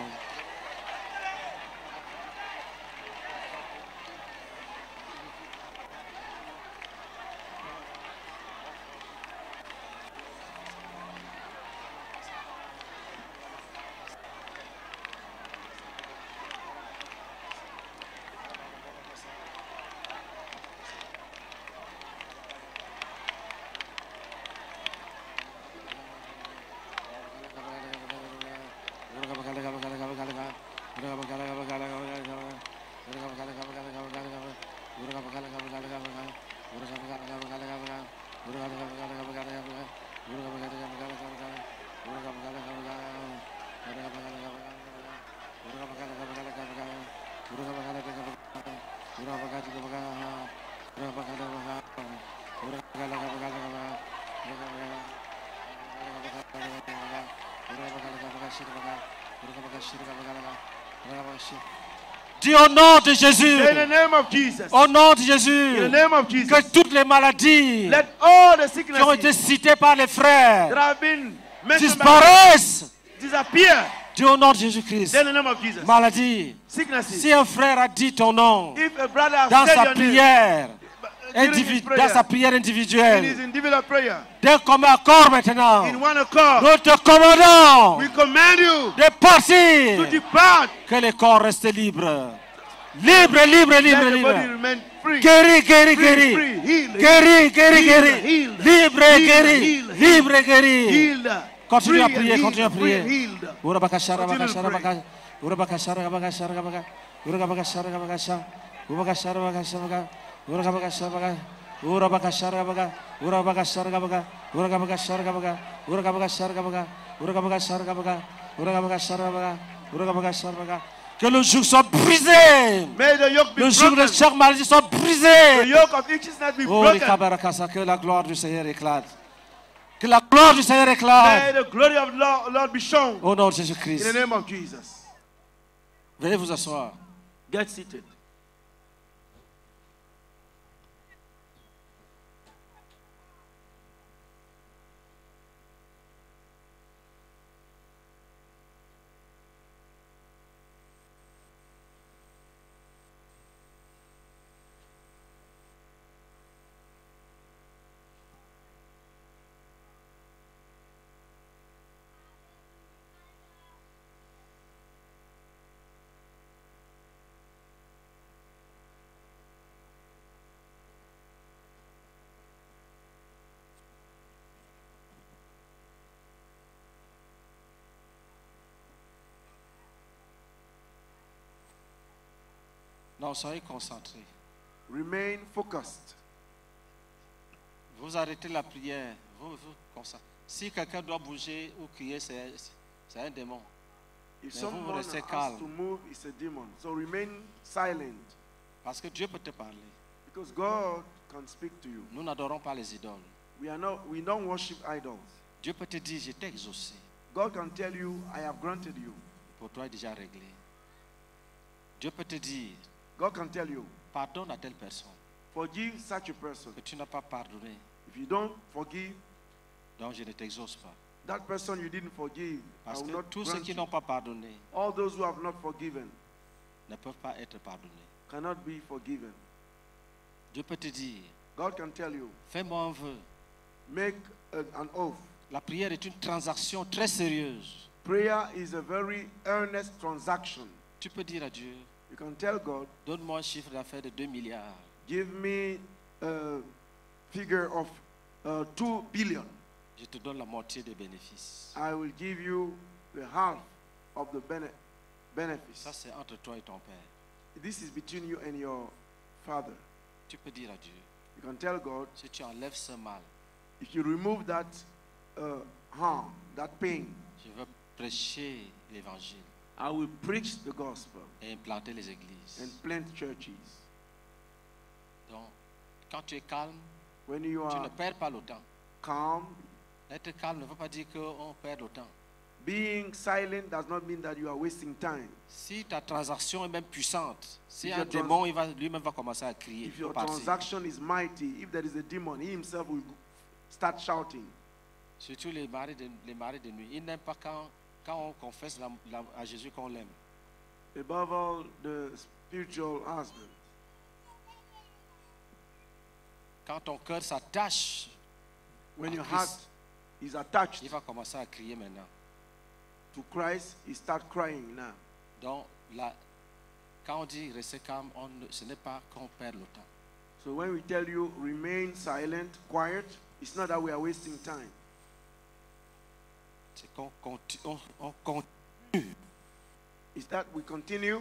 Dis au nom de Jésus, In the name of Jesus. au nom de In Jésus, the name of Jesus. que toutes les maladies Let all the qui ont été sicknesses citées par les that frères have been mentioned by disparaissent. disappear. Dis au nom de Jésus-Christ. In the name of Jesus. Maladie. Sicknesses. Si un frère a dit ton nom If a brother has dans said sa your name prière, during his dans prayer, sa prière in his individuelle, individual prayer, d'un commun accord maintenant, in one accord, nous te commandons we command you de partir, to depart. que les corps restent libres. Libre, libre, libre, Let the body libre. remain free. Guéri, guéri, Free, guéri. free, healed, Guéri, guéri, healed, guéri. healed, Libre, healed, guéri. healed, Libre, guéri. healed, Continue free à and prier, healed, continue à free and prier. healed. Ura bakashara Continue to bakashara pray. baka. Ura bakashara bakashara baka. Ura bakashara bakashara. Ura bakashara bakashara baka. Ura bakashara baka. Ura bakashara baka. Ura bakashara baka. Ura bakashara baka. Ura bakashara baka. Ura bakashara baka. Ura bakashara baka. Ura bakashara baka. Que le joug soit brisé. May the yoke be Le joug de broken. chaque maladie soit The brisé. yoke of each sickness be Oh, broken. que la gloire du Seigneur éclate. Que la gloire du Seigneur éclate. May the glory of the Lord be shown. Au nom de In Jésus-Christ. the name of Jesus. Veuillez vous asseoir. Get seated. Non, soyez concentrés. Remain focused. Vous arrêtez la prière. Vous concentrez. Si quelqu'un doit bouger ou crier, c'est un démon. If Mais someone vous restez has calme. to move, it's a demon. So remain silent, Parce que Dieu peut te parler. because God can speak to you. Nous n'adorons pas les idoles. We don't worship idols. Dieu peut te dire, je t'ai exaucé. God can tell you, I have granted you. Pour toi est déjà réglé. Dieu peut te dire, God can tell you, pardonne à telle personne forgive such a person. que tu n'as pas pardonné. If you don't forgive Donc je ne t'exauce pas. that person you didn't forgive, I Parce will que not tous ceux grant qui you. n'ont pas pardonné All those who have not forgiven ne peuvent pas être pardonnés. cannot be forgiven. Dieu peut te dire, God can tell you, fais-moi un vœu. make an oath. La prière est une transaction très sérieuse. Prayer is a very earnest transaction. Tu peux dire à Dieu, You can tell God, donne-moi un chiffre d'affaires de 2 milliards. give me a figure of 2 billion. Je te donne la moitié des bénéfices. I will give you the half of the benefits. Ça, c'est entre toi et ton Père. This is between you and your father. Tu peux dire à Dieu, You can tell God, si tu enlèves ce mal, if you remove that harm, that pain, je veux prêcher l'évangile I will preach the gospel et implanter les églises. and plant churches. Donc, quand tu es calme, When you tu ne are perds pas le temps. calm, Être calme ne veut pas dire qu'on perd le temps. being silent does not mean that you are wasting time. Si ta transaction est même puissante, si If un your trans- démon lui-même va commencer à crier, If il faut your partir. transaction is mighty, if there is a demon, he himself will start shouting. Surtout les maris de nuit. Ils n'aiment pas quand on confesse à Jésus qu'on l'aime. Above all, the spiritual husband. Quand ton cœur s'attache, When à your Christ, heart is attached il va commencer à crier maintenant. to Christ, he start crying now. Donc, quand on dit rester calme, ce n'est pas qu'on perd le temps. So when we tell you remain silent, quiet, it's not that we are wasting time. C'est qu'on continue It's that we continue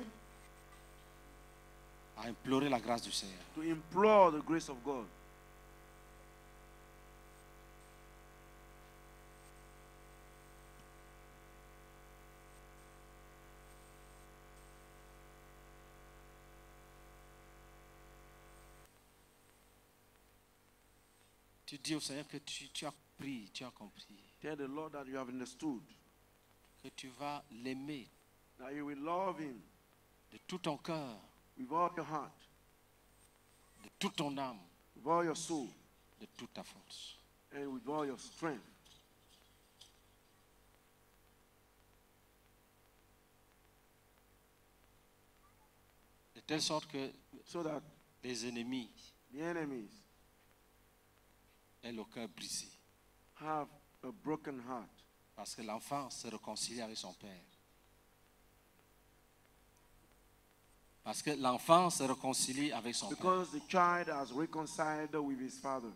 à implorer la grâce du Seigneur. to implore the grace of God. Tu dis au Seigneur que tu as pris, tu as compris, Tell the Lord that you have understood, que tu vas l'aimer that you will love him de tout ton cœur, with all your heart, de toute ton âme, with all your soul, de toute ta force. and with all your strength. De telle sorte que So that les ennemis the enemies aient le cœur brisé. have a broken heart. Parce que l'enfant se réconcilie avec son père. Parce que l'enfant se réconcilie avec son père. Because the child has reconciled with his father.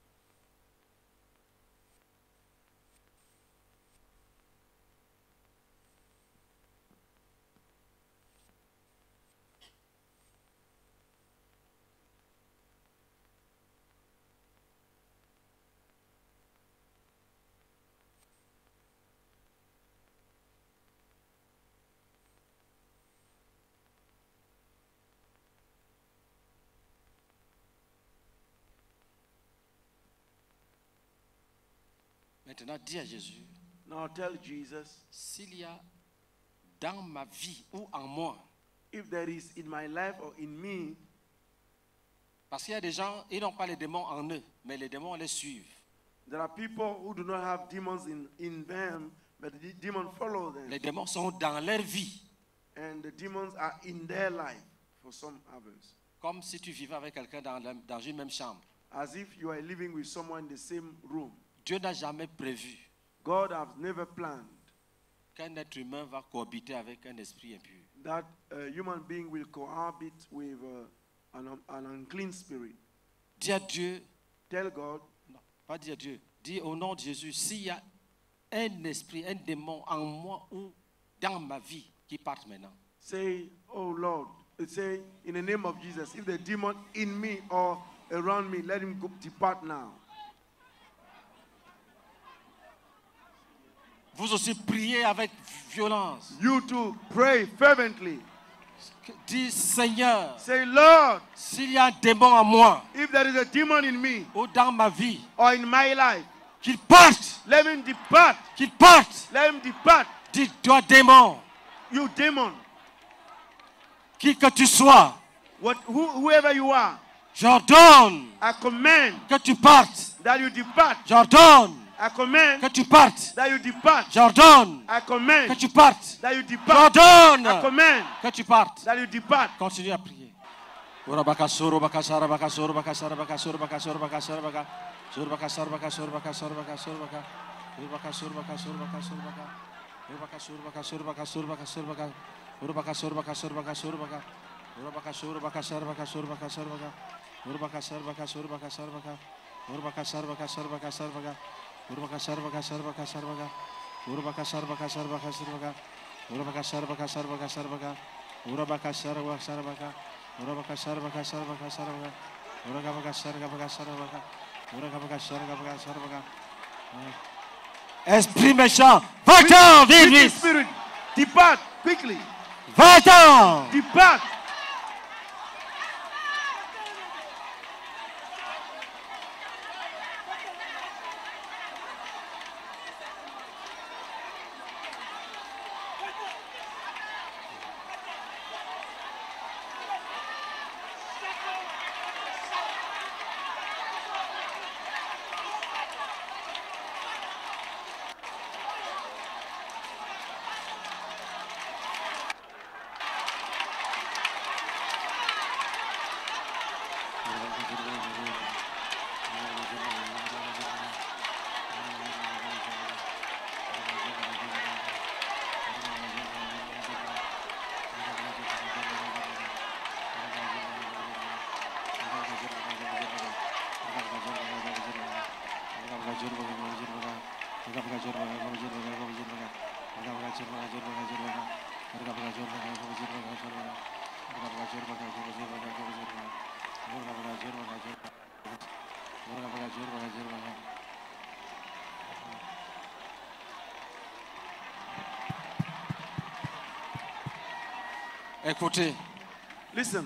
Maintenant, dis à Jésus, Now tell Jesus, s'il y a dans ma vie ou en moi, if there is in my life or in me, parce qu'il y a des gens, ils n'ont pas les démons en eux, mais les démons les suivent. there are people who do not have demons in them, but the demons follow them. Les démons sont dans leur vie, And the demons are in their life for some others. comme si tu vivais avec quelqu'un dans une même chambre. As if you are living with someone in the same room. Dieu n'a jamais prévu God has never planned qu'un être humain va cohabiter avec un esprit impur. that a human being will cohabit with an unclean spirit. Dis à Dieu, Tell God, non, pas dis à Dieu, dis au nom de Jésus, s'il y a un esprit, un démon en moi ou dans ma vie qui parte maintenant, say, oh Lord, say, in the name of Jesus, if the demon in me or around me, let him go, depart now. Vous aussi priez avec violence. You too, pray fervently. Dis Seigneur, Say, Lord, s'il y a un démon en moi if there is a demon in me ou dans ma vie, or in my life, qu'il parte, let him depart. qu'il parte. Let him depart. Dis toi démon, You demon, qui que tu sois, whoever you are, j'ordonne I command que tu partes. that you depart. J'ordonne I command que tu partes. that you depart. J'ordonne I que command tu partes. that you depart. I J'ordonne command que tu partes. that you depart. Continue à prier. Ora bakasoro bakasara bakasoro bakasara bakasoro bakasoro bakasara baka. Sur bakasara bakasoro bakasoro bakasoro baka. Ur bakasoro bakasoro bakasoro baka. Ur bakasoro bakasoro bakasoro bakasoro baka. Ur bakasoro bakasoro bakasoro baka. Ur bakasoro bakasara bakasoro bakasoro baka. Ur bakasara bakasoro bakasara baka. Ur bakasara bakasara bakasara baka. Ur bakasara bakasara bakasara baka. Ur bakasara bakasara bakasara baka. Ur bakasara bakasara bakasara baka. Ur bakasara bakasara baka. Ura bakasar bakasar bakasar baka. Ura bakasar bakasar baka. Ura bakasar bakasar baka. Esprit méchant, va-t'en, vite, Wicked vite. spirit, depart quickly. Va-t'en. Depart. Écoutez, Listen.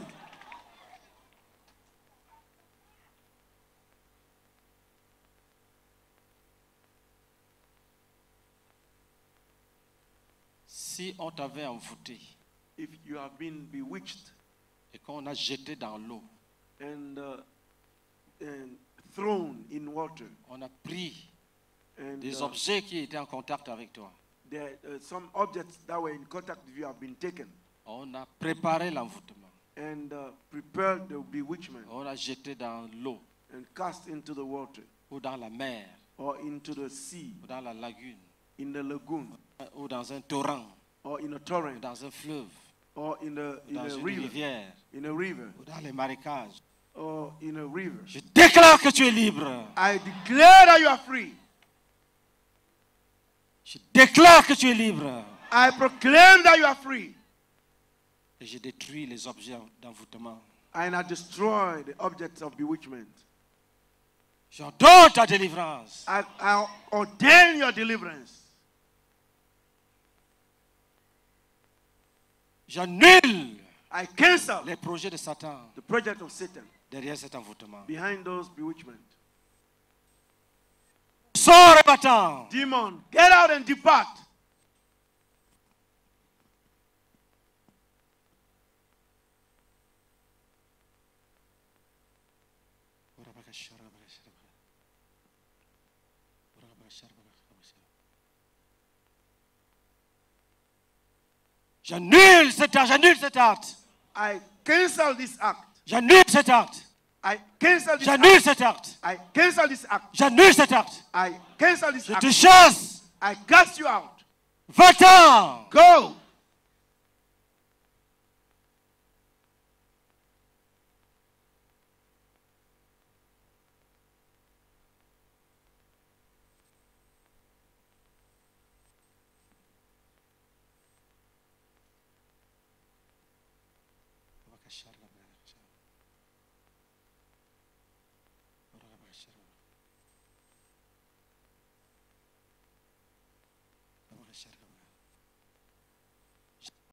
si on t'avait envoûté If you have been bewitched et qu'on a jeté dans l'eau, and thrown in water, on a pris and des objets qui étaient en contact avec toi, some objects that were in contact with you have been taken on a préparé l'envoûtement, and prepared the bewitchment on a jeté dans l'eau and cast into the water ou dans la mer or into the sea, ou dans la lagune in the lagoon ou dans un torrent or in a ou torrent dans un fleuve or in ou dans a une river, rivière ou dans les marécages. or in a river. Je déclare que tu es libre. I declare that you are free. Je déclare que tu es libre. I proclaim that you are free. Et je détruis les objets d'envoûtement. And I destroy the objects of bewitchment. J'ordonne ta délivrance. I ordain your deliverance. J'annule I cancel les projets de Satan the project of Satan derrière cet envoûtement. behind those bewitchment. Sors et va-t'en. Demon, get out and depart. J'annule cet acte, j'annule cet acte. I cancel this act. J'annule cet acte. I cancel this J'annule act. cet acte. I cancel this act. J'annule cet acte. I cancel this Je act. te chasse. I cast you out. Va-t'en. Go.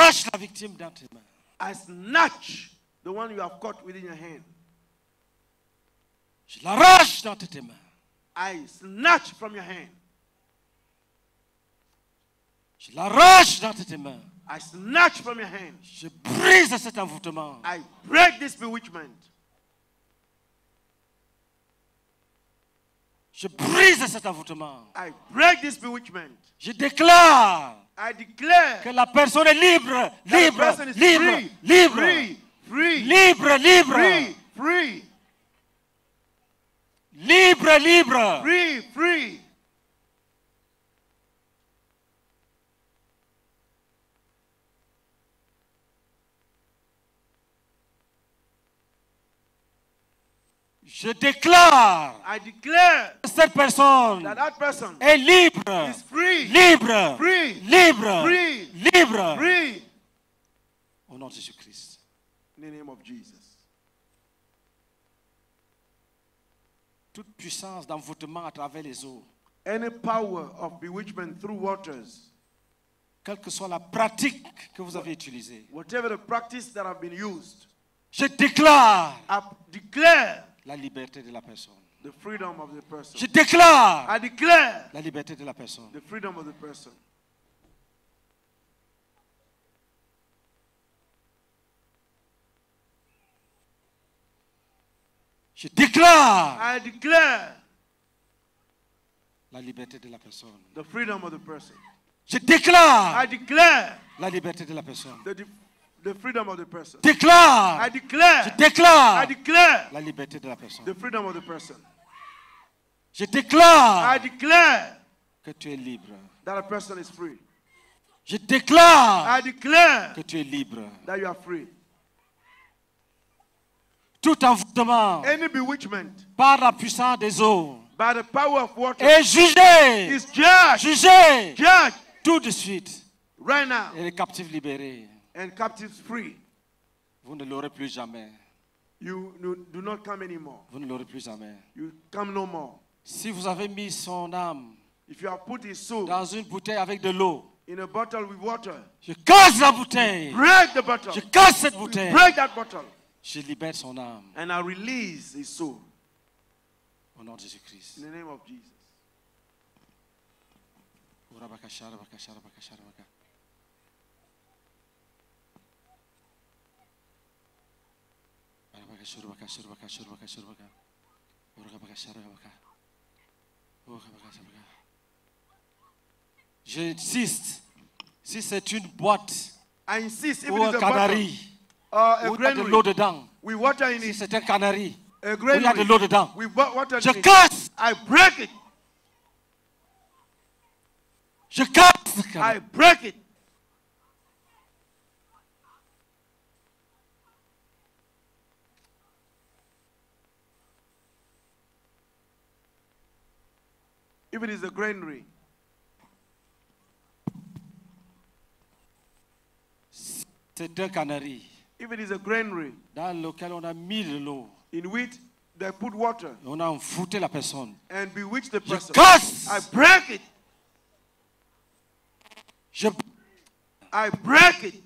Lâche la victime dans tes mains. I snatch the one you have caught within your hand. Je l'arrache dans tes mains. I snatch from your hand. Je l'arrache dans tes mains. I snatch from your hand. Je brise cet envoûtement. I break this bewitchment. Je brise cet envoûtement. I break this bewitchment. Je déclare I declare que la personne est libre, that the libre, person is libre, free, libre, free, free, libre, libre, free, free, libre, libre. free, free. Je déclare I declare que cette personne that that person est libre, is free, libre, free, libre, free, libre. free. Au nom de Jésus-Christ. In the name of Jesus. Toute puissance d'envoûtement à travers les eaux, Any power of bewitchment through waters, quelle que soit la pratique que vous avez utilisée, whatever the practice that have been used, je déclare I declare la liberté de la personne. the freedom of the person. Je déclare I declare la liberté de la personne. the freedom of the person. Je déclare I declare la liberté de la personne. the freedom of the person. Je déclare I declare la liberté de la personne. the freedom of the person. Déclare, I declare, je déclare I declare la liberté de la personne. the freedom of the person. Je déclare I declare que tu es libre. that a person is free. Je déclare I declare que tu es libre. that you are free. Tout envoûtement Any bewitchment par la puissance des eaux by the power of water est jugé, is judged, jugé judged tout de suite. right now, Et les captifs libérés, and captives free. vous ne l'aurez plus jamais. You do not come anymore. Vous ne l'aurez plus jamais. You come no more. Si vous avez mis son âme If you have put his soul dans une bouteille avec de l'eau, in a bottle with water, je casse la bouteille. break the bottle. Je casse cette bouteille. Break that bottle. Je libère son âme. And I release his soul. Au nom de Jésus-Christ. In the name of Jesus. J'insiste, si c'est une boîte I insist, if ou it un is a bottle canari, or a où il y a de l'eau granary dedans, with water in si it, c'est un canari, a où il y a de granary l'eau dedans, with water je in it, casse, I break it. je casse le I canari. break it. If it is a granary, C'est un canari if it is a granary dans lequel on a mis de l'eau. in which they put water On a envoûté la personne. and bewitch the Je person, casse, I break it. je I break it.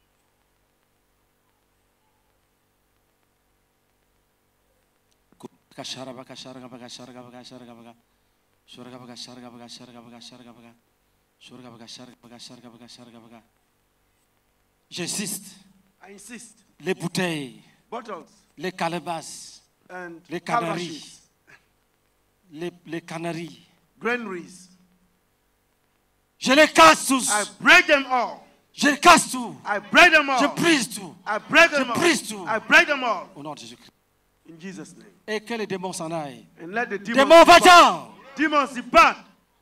J'insiste. I insist. Les bouteilles, Bottles les calebasses, and les calabashes, canaries, les canaries. granaries, Je les casse tous. I break them all. Je les casse tout. I break them all. Je brise tout. I break Je them all. brise tout. I break them all. Au nom de Jésus-Christ. In Jesus' name. Et que les démons s'en aillent. And let the demons Démons depart. va-t'en. Demons depart.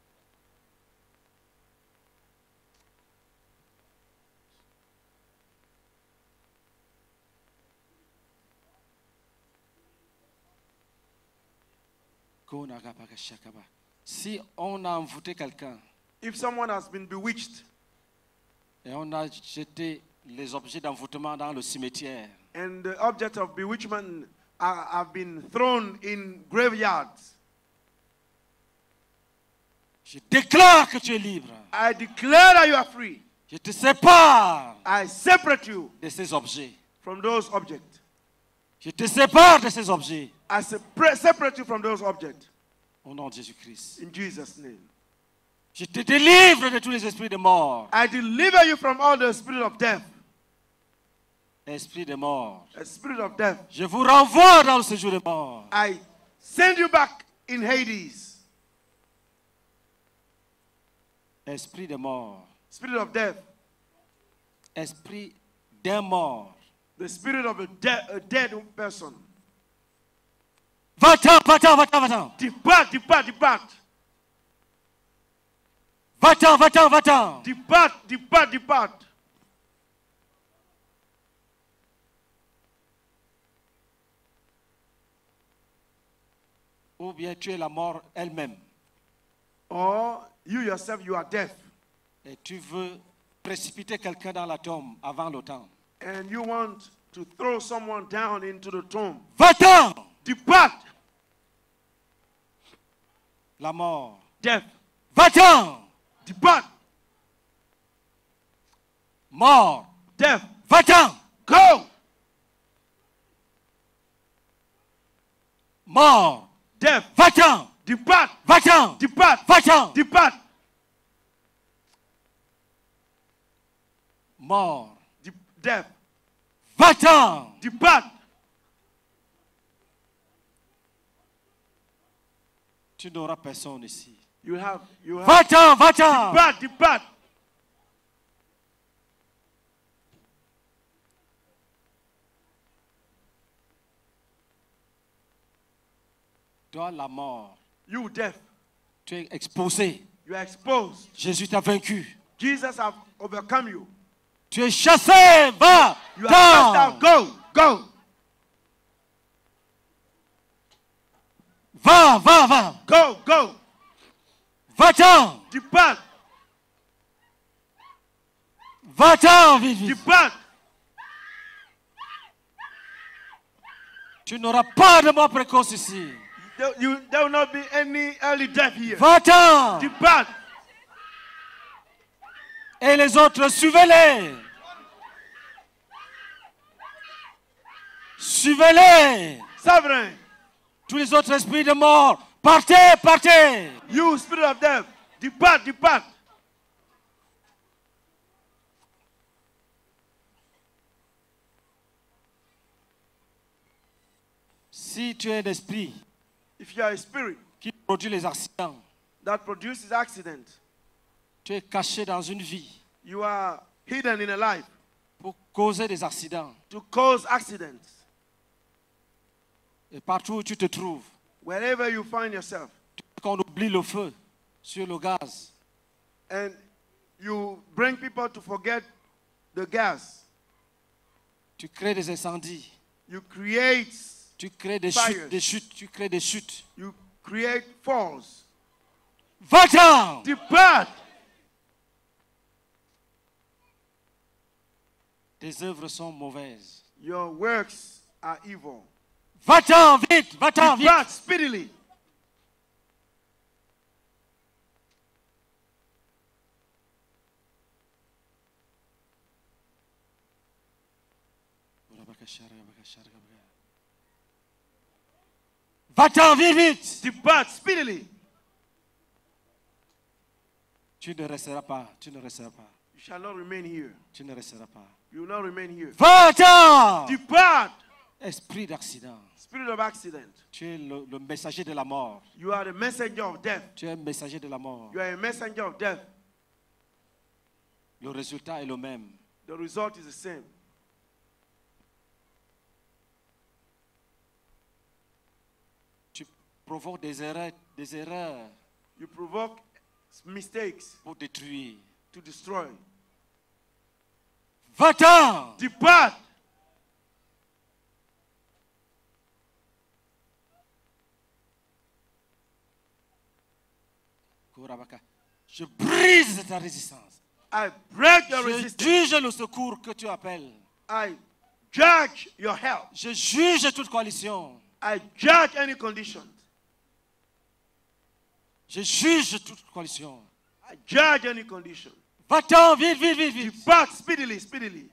Si on a envoûté quelqu'un If someone has been bewitched et on a jeté les objets d'envoûtement dans le cimetière, and the object of bewitchment have been thrown in graveyards, je déclare que tu es libre. I declare that you are free. Je te sépare I separate you de ces objets. from those objects. Je te sépare de ces objets. I separate you from those objects. Au nom de Jésus-Christ. In Jesus' name. Je te délivre de tous les esprits de mort. I deliver you from all the spirit of death. Esprit de mort. A spirit of death. Je vous renvoie dans le séjour de mort. I send you back in Hades. Esprit de mort. Spirit of death. Esprit d'un mort. The spirit of a dead person. Va-t'en, va-t'en, va-t'en, va-t'en. Depart, depart, depart. Va-t'en, va-t'en, va-t'en. Depart, depart, depart. Ou bien tu es la mort elle-même. Or you yourself, you are death. Et tu veux précipiter quelqu'un dans la tombe avant le temps. And you want to throw someone down into the tomb. Va-t'en. Depart. La mort. Death. Va-t'en. Depart. Mort. Death. Va-t'en. Go. Mort. Death. Va-t'en. Depart. Va-t'en. Depart. Va-t'en. Depart. Mort. Death. Va-t'en. Depart. Tu n'auras personne ici. You have. Va-t'en, va-t'en. Depart. Depart. Toi, la mort. You death. Tu es exposé. You are exposed. Jésus t'a vaincu. Jesus have overcome you. Tu es chassé. Va. You are cast out. Go. Go. Va, va, va. Go. Go. Va-t'en. Depart. Va-t'en, vite, vite. Depart. Tu n'auras pas de mort précoce ici. There will not be any early death here. Va-t'en. Depart. Et les autres, suivez-les. Suivez-les. Sovereign. Tous les autres esprits de mort, partez, partez. You spirit of death. Depart. Depart. Si tu es un esprit If you are a spirit qui produit les accidents, that produces accident, tu es caché dans une vie you are hidden in a life pour causer des accidents. to cause accidents. Et partout où tu te trouves, Wherever you find yourself, qu'on oublie le feu sur le gaz, and you bring people to forget the gas, tu crées des incendies, you create tu crées des Fires. chutes, tu crées des chutes. you create falls. Va-t'en! Depart. Tes œuvres sont mauvaises. Your works are evil. Va-t'en vite, va-t'en vite. Depart speedily. Va-t'en vite, vite. Depart speedily. Tu ne resteras pas, tu ne resteras pas, You shall not remain here. tu ne resteras pas. You will not remain here. Va-t'en! Depart. Esprit d'accident. Spirit of accident. Tu es le messager de la mort. You are the messenger of death. Tu es un messager de la mort. You are a messenger of death. Le résultat est le même. The result is the same. Tu provoques des erreurs You provoke mistakes pour détruire. to destroy. Va-t'en! Depart. Je brise ta résistance. I break your Je resistance. juge le secours que tu appelles. I judge your help. Je juge toute coalition. I judge any condition. Je juge toute coalition. I judge any condition. Va-t'en, vite, vite, vite, vite. Depart speedily, speedily.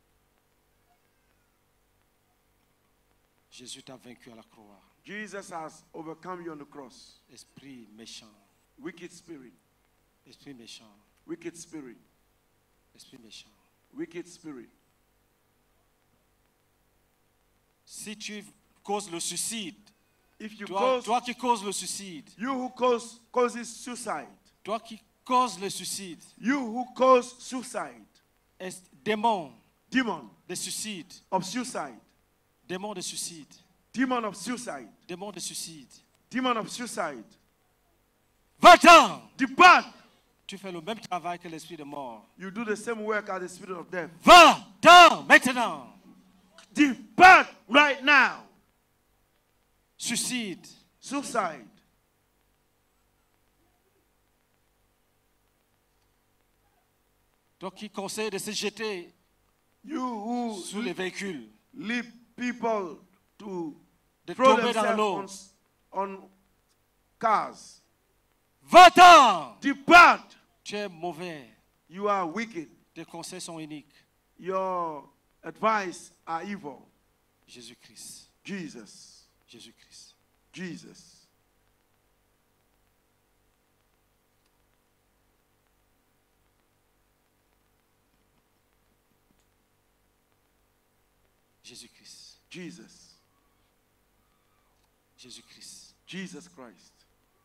Jésus t'a vaincu à la croix. Jesus has overcome you on the cross. Esprit méchant, Wicked spirit, esprit méchant, wicked spirit, esprit méchant. wicked spirit. Si tu causes le suicide, If you toi qui causes le suicide, you who causes suicide, toi qui causes le suicide, you who cause suicide, démon demon de suicide, of suicide, démon de suicide, demon of suicide, démon de suicide. demon of suicide, Va-t'en! depart. Tu fais le même travail que l'esprit de mort. You do the same work as the spirit of death. Va-t'en maintenant! Depart right now. Suicide, Suicide. toi qui conseilles de se jeter You who sous les véhicules, lead people to de throw tomber dans l'eau. themselves on cars. Va-t'en! Depart. Tu es mauvais. You are wicked. Tes conseils sont uniques. Your advice are evil. Jésus-Christ. Jesus. Jésus-Christ. Jesus. Jésus-Christ. Jesus. Jésus-Christ. Jesus Christ.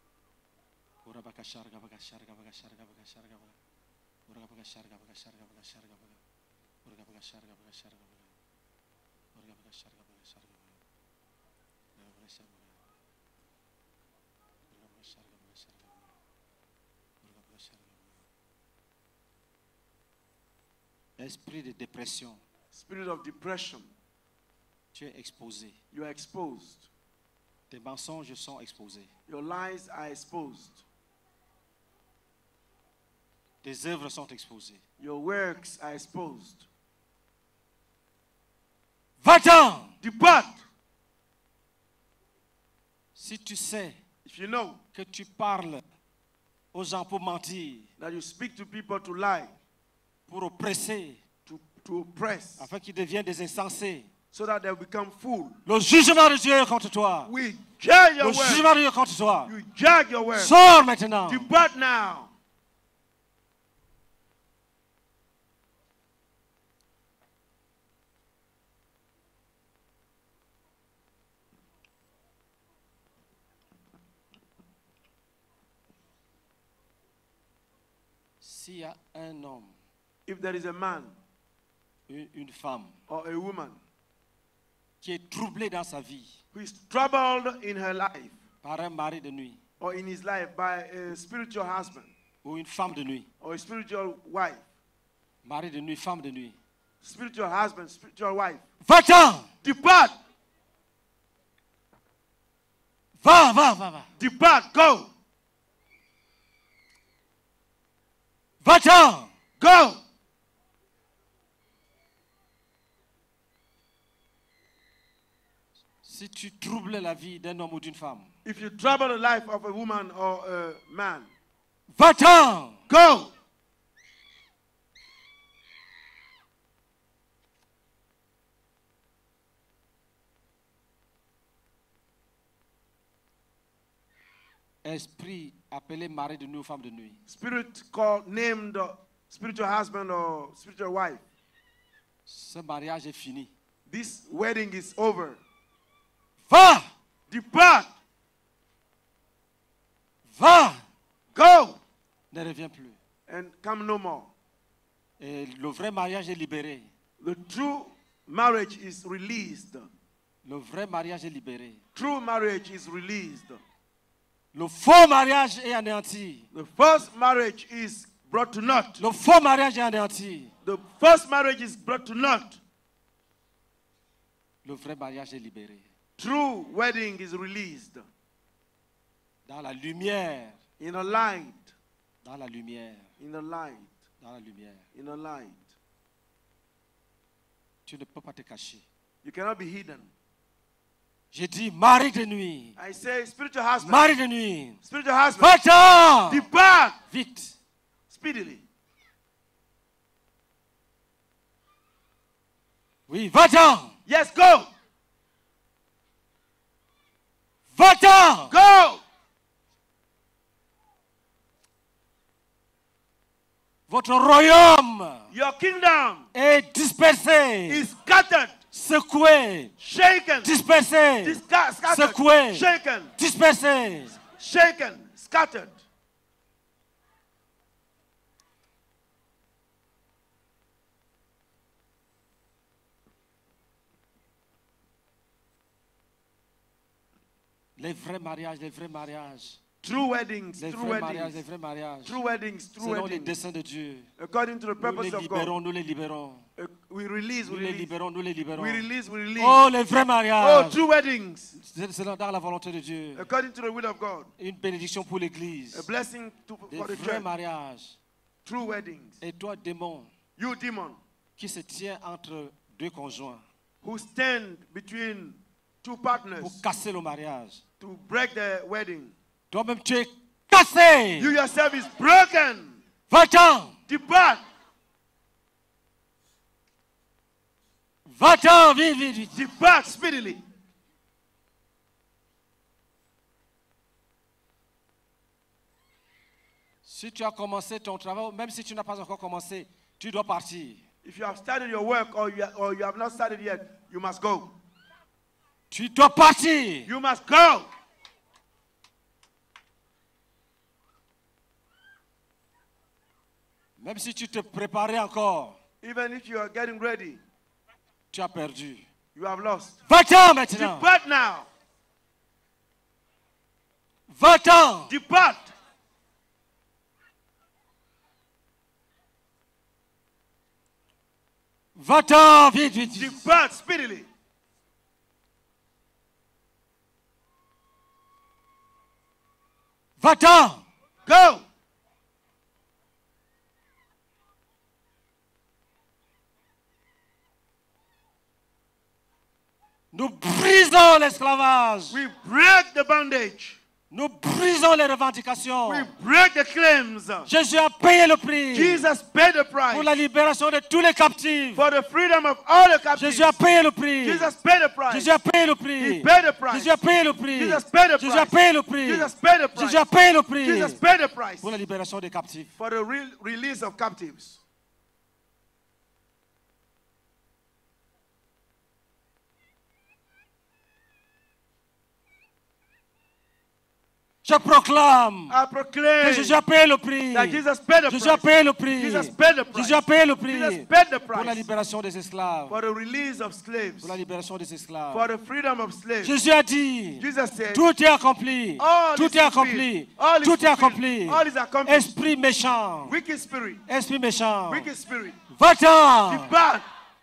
Esprit de dépression, Spirit of depression. tu es exposé. You are exposed. Tes mensonges sont exposés. Your lies are exposed. Tes œuvres sont exposées. Your works are exposed. Va-t'en! Depart. Si tu sais If you know que tu parles aux gens pour mentir, that you speak to people to lie, pour oppresser, to oppress, afin qu'ils deviennent des insensés, so that they become fools, le jugement de Dieu est contre toi. we judge your Le work. jugement de Dieu est contre toi. You judge your work. Sors maintenant. Depart now. S'il y a un homme, If there is a man une femme or a woman qui est troublé dans sa vie who is troubled in her life par un mari de nuit or in his life by a spiritual husband ou une femme de nuit, or a spiritual wife, mari de nuit, femme de nuit, spiritual husband, spiritual wife, va-t'en! depart, Va. depart, go, Va-t'en! go. Si tu troubles la vie d'un homme ou d'une femme, If you trouble the life of a woman or a man, va-t'en! go. Esprit appelé mari de nuit ou femme de nuit, Spirit called, named spiritual husband or spiritual wife. ce mariage est fini. This wedding is over. Va! Depart, Va! go, Ne reviens plus. and come no more. Et le vrai mariage est libéré. The true marriage is released. Le vrai mariage est libéré. True marriage is released. Le faux mariage est anéanti. The first marriage is brought to naught. Le faux mariage est anéanti. The first marriage is brought to naught. Le vrai mariage est libéré. True wedding is released. Dans la lumière. In a light, Dans la lumière. in a light, Dans la lumière. in a light. Tu ne peux pas te cacher. You cannot be hidden. J'ai dit mari de nuit. I say, spiritual husband, Mari de nuit. spiritual husband, Va-t'en! depart Vite. speedily. Oui, va-t'en. Yes, go. Va-t'en. Go. Votre royaume Your kingdom est dispersé, is scattered, secoué, shaken, dispersé, scattered, secoué, shaken, dispersé. shaken, scattered. Les vrais mariages, les vrais mariages. True weddings, Les true vrais mariages, weddings, les vrais mariages. true weddings, true Selon les weddings. desseins de Dieu. According to the Nous purpose les of God. libérons, nous les libérons. We release, Nous we les release. libérons, nous les libérons. We release, we release. Oh, les vrais Oh, mariages. true weddings. C'est dans la volonté de Dieu. According to the will of God. Une bénédiction pour A l'Église. blessing Des for the vrais church. mariages. True weddings. Et toi, démon, You demon qui se tient entre deux conjoints who stand between two partners pour casser le mariage. to break the wedding. Toi-même, tu es cassé. You yourself is broken. Va-t'en. Depart. Va-t'en, vite, vite, vite. Depart speedily. Si tu as commencé ton travail, même si tu n'as pas encore commencé, tu dois partir. If you have started your work or you have not started yet, you must go. Tu dois partir. You must go. Même si tu te préparais encore, Even if you are getting ready, tu as perdu. you have lost. Va-t'en maintenant. Depart now. Va-t'en. Depart. Va-t'en, vite, vite, vite. Depart speedily. Va-t'en. Go. Nous brisons l'esclavage. We break the bondage. Nous brisons les revendications. We break the claims. Jésus a payé le prix Jesus paid the pour price la libération de tous les captifs. for the freedom of all the captives. Jésus a payé le prix. Jesus paid the price. Jésus a payé le prix. He paid the price. Jésus a payé le prix. Jesus paid the Jésus a price. payé le prix. Jesus paid the price. Jésus a payé le prix Jesus paid the price pour la libération des captifs. for the release of captives. Je proclame I que proclaim Jésus a payé le prix. that Jesus paid the Jésus a price. payé le prix. Jesus paid the price. Jésus a payé le prix Jesus paid the pour la price libération des esclaves. for the release of slaves, Pour la libération des esclaves. for the freedom of slaves. Jésus a dit, Jesus said, tout est accompli. all Tout is est fulfilled. accompli. All is Tout est fulfilled. accompli. All is accomplished. Esprit méchant. Wicked spirit, Esprit méchant. wicked spirit, Va-t'en. depart.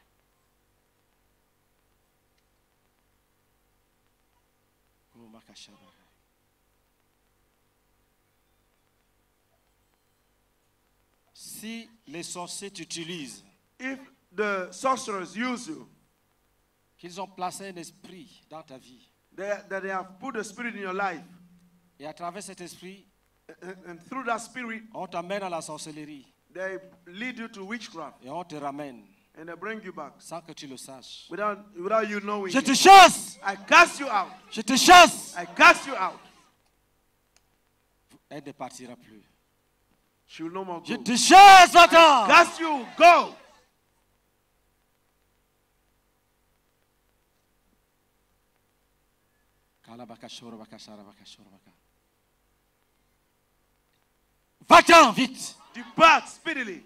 Si les sorciers t'utilisent, If the sorcerers use you, qu'ils ont placé un esprit dans ta vie, that they have put a spirit in your life, et à travers cet esprit, and through that spirit, on t'amène à la sorcellerie they lead you to witchcraft, et on te ramène and they bring you back sans que tu le saches. without you knowing Je it. te chasse. I cast you out. Je te chasse. I cast you out. Elle ne partira plus. She will no more Je go. te chasse, va-t'en. Cast you, go. Va-t'en, vite. Depart speedily.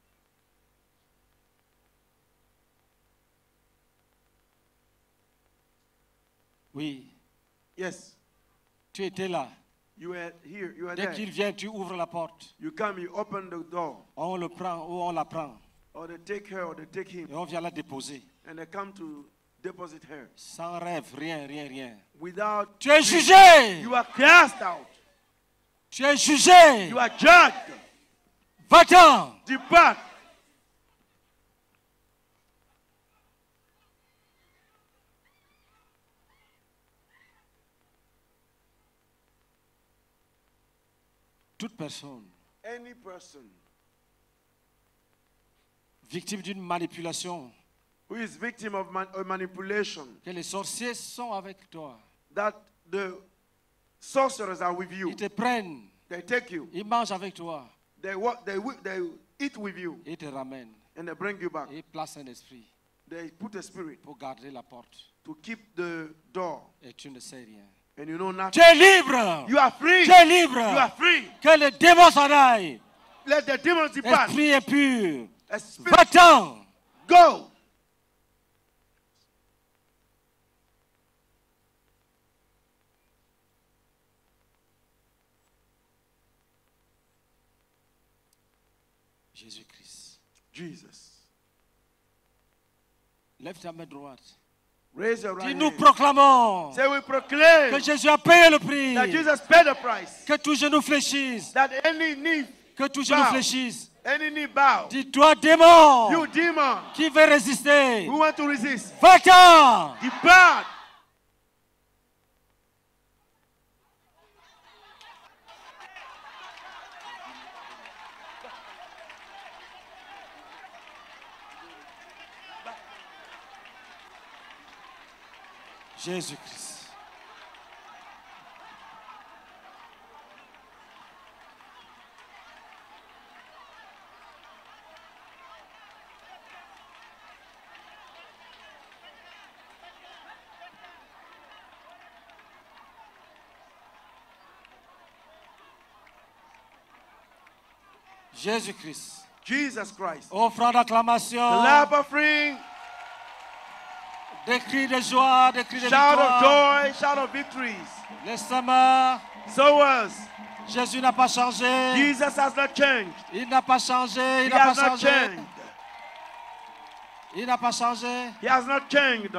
Oui, Yes, tu étais là. you were here, you were Dès there. qu'il vient, tu ouvres la porte. You come, you open the door, On le prend ou on la prend. or they take her, or they take him, Et on vient la déposer. and they come to deposit her. Sans rêve, rien, rien, rien. Without, Tu es jugé. you are cast out. Tu es jugé. You are judged. Va-t'en. Depart. Toute personne Any person victime d'une manipulation who is victim of manipulation, que les sorciers sont avec toi. that the sorcerers are with you. Ils te prennent, They take you. ils mangent avec toi, They eat with you ils te ramènent. and they bring you back. Et ils placent un esprit They put a spirit pour garder la porte. to keep the door. Et tu ne sais rien. And you know Tu nothing. es libre. You are free. Tu es You libre. are free. Que les démons s'en aillent. Let the demons depart. Esprit impur. A spirit, Va-t'en. go. Jésus-Christ. Jesus. Lève ta main droite. Raise your Dis, right nous hand. proclamons Say we proclaim que Jésus a payé le prix. that Jesus paid the price. Que tout genou fléchisse. That any knee, Que tout genou Bow. fléchisse. any knee bow. Dis, toi démon, You demon qui veut résister, who want to resist, va-t'en. depart. Jésus-Christ. Jésus-Christ. Jesus Christ. Offrande d'acclamation, Clap offering, des cris de joie, des cris de shout of victoire. joy, shout of victories. Les semeurs, Sowers, Jésus n'a pas changé. Jesus has not changed. Il n'a pas changé. He Il n'a pas has not changé. changed. Il n'a pas changé. He has not changed.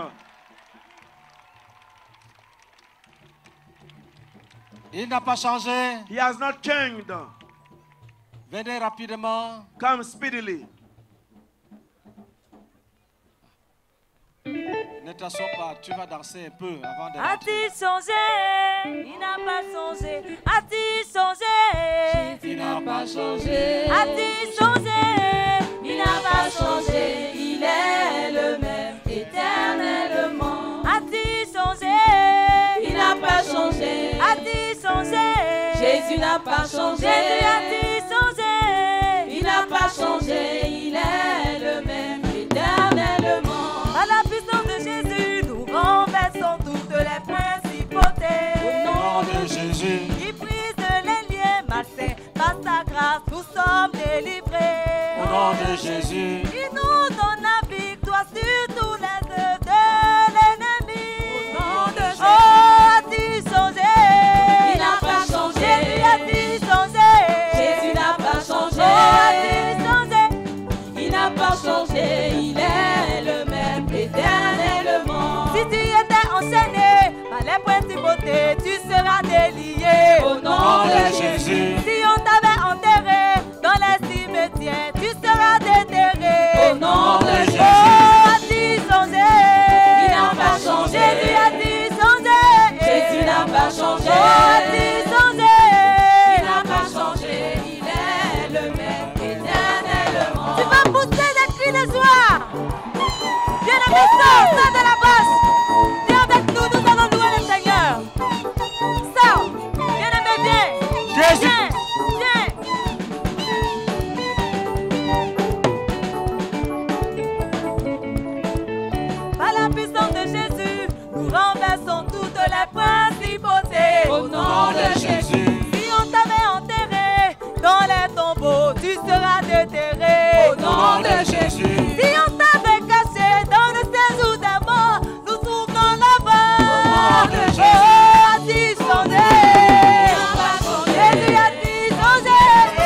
Il n'a pas changé. He has not changed. Venez rapidement. Come speedily. Ne t'assois pas. Tu vas danser un peu avant de rentrer. A-t-il changé? Il n'a pas changé. A-t-il changé? Il n'a pas changé. A-t-il changé? Il n'a pas changé. Il est le même éternellement. A-t-il changé? Il n'a pas changé. A-t-il changé? Jésus n'a pas changé. Jésus a-t-il changé? Il n'a pas changé. Il est le même éternellement. À la puissance de Jésus, nous renversons toutes les principautés. Au Nom de Jésus. qui brise les liens malsains, par sa grâce, nous sommes délivrés. Au nom de Jésus. Il nous donne la victoire sur tous les œuvres de l'ennemi. Au nom de Jésus. Oh, a-t-il changé? Il n'a pas changé. Jésus a-t-il changé? Jésus n'a pas changé. Oh, a-t-il changé? Il n'a pas changé. Il est le même éternellement. Si tu étais enchaîné par les principautés, tu seras délié. Au nom de Jésus. Si on t'avait enterré dans les cimetières, tu seras déterré. Au nom de Jésus. Oh, a-t-il changé? Il n'a pas changé. Jésus a-t-il changé? Jésus n'a pas changé. Oh, a-t-il changé? Il n'a pas changé. Il est le même éternellement. Tu vas pousser des cris de joie. Bien-aimé, sors de la bâche. Viens avec nous, nous allons louer le Seigneur. Sors. Bien-aimé, viens. Jésus. Viens. Par la puissance de Jésus, nous renversons toutes les principautés. Au nom de Jésus. Si on t'avait enterré dans les tombeaux, tu seras déterré. Au nom de Jésus. Si on t'avait caché dans le séjour des morts, nous ouvrons la voie. Au nom de Jésus. Oh, a-t-il changé? Jésus a-t-il changé?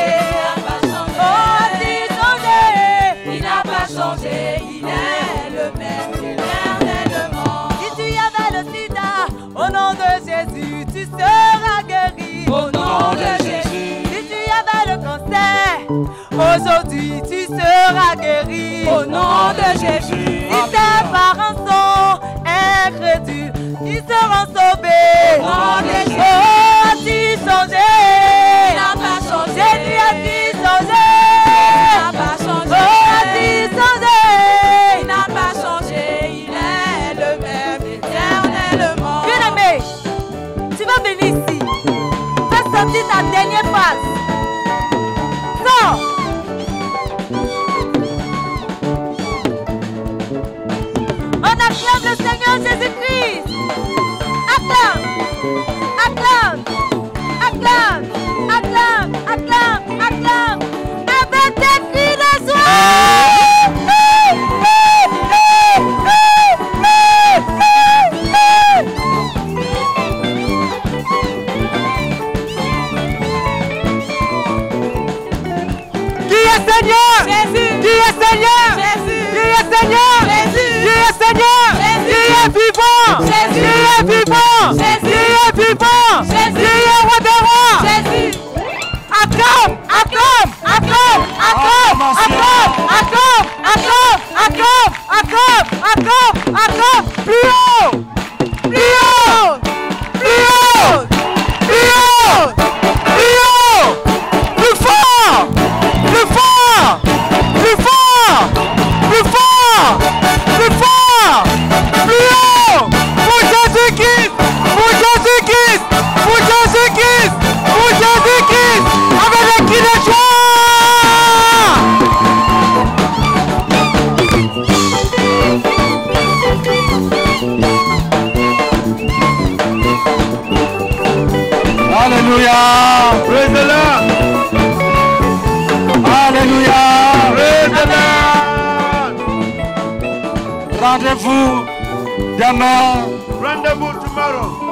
Oh, a-t-il changé? Il n'a pas changé. Il est le même éternellement. Si tu avais le sida, au nom de Jésus, tu seras guéri. Au nom de Jésus. Si tu avais le cancer, aujourd'hui tu seras guéri. Au nom de Jésus. Si tes parents sont incrédules, ils seront sauvés. Au nom de Jésus. Oh, a-t-il changé? Il n'a pas changé. Jésus a-t-il changé? Il n'a pas changé. Oh, a-t-il changé? Il n'a pas changé. Seigneur. Jésus. Qui est Seigneur. Jésus. Qui est Seigneur. Jésus. Qui est Seigneur. Jésus. Qui est vivant. Jésus. Qui est vivant. Jésus. Qui est vivant. Jésus. Qui est roi des rois. Jésus. Acclame, acclame, acclame, acclame, acclame, acclame, acclame, acclame, acclame, acclame, acclame, plus haut, plus haut, plus haut, plus haut, plus haut, plus fort, plus fort, plus fort, plus fort, plus fort, plus haut, pour Jésus-Christ, pour Jésus-Christ, pour Jésus-Christ, pour Jésus-Christ, avec les cris de joie. Alléluia. Praise the Lord. Alléluia. Praise the Lord. Rendez-vous demain Rendezvous tomorrow.